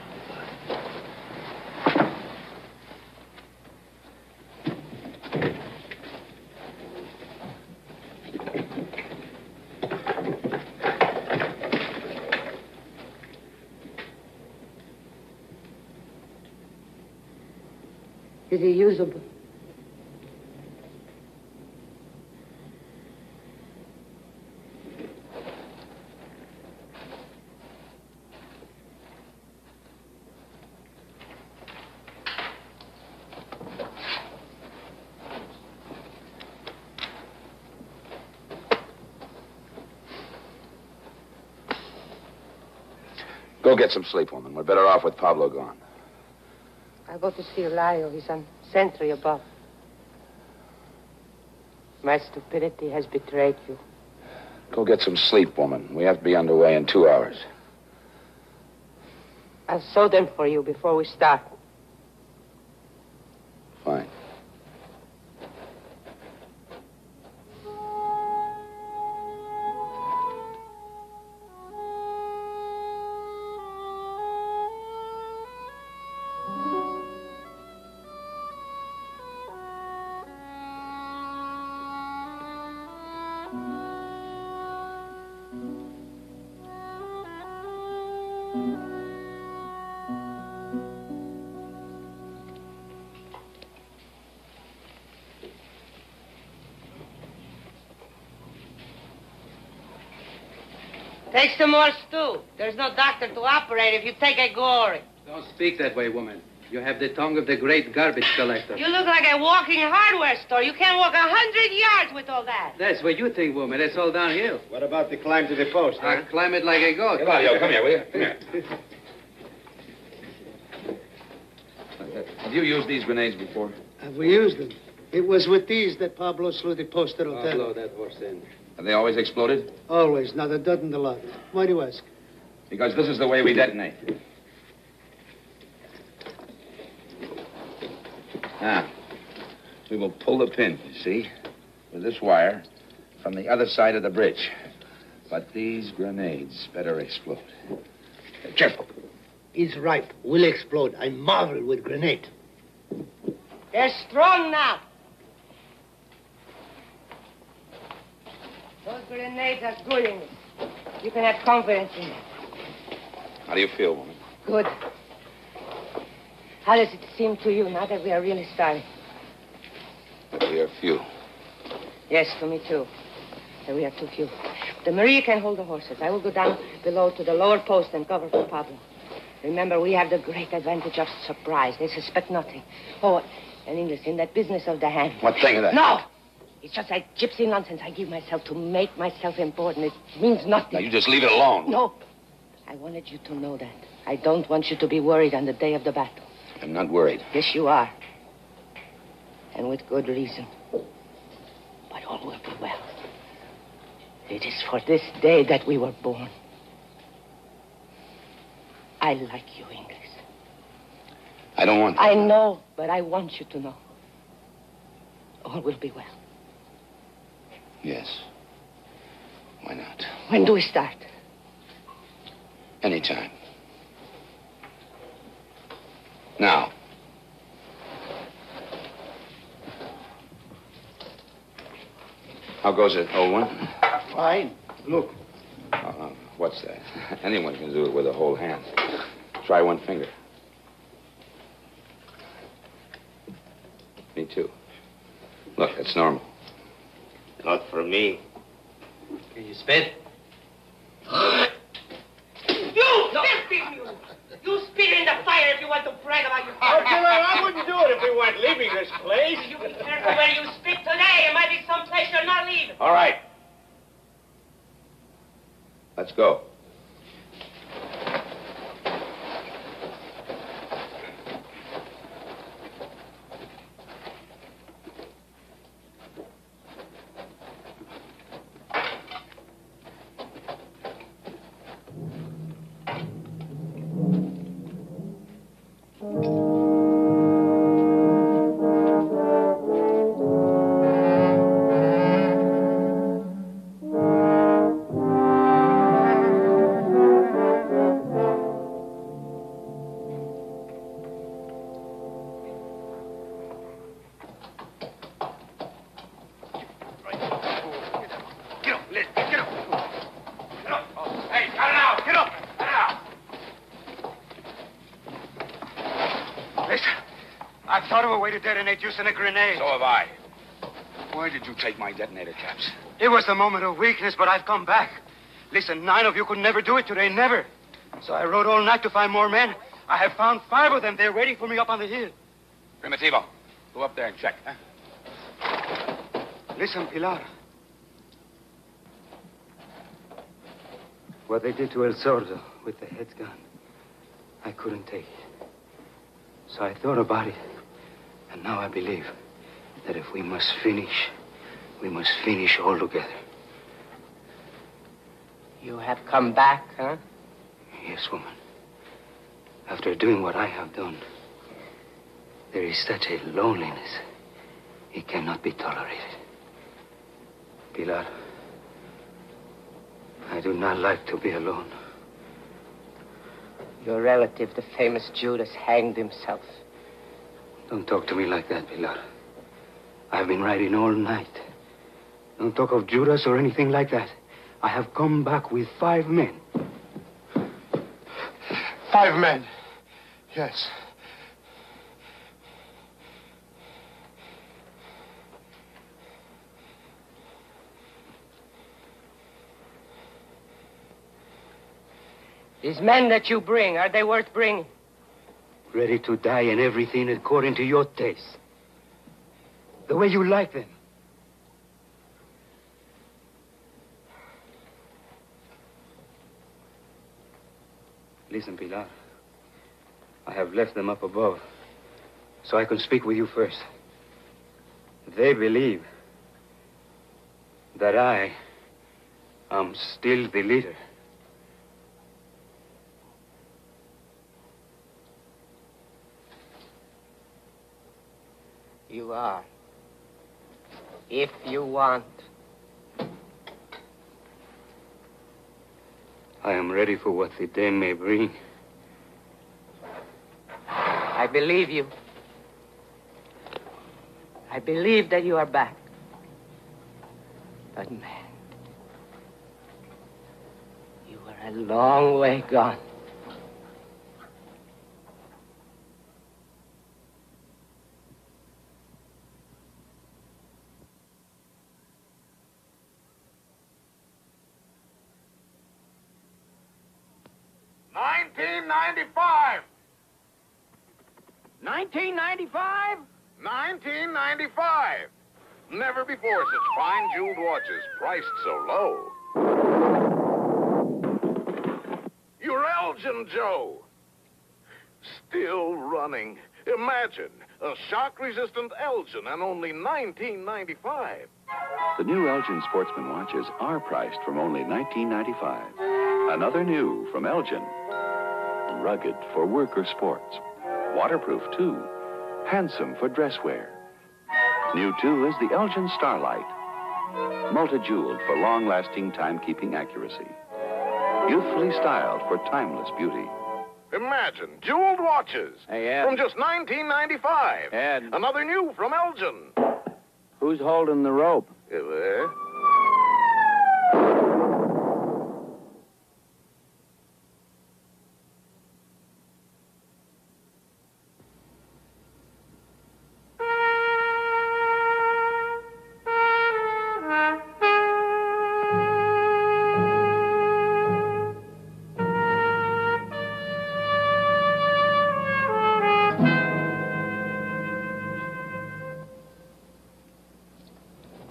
Is he usable? Go get some sleep, woman. We're better off with Pablo gone. I'll go to see Elayo. He's on sentry above. My stupidity has betrayed you. Go get some sleep, woman. We have to be underway in 2 hours. I'll sew them for you before we start. Fine. Take some more stew. There's no doctor to operate if you take a gory. Don't speak that way, woman. You have the tongue of the great garbage collector. You look like a walking hardware store. You can't walk 100 yards with all that. That's what you think, woman. It's all downhill. What about the climb to the post, huh? I climb it like a goat. Eladio, come here, will you? Come here. Have you used these grenades before? Have we used them? It was with these that Pablo slew the post at hotel. Blow that horse in. Have they always exploded? Always. Not a dozen the lot. Why do you ask? Because this is the way we detonate. Now, we will pull the pin, you see, with this wire from the other side of the bridge. But these grenades better explode. Careful. He's right. Will explode. I marvel with grenade. They're strong now. Those grenades are good in it. You can have confidence in them. How do you feel, woman? Good. How does it seem to you now that we are really starting? We are few. Yes, to me too. That we are too few. The Maria can hold the horses. I will go down below to the lower post and cover for Pablo. Remember, we have the great advantage of surprise. They suspect nothing. Oh, and English, in that business of the hand. What thing of that? No! It's just that gypsy nonsense I give myself to make myself important. It means nothing. Now, you just leave it alone. No. I wanted you to know that. I don't want you to be worried on the day of the battle. I'm not worried. Yes, you are. And with good reason. But all will be well. It is for this day that we were born. I like you, English. I don't want to. I know, but I want you to know. All will be well. Yes. Why not? When do we start? Anytime. Now. How goes it, old one? Fine. Look. What's that? Anyone can do it with a whole hand. Try one finger. Me too. Look, that's normal. Not for me. Can you spit? You! No. You spit in the fire if you want to brag about your... Oh, Pilar, I wouldn't do it if we weren't leaving this place. You be careful where you spit today. It might be someplace you're not leaving. All right. Let's go. I've thought of a way to detonate using a grenade. So have I. Where did you take my detonator caps? It was a moment of weakness, but I've come back. Listen, 9 of you could never do it today, never. So I rode all night to find more men. I have found 5 of them. They're waiting for me up on the hill. Primitivo, go up there and check, huh? Listen, Pilar. What they did to El Sordo with the head gun, I couldn't take it. So I thought about it, and now I believe that if we must finish all together. You have come back, huh? Yes, woman. After doing what I have done, there is such a loneliness. It cannot be tolerated. Pilar, I do not like to be alone. Your relative, the famous Judas, hanged himself. Don't talk to me like that, Pilar. I've been riding all night. Don't talk of Judas or anything like that. I have come back with 5 men. 5 men. Yes. These men that you bring, are they worth bringing? Ready to die and everything according to your taste. The way you like them. Listen, Pilar. I have left them up above, so I can speak with you first. They believe that I am still the leader. You are. If you want. I am ready for what the day may bring. I believe you. I believe that you are back. But, man, you are a long way gone. $19.95. 1995? 1995. Never before such fine jeweled watches priced so low. You're Elgin, Joe. Still running. Imagine a shock-resistant Elgin and only $19.95. The new Elgin Sportsman watches are priced from only $19.95. Another new from Elgin. Rugged for work or sports. Waterproof, too. Handsome for dress wear. New, too, is the Elgin Starlight. Multi-jeweled for long-lasting time-keeping accuracy. Youthfully styled for timeless beauty. Imagine jeweled watches from just $19.95. Ed. Another new from Elgin. Who's holding the rope? There.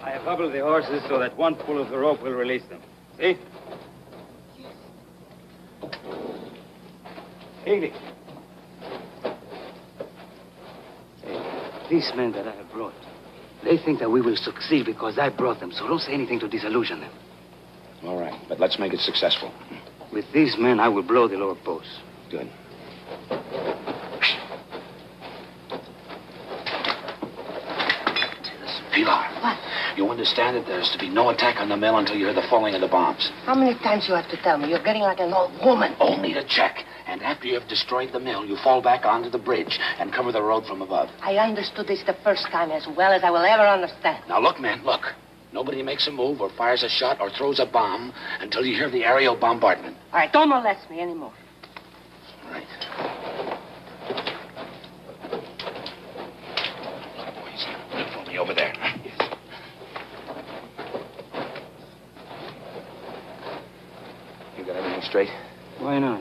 I have hobbled the horses so that one pull of the rope will release them. See? English. These men that I have brought, they think that we will succeed because I brought them, so don't say anything to disillusion them. All right, but let's make it successful. With these men, I will blow the lower post. Good. Pilar. What? You understand that there's to be no attack on the mill until you hear the falling of the bombs. How many times you have to tell me? You're getting like an old woman. Only to check. And after you have destroyed the mill, you fall back onto the bridge and cover the road from above. I understood this the first time as well as I will ever understand. Now look, man, look. Nobody makes a move or fires a shot or throws a bomb until you hear the aerial bombardment. All right, don't molest me anymore. All right. Wait for me over there. Yes. You got everything straight? Why not?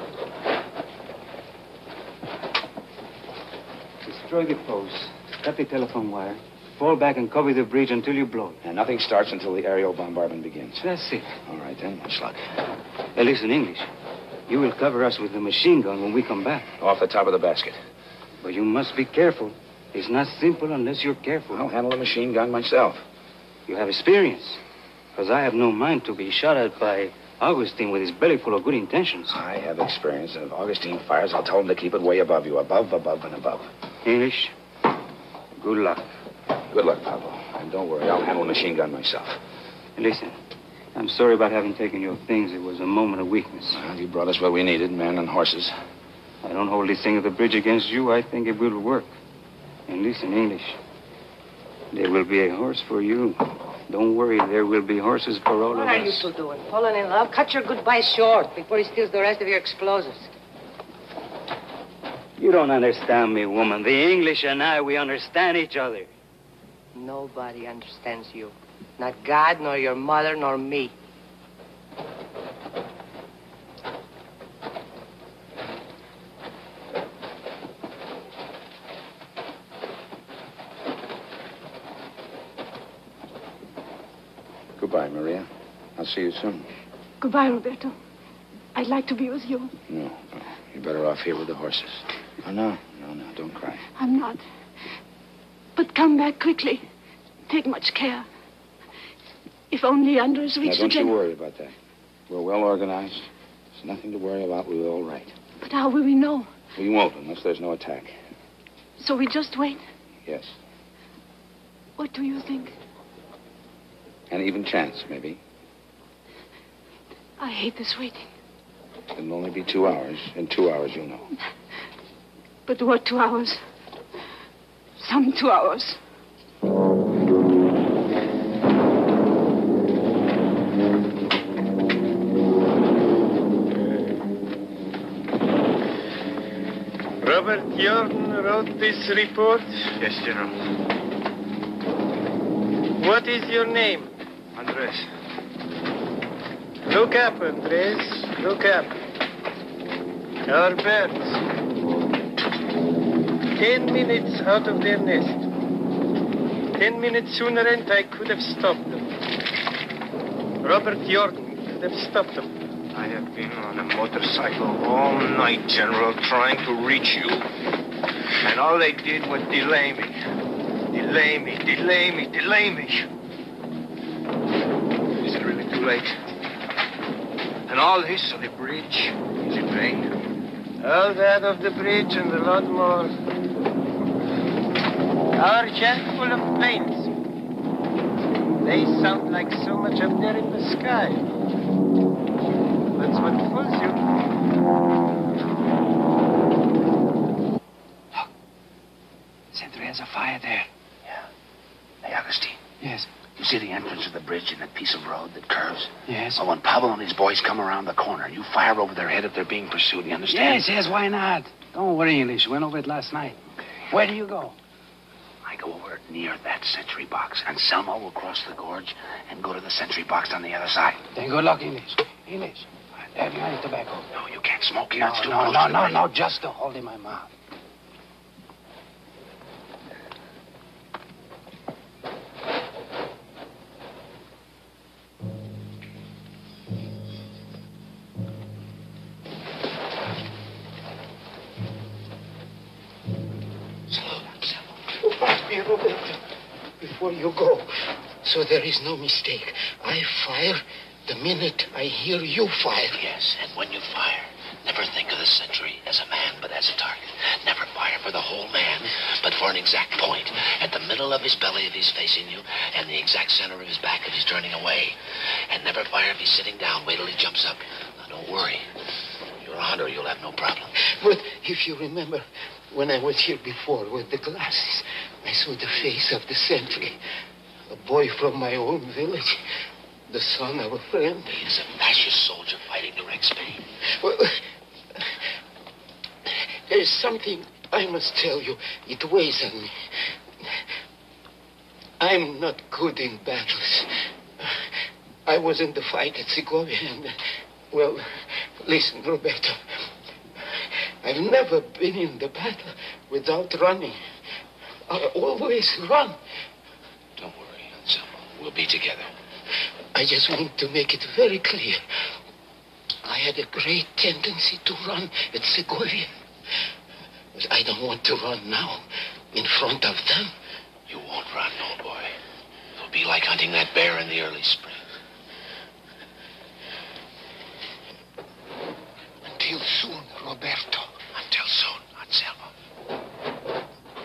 Destroy the post, cut the telephone wire, fall back and cover the bridge until you blow it. And nothing starts until the aerial bombardment begins. That's it. All right, then. Much luck. Hey, listen, English. You will cover us with the machine gun when we come back. Off the top of the basket. But you must be careful. It's not simple unless you're careful. I'll handle a machine gun myself. You have experience. Because I have no mind to be shot at by Augustine with his belly full of good intentions. I have experience. And if Augustine fires, I'll tell him to keep it way above you. Above, above, and above. English, good luck. Good luck, Pablo. And don't worry, I'll handle a machine gun myself. Listen, I'm sorry about having taken your things. It was a moment of weakness. Well, you brought us what we needed, men and horses. I don't hold this thing at the bridge against you. I think it will work. And listen, English, there will be a horse for you. Don't worry, there will be horses for all of us. What are you two doing? Falling in love? Cut your goodbye short before he steals the rest of your explosives. You don't understand me, woman. The English and I, we understand each other. Nobody understands you. Not God, nor your mother, nor me. Goodbye, Maria. I'll see you soon. Goodbye, Roberto. I'd like to be with you. No. You're better off here with the horses. Oh, no. Don't cry. I'm not. But come back quickly. Take much care. If only Andres reached Now, don't again. you worry about that. We're well organized. There's nothing to worry about. We'll be all right. But how will we know? We won't unless there's no attack. So we just wait. Yes. What do you think? An even chance, maybe. I hate this waiting. It'll only be 2 hours. In 2 hours, you'll know. But what 2 hours? Some 2 hours. Robert Jordan wrote this report? Yes, General. What is your name? Andres. Look up, Andres. Look up. Our birds. 10 minutes out of their nest. 10 minutes sooner and I could have stopped them. Robert Jordan could have stopped them. I have been on a motorcycle all night, General, trying to reach you. And all they did was delay me. Delay me. Is it really too late? And all this on the bridge, is it vain? All that of the bridge and a lot more. Our jet full of planes. They sound like so much up there in the sky. That's what fools you. Look. Sentry has a fire there. Yeah. Hey, Augustine. Yes. You see the entrance of the bridge and that piece of road that curves? Yes. Well, when Pablo and his boys come around the corner, you fire over their head if they're being pursued. You understand? Yes, why not? Don't worry, English. Went over it last night. Okay. Where do you go? I go over near that sentry box, and Selma will cross the gorge and go to the sentry box on the other side. Then good luck, English. English. Have you any tobacco? No, you can't smoke here. It's too No, close to the bridge. no, just to hold in my mouth. you go. So there is no mistake. I fire the minute I hear you fire. Yes, and when you fire, never think of the sentry as a man, but as a target. Never fire for the whole man, but for an exact point. At the middle of his belly if he's facing you, and the exact center of his back if he's turning away. And never fire if he's sitting down. Wait till he jumps up. Now, don't worry. You're a hunter. You'll have no problem. But if you remember, when I was here before with the glasses, I saw the face of the sentry. A boy from my own village. The son of a friend. He is a fascist soldier fighting to wreck Spain. Well, there's something I must tell you. It weighs on me. I'm not good in battles. I was in the fight at Segovia and, well, listen, Roberto. I've never been in the battle without running. I always run. Don't worry, Anselmo. We'll be together. I just want to make it very clear. I had a great tendency to run at Segovia. But I don't want to run now in front of them. You won't run, old boy. It'll be like hunting that bear in the early spring. Until soon, Roberto. Until soon, Anselmo.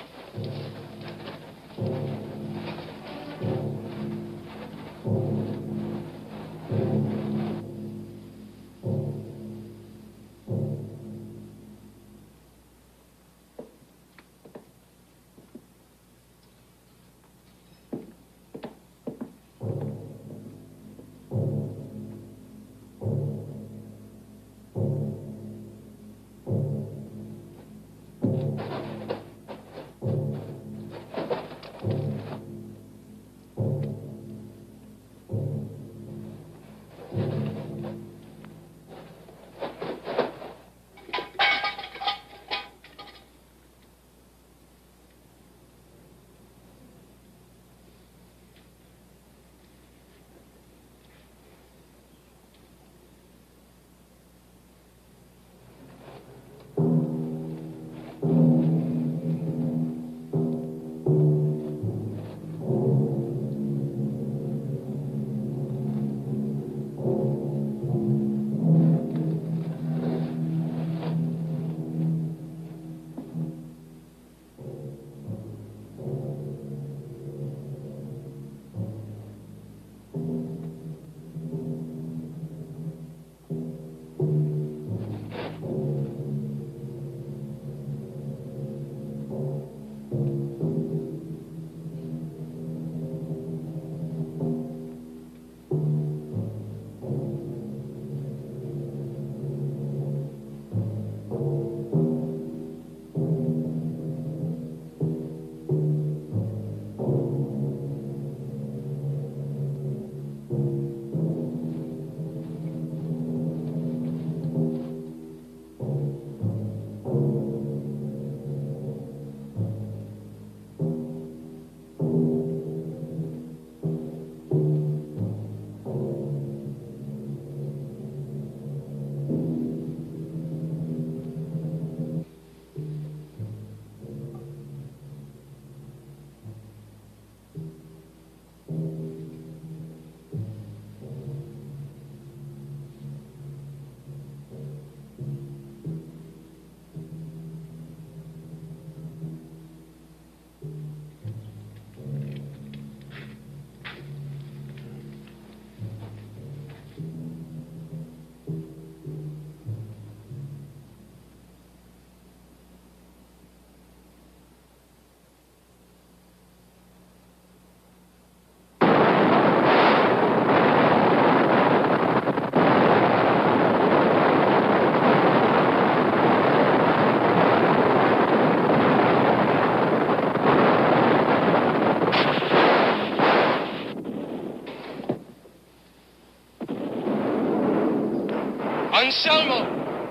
Anselmo!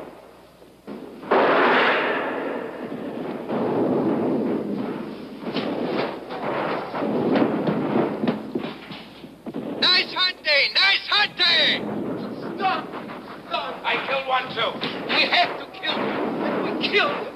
Nice hunting! Nice hunting! Stop! Stop! I killed one, too. We have to kill him. We killed him.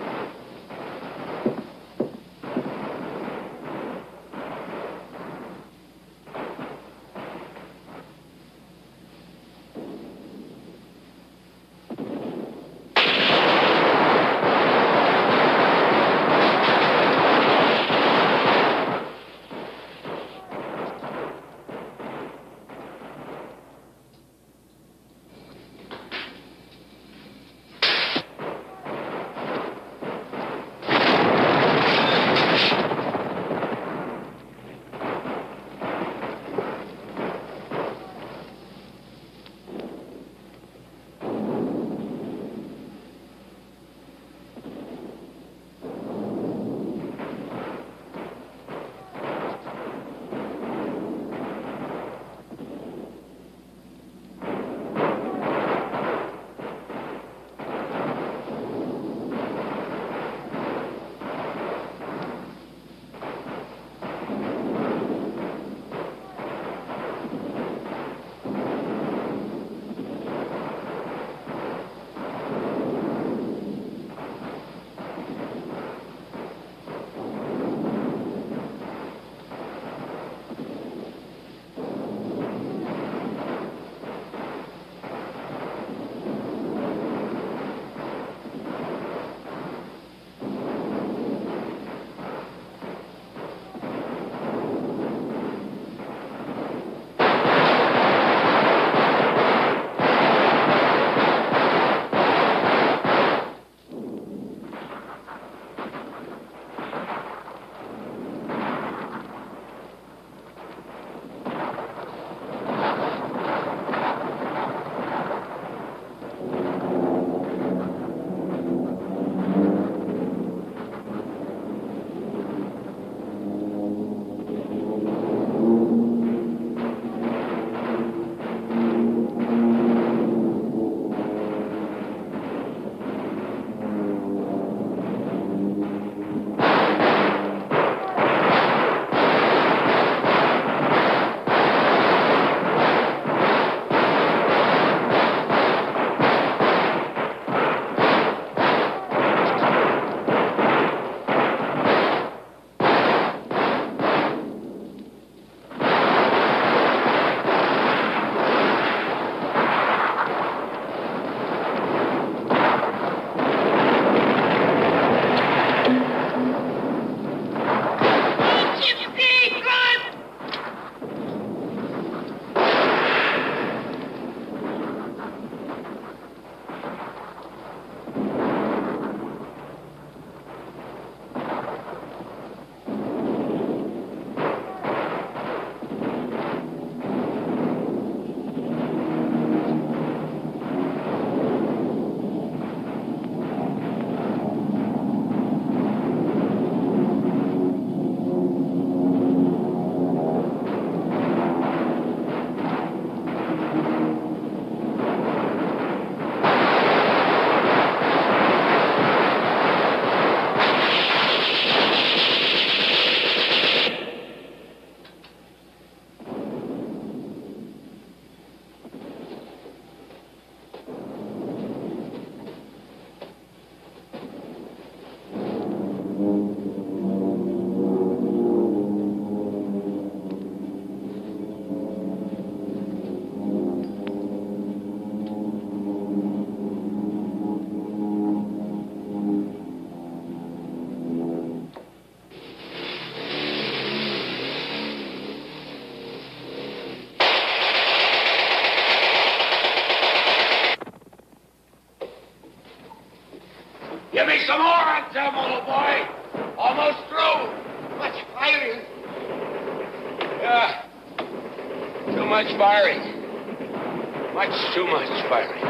Anselmo, old boy. Almost through. Much firing. Yeah. Too much firing. Much too much firing.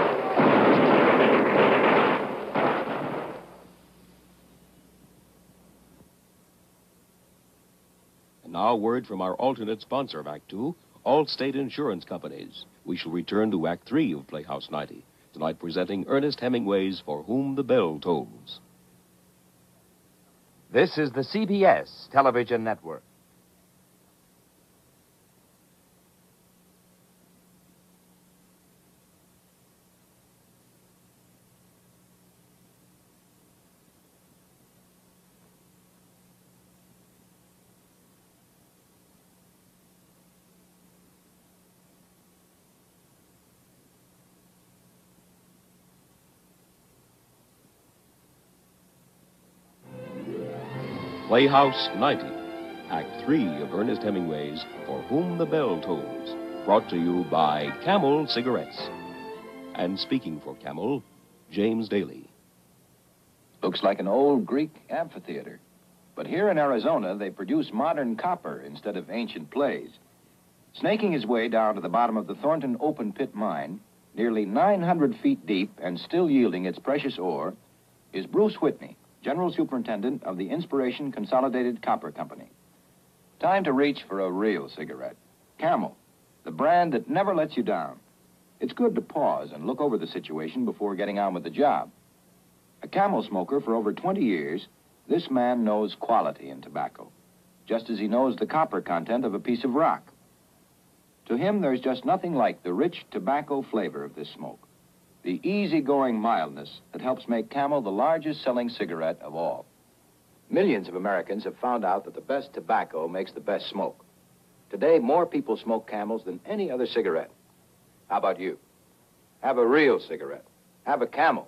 And now, word from our alternate sponsor of Act Two, Allstate Insurance Companies. We shall return to Act Three of Playhouse 90, tonight presenting Ernest Hemingway's For Whom the Bell Tolls. This is the CBS Television Network. Playhouse 90, Act 3 of Ernest Hemingway's For Whom the Bell Tolls, brought to you by Camel Cigarettes. And speaking for Camel, James Daly. Looks like an old Greek amphitheater. But here in Arizona, they produce modern copper instead of ancient plays. Snaking his way down to the bottom of the Thornton open pit mine, nearly 900 feet deep and still yielding its precious ore, is Bruce Whitney, General Superintendent of the Inspiration Consolidated Copper Company. Time to reach for a real cigarette. Camel, the brand that never lets you down. It's good to pause and look over the situation before getting on with the job. A Camel smoker for over 20 years, this man knows quality in tobacco, just as he knows the copper content of a piece of rock. To him, there's just nothing like the rich tobacco flavor of this smoke. The easygoing mildness that helps make Camel the largest selling cigarette of all. Millions of Americans have found out that the best tobacco makes the best smoke. Today, more people smoke Camels than any other cigarette. How about you? Have a real cigarette. Have a Camel.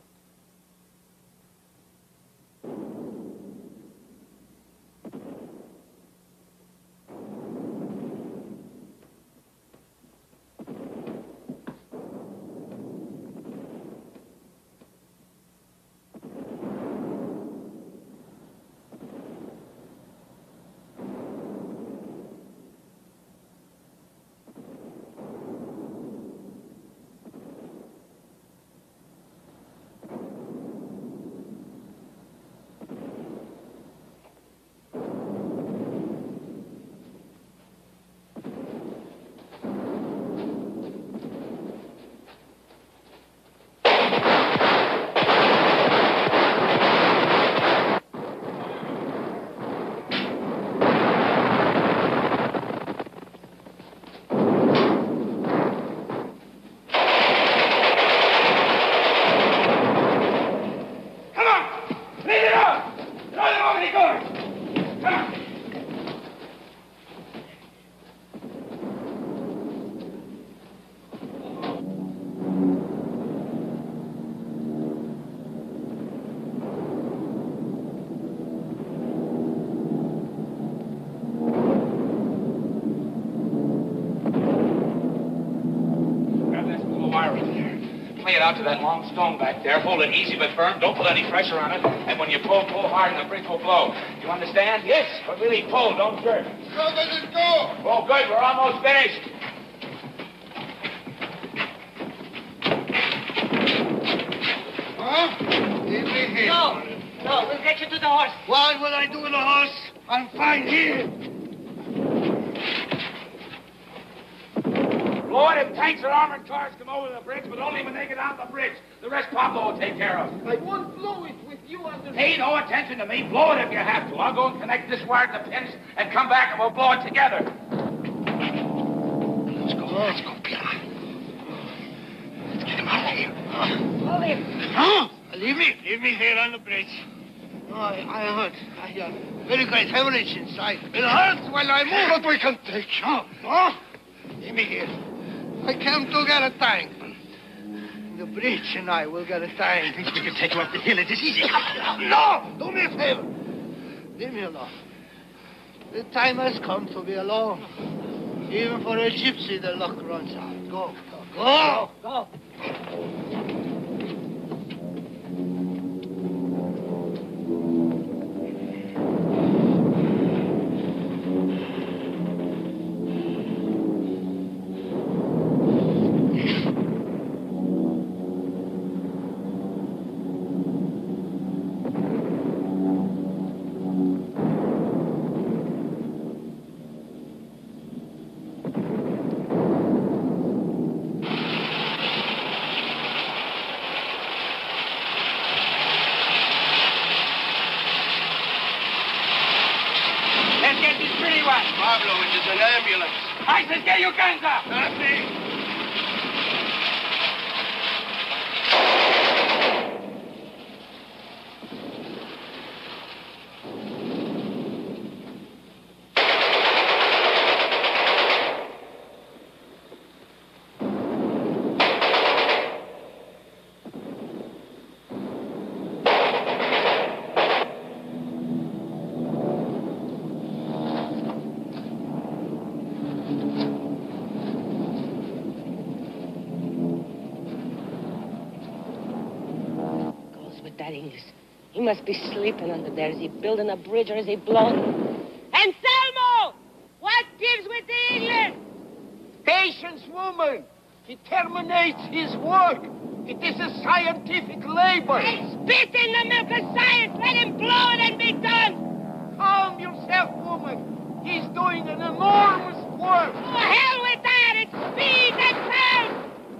Out to that long stone back there. Hold it easy but firm. Don't put any pressure on it. And when you pull hard and the bridge will blow. You understand? Yes. But really pull. Don't jerk. How does it go? Oh, good. We're almost finished. Huh? Leave me here. No, we'll get you to the horse. What will I do with the horse? I'm fine here. Blow it if tanks or armored cars come over the bridge, but only when they get on the bridge. The rest Pablo will take care of. I won't blow it with you under... Pay no attention to me. Blow it if you have to. I'll go and connect this wire to the pins and come back and we'll blow it together. Let's go, Pierre. Let's get him out of here. Hold him. Huh? Leave me here on the bridge. Oh, I hurt. Very great hemorrhage inside. It hurts while I move. But we can take you. No? Leave me here. I came to get a tank. The bridge and I will get a tank. We can take you up the hill. It is easy. No! Do me a favor. Leave me alone. The time has come to be alone. Even for a gypsy, the luck runs out. Go. Go. English. He must be sleeping under there. Is he building a bridge or is he blowing? Anselmo! What gives with the English? Patience, woman. He terminates his work. It is a scientific labor. Spit in the milk of science. Let him blow it and be done. Calm yourself, woman. He's doing an enormous work. Oh, hell with that. It's speed that counts.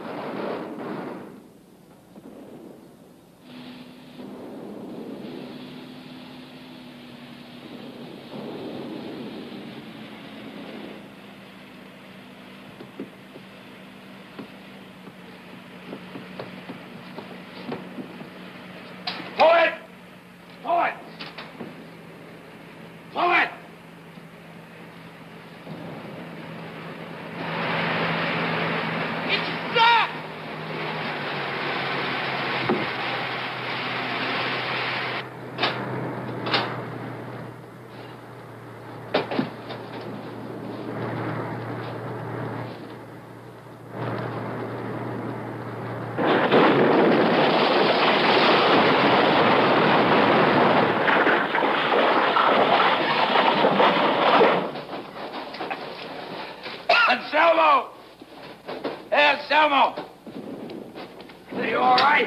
Forward! Forward! Forward! It's stuck! Anselmo! Hey, Anselmo! Are you all right?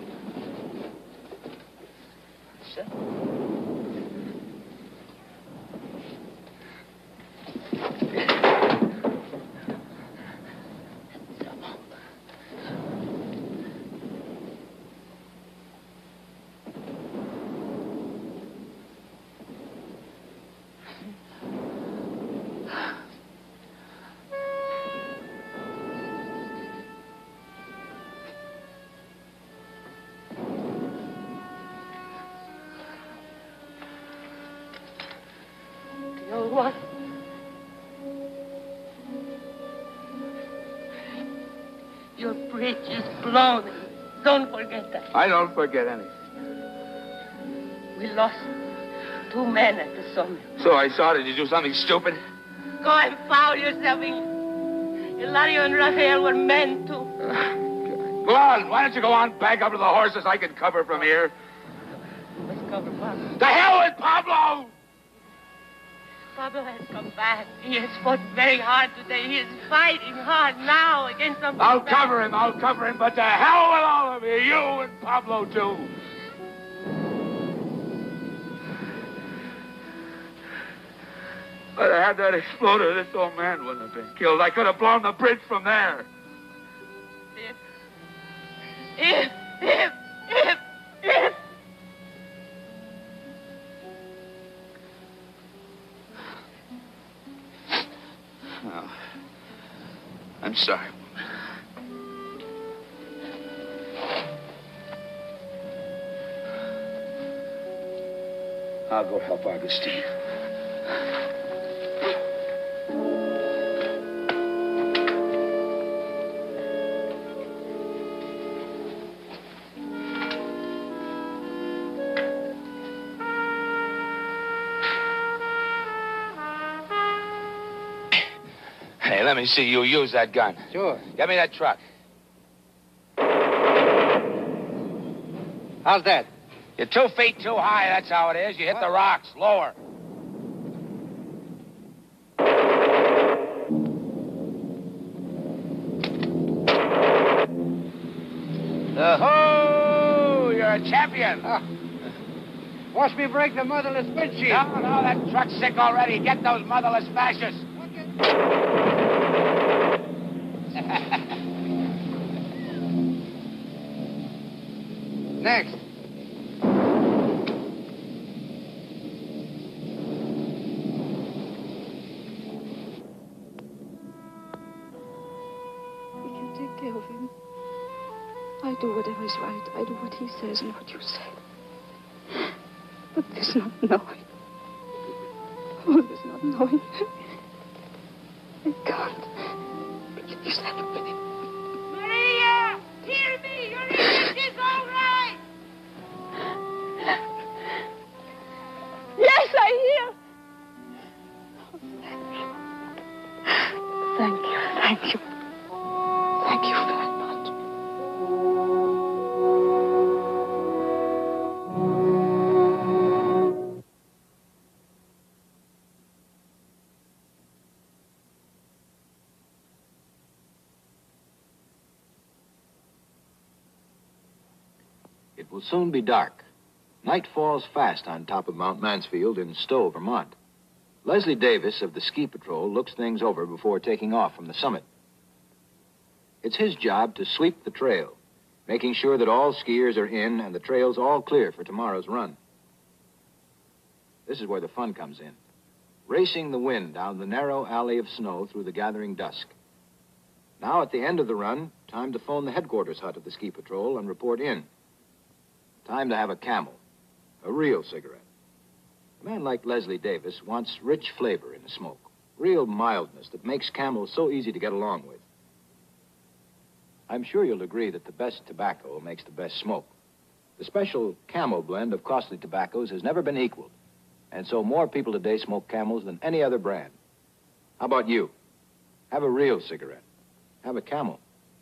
The old one. Your bridge is blown. Don't forget that. I don't forget anything. We lost 2 men at the summit. So I saw. Did you do something stupid? Go and foul yourself in. Hilario and Rafael were men, too. Go on. Why don't you go on back up to the horses? I can cover from here. Let's cover Pablo. The hell with Pablo! Pablo has come back. He has fought very hard today. He is fighting hard now against something I'll bad. cover him, but to hell with all of you, you and Pablo, too. If I had that exploder, this old man wouldn't have been killed. I could have blown the bridge from there. If. Oh, I'm sorry. I'll go help Augustine. Hey, let me see you use that gun. Sure. Get me that truck. How's that? You're 2 feet too high, that's how it is. You hit the rocks. Lower. Oh, you're a champion. Watch me break the motherless windshield. No, that truck's sick already. Get those motherless fascists. Next. We can take care of him. I do whatever is right. I do what he says and what you say. But this not knowing. Oh, this not knowing. I can't. Please help me. Maria! Hear me! Your English is all right! Yes, I hear. Thank you. Thank you. Thank you very much. It will soon be dark. Night falls fast on top of Mount Mansfield in Stowe, Vermont. Leslie Davis of the Ski Patrol looks things over before taking off from the summit. It's his job to sweep the trail, making sure that all skiers are in and the trail's all clear for tomorrow's run. This is where the fun comes in. Racing the wind down the narrow alley of snow through the gathering dusk. Now, at the end of the run, time to phone the headquarters hut of the Ski Patrol and report in. Time to have a Camel, a real cigarette. A man like Leslie Davis wants rich flavor in the smoke, real mildness that makes Camels so easy to get along with. I'm sure you'll agree that the best tobacco makes the best smoke. The special Camel blend of costly tobaccos has never been equaled, and so more people today smoke Camels than any other brand. How about you? Have a real cigarette. Have a Camel.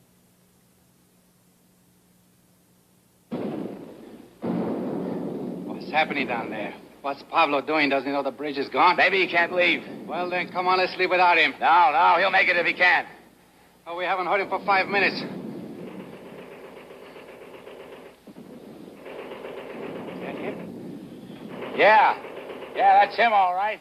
What's happening down there? What's Pablo doing? Doesn't he know the bridge is gone? Maybe he can't leave. Well, then, come on, let's leave without him. No, he'll make it if he can. Oh, we haven't heard him for 5 minutes. That him? Yeah, that's him, all right.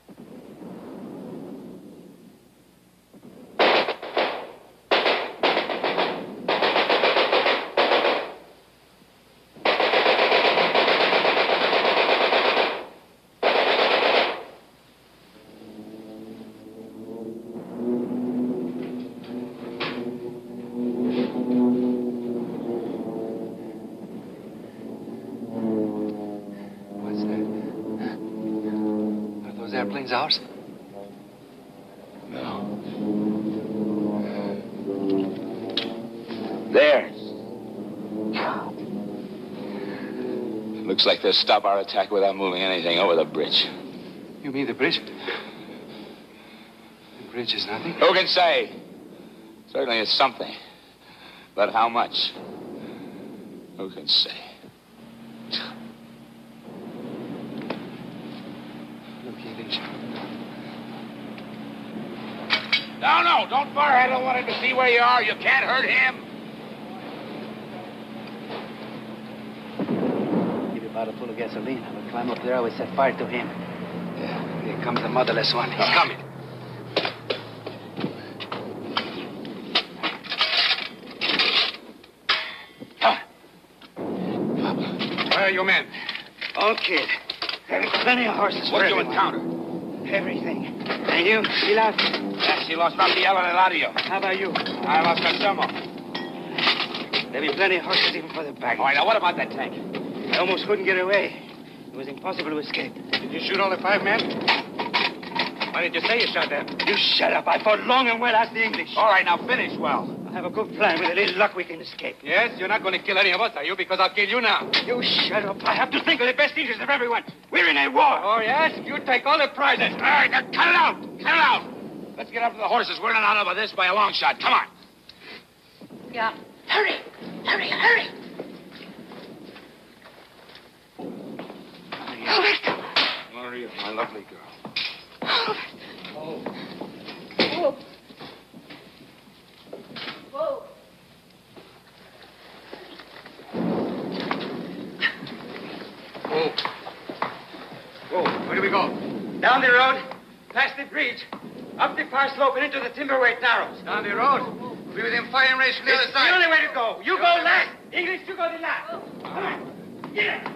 Airplane's ours? No. There. Looks like they'll stop our attack without moving anything over the bridge. You mean the bridge? The bridge is nothing? Who can say? Certainly it's something. But how much? Who can say? No, don't fire. I don't want him to see where you are. You can't hurt him. Give you a bottle full of gasoline. I will climb up there. I will set fire to him. Yeah, here comes the motherless one. He's coming. Where are your men? All kid. There are plenty of horses. What'd you encounter? Everything. And you, Silas? Yes, he lost Rafael and Eladio. How about you? I lost Anselmo. There'll be plenty of horses even for the baggage. All right, now what about that tank? I almost couldn't get away. It was impossible to escape. Did you shoot all the 5 men? Why did you say you shot them? You shut up. I fought long and well. Ask the English. All right, now finish well. I have a good plan. With a little luck, we can escape. Yes, you're not going to kill any of us, are you? Because I'll kill you now. You shut up. I have to think of the best interests of everyone. We're in a war. Oh, yes? You take all the prizes. All right, now cut it out. Cut it out. Let's get up to the horses. We're not out of this by a long shot. Come on. Yeah. Hurry. Hurry, hurry. Maria, my lovely girl. Oh. Whoa. Whoa. Whoa, where do we go? Down the road, past the bridge, up the far slope and into the timber-weight narrows. Down the road? We'll be within firing range from the other side. The only way to go. You go last. English, you go the last. Come on. Get it.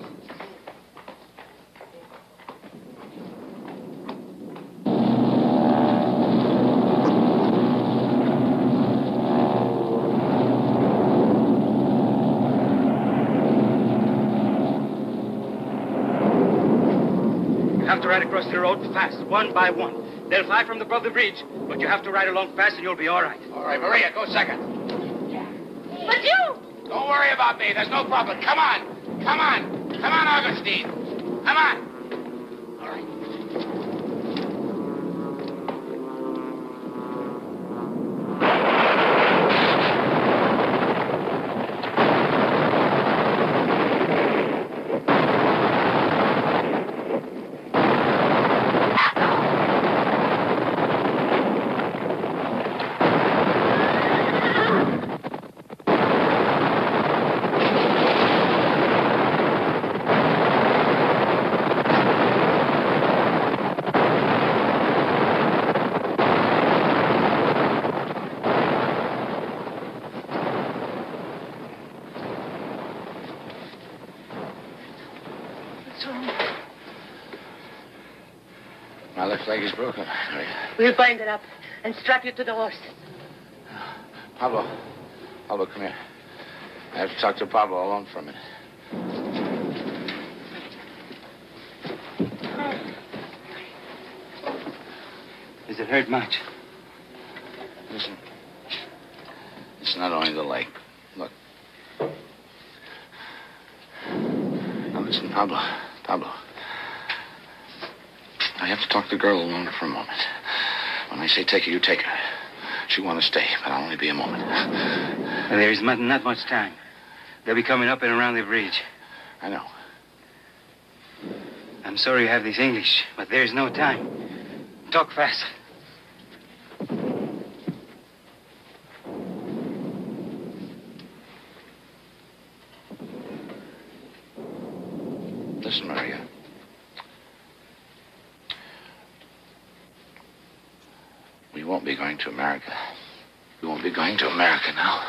You have to ride across the road fast, one by one. They'll fly from above the bridge, but you have to ride along fast and you'll be all right. All right, Maria, go second. But you! Don't worry about me. There's no problem. Come on. Come on. Come on, Augustine. Come on. All right. My left leg is broken. We'll bind it up and strap you to the horse. Pablo, come here. I have to talk to Pablo alone for a minute. Does it hurt much? Listen. It's not only the leg. Look. Now listen, Pablo. I have to talk to the girl alone for a moment. When I say take her, you take her. She want to stay, but I'll only be a moment. Well, there is not much time. They'll be coming up and around the bridge. I know. I'm sorry you have this English, but there's no time. Talk fast. Listen, Maria. We won't be going to America. We won't be going to America now.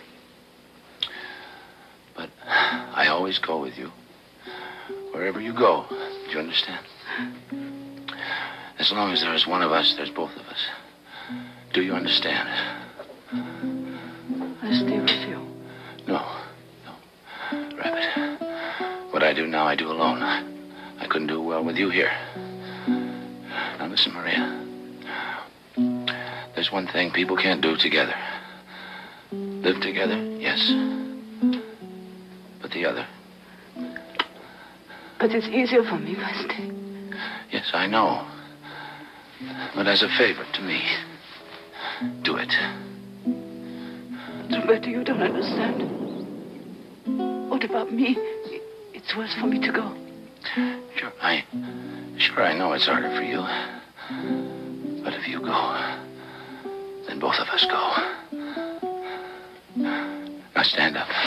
But I always go with you. Wherever you go. Do you understand? As long as there is one of us, there's both of us. Do you understand? I'll stay with you. No. Rabbit. What I do now, I do alone. I couldn't do well with you here. Now listen, Maria. There's one thing people can't do together. Live together, yes. But the other. But it's easier for me if I stay. Yes, I know. But as a favor to me, do it. Roberto, you don't understand. What about me? It's worse for me to go. Sure, I know it's harder for you. But if you go, then both of us go. Now stand up.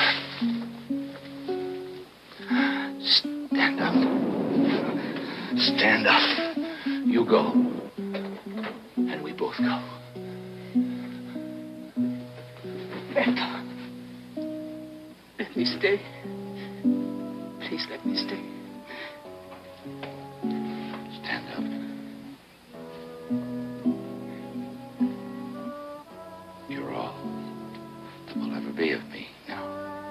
Stand up. Stand up. You go. And we both go. Roberto, let me stay. Please let me stay. Stand up. You're all that will ever be of me now.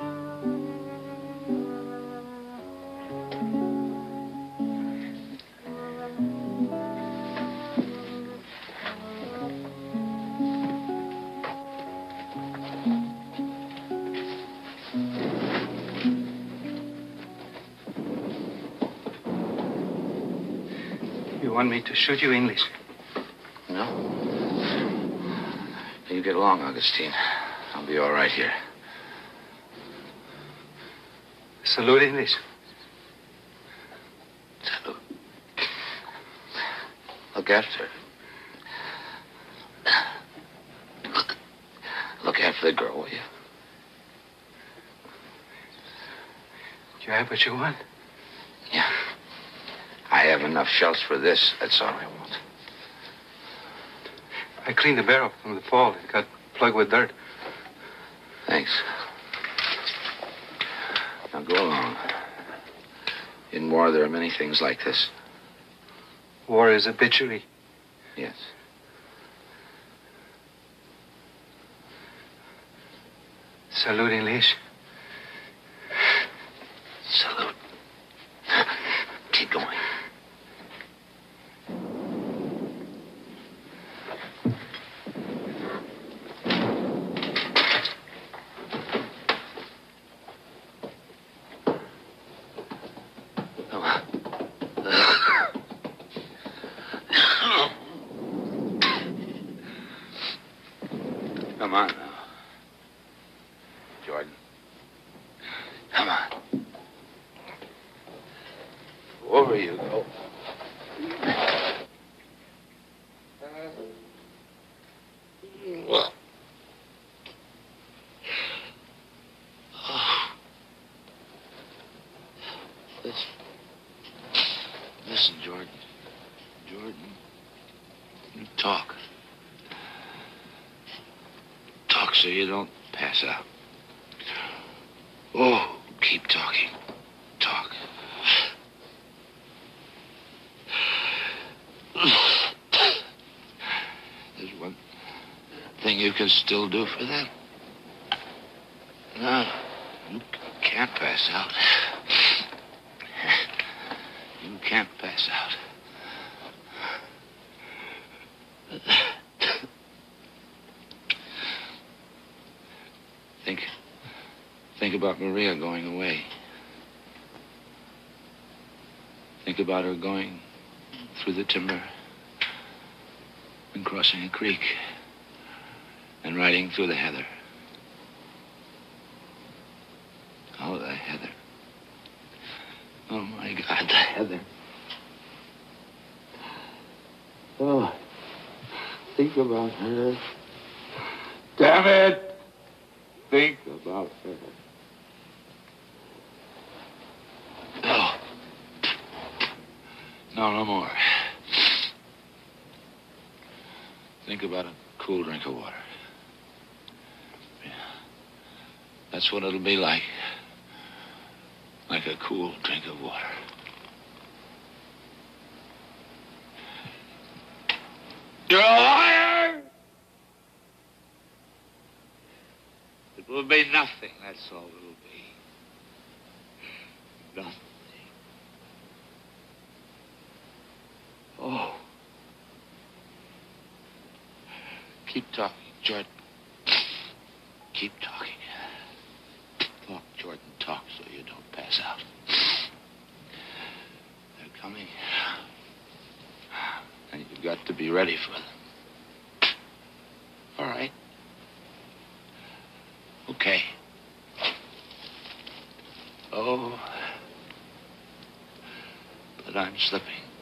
You want me to shoot you English? No? You get along, Augustine. I'll be all right here. Salute English. Salute. Look after. Look after the girl, will you? Do you have what you want? Yeah. I have enough shells for this. That's all I want. I cleaned the barrel from the fall. It got plugged with dirt. Thanks. Now go along. In war, there are many things like this. War is a bitchery. Yes. Salute English. Salute. Keep going. Come on now. Jordan. Come on. Over you go. Listen, Jordan. Jordan, you talk. Talk so you don't pass out. Oh, keep talking. Talk. anything you can still do for them? No, you can't pass out. You can't pass out. Think about Maria going away. Think about her going through the timber and crossing a creek and riding through the heather. Oh, the heather. Oh, my God, the heather. Oh, think about her. Damn it! Think about her. No. No more. Think about a cool drink of water. Yeah. That's what it'll be like. Like a cool drink of water. You're a liar! It will be nothing, that's all it will be. Nothing. Oh. Keep talking, Jordan. Keep talking. Talk, Jordan, talk so you don't pass out. They're coming. And you've got to be ready for them. All right. Okay. Oh. But I'm slipping.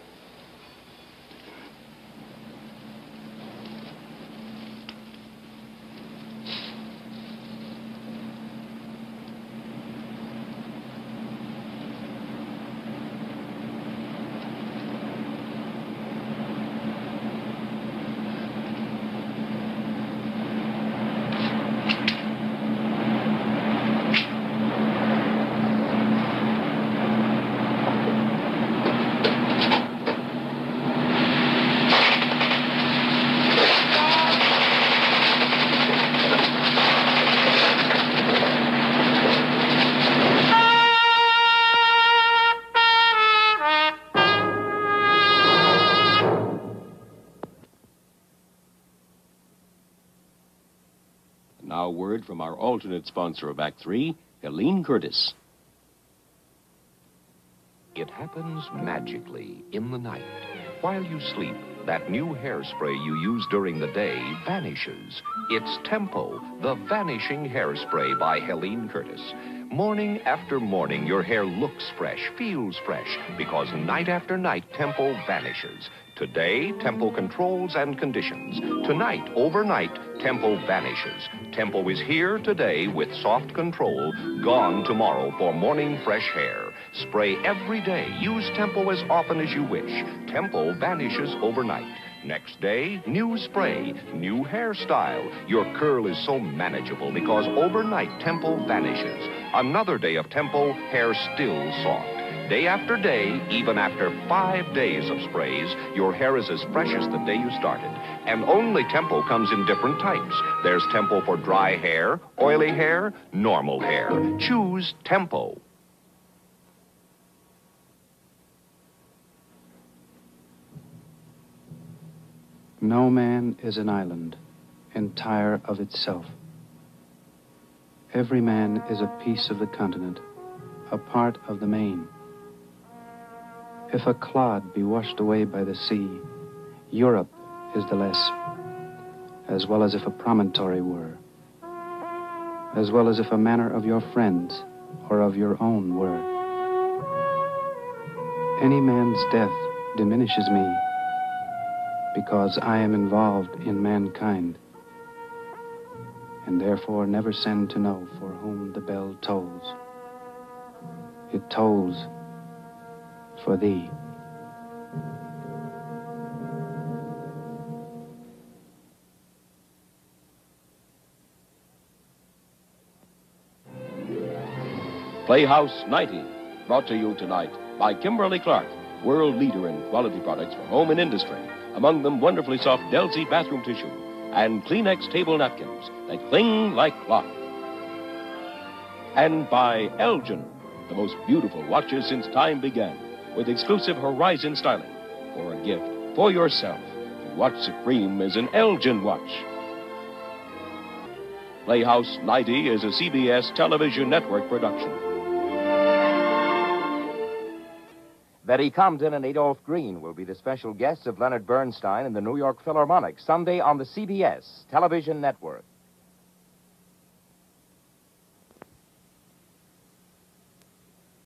Now, word from our alternate sponsor of Act 3, Helene Curtis. It happens magically in the night. While you sleep, that new hairspray you use during the day vanishes. It's Tempo, the vanishing hairspray by Helene Curtis. Morning after morning, your hair looks fresh, feels fresh, because night after night, Tempo vanishes. Today, Tempo controls and conditions. Tonight, overnight, Tempo vanishes. Tempo is here today with soft control, gone tomorrow for morning fresh hair. Spray every day. Use Tempo as often as you wish. Tempo vanishes overnight. Next day, new spray, new hairstyle. Your curl is so manageable because overnight Tempo vanishes. Another day of Tempo, hair still soft. Day after day, even after 5 days of sprays, your hair is as fresh as the day you started. And only Tempo comes in different types. There's Tempo for dry hair, oily hair, normal hair. Choose Tempo. No man is an island, entire of itself. Every man is a piece of the continent, a part of the main. If a clod be washed away by the sea, Europe is the less, as well as if a promontory were, as well as if a manor of your friends or of your own were. Any man's death diminishes me, because I am involved in mankind, and therefore never send to know for whom the bell tolls. It tolls for thee. Playhouse 90, brought to you tonight by Kimberly Clark, world leader in quality products for home and industry. Among them, wonderfully soft Delsey bathroom tissue and Kleenex table napkins that cling like cloth. And by Elgin, the most beautiful watches since time began, with exclusive Horizon styling for a gift for yourself. What's supreme is an Elgin watch. Playhouse 90 is a CBS television network production. Betty Comden and Adolph Green will be the special guests of Leonard Bernstein and the New York Philharmonic Sunday on the CBS television network.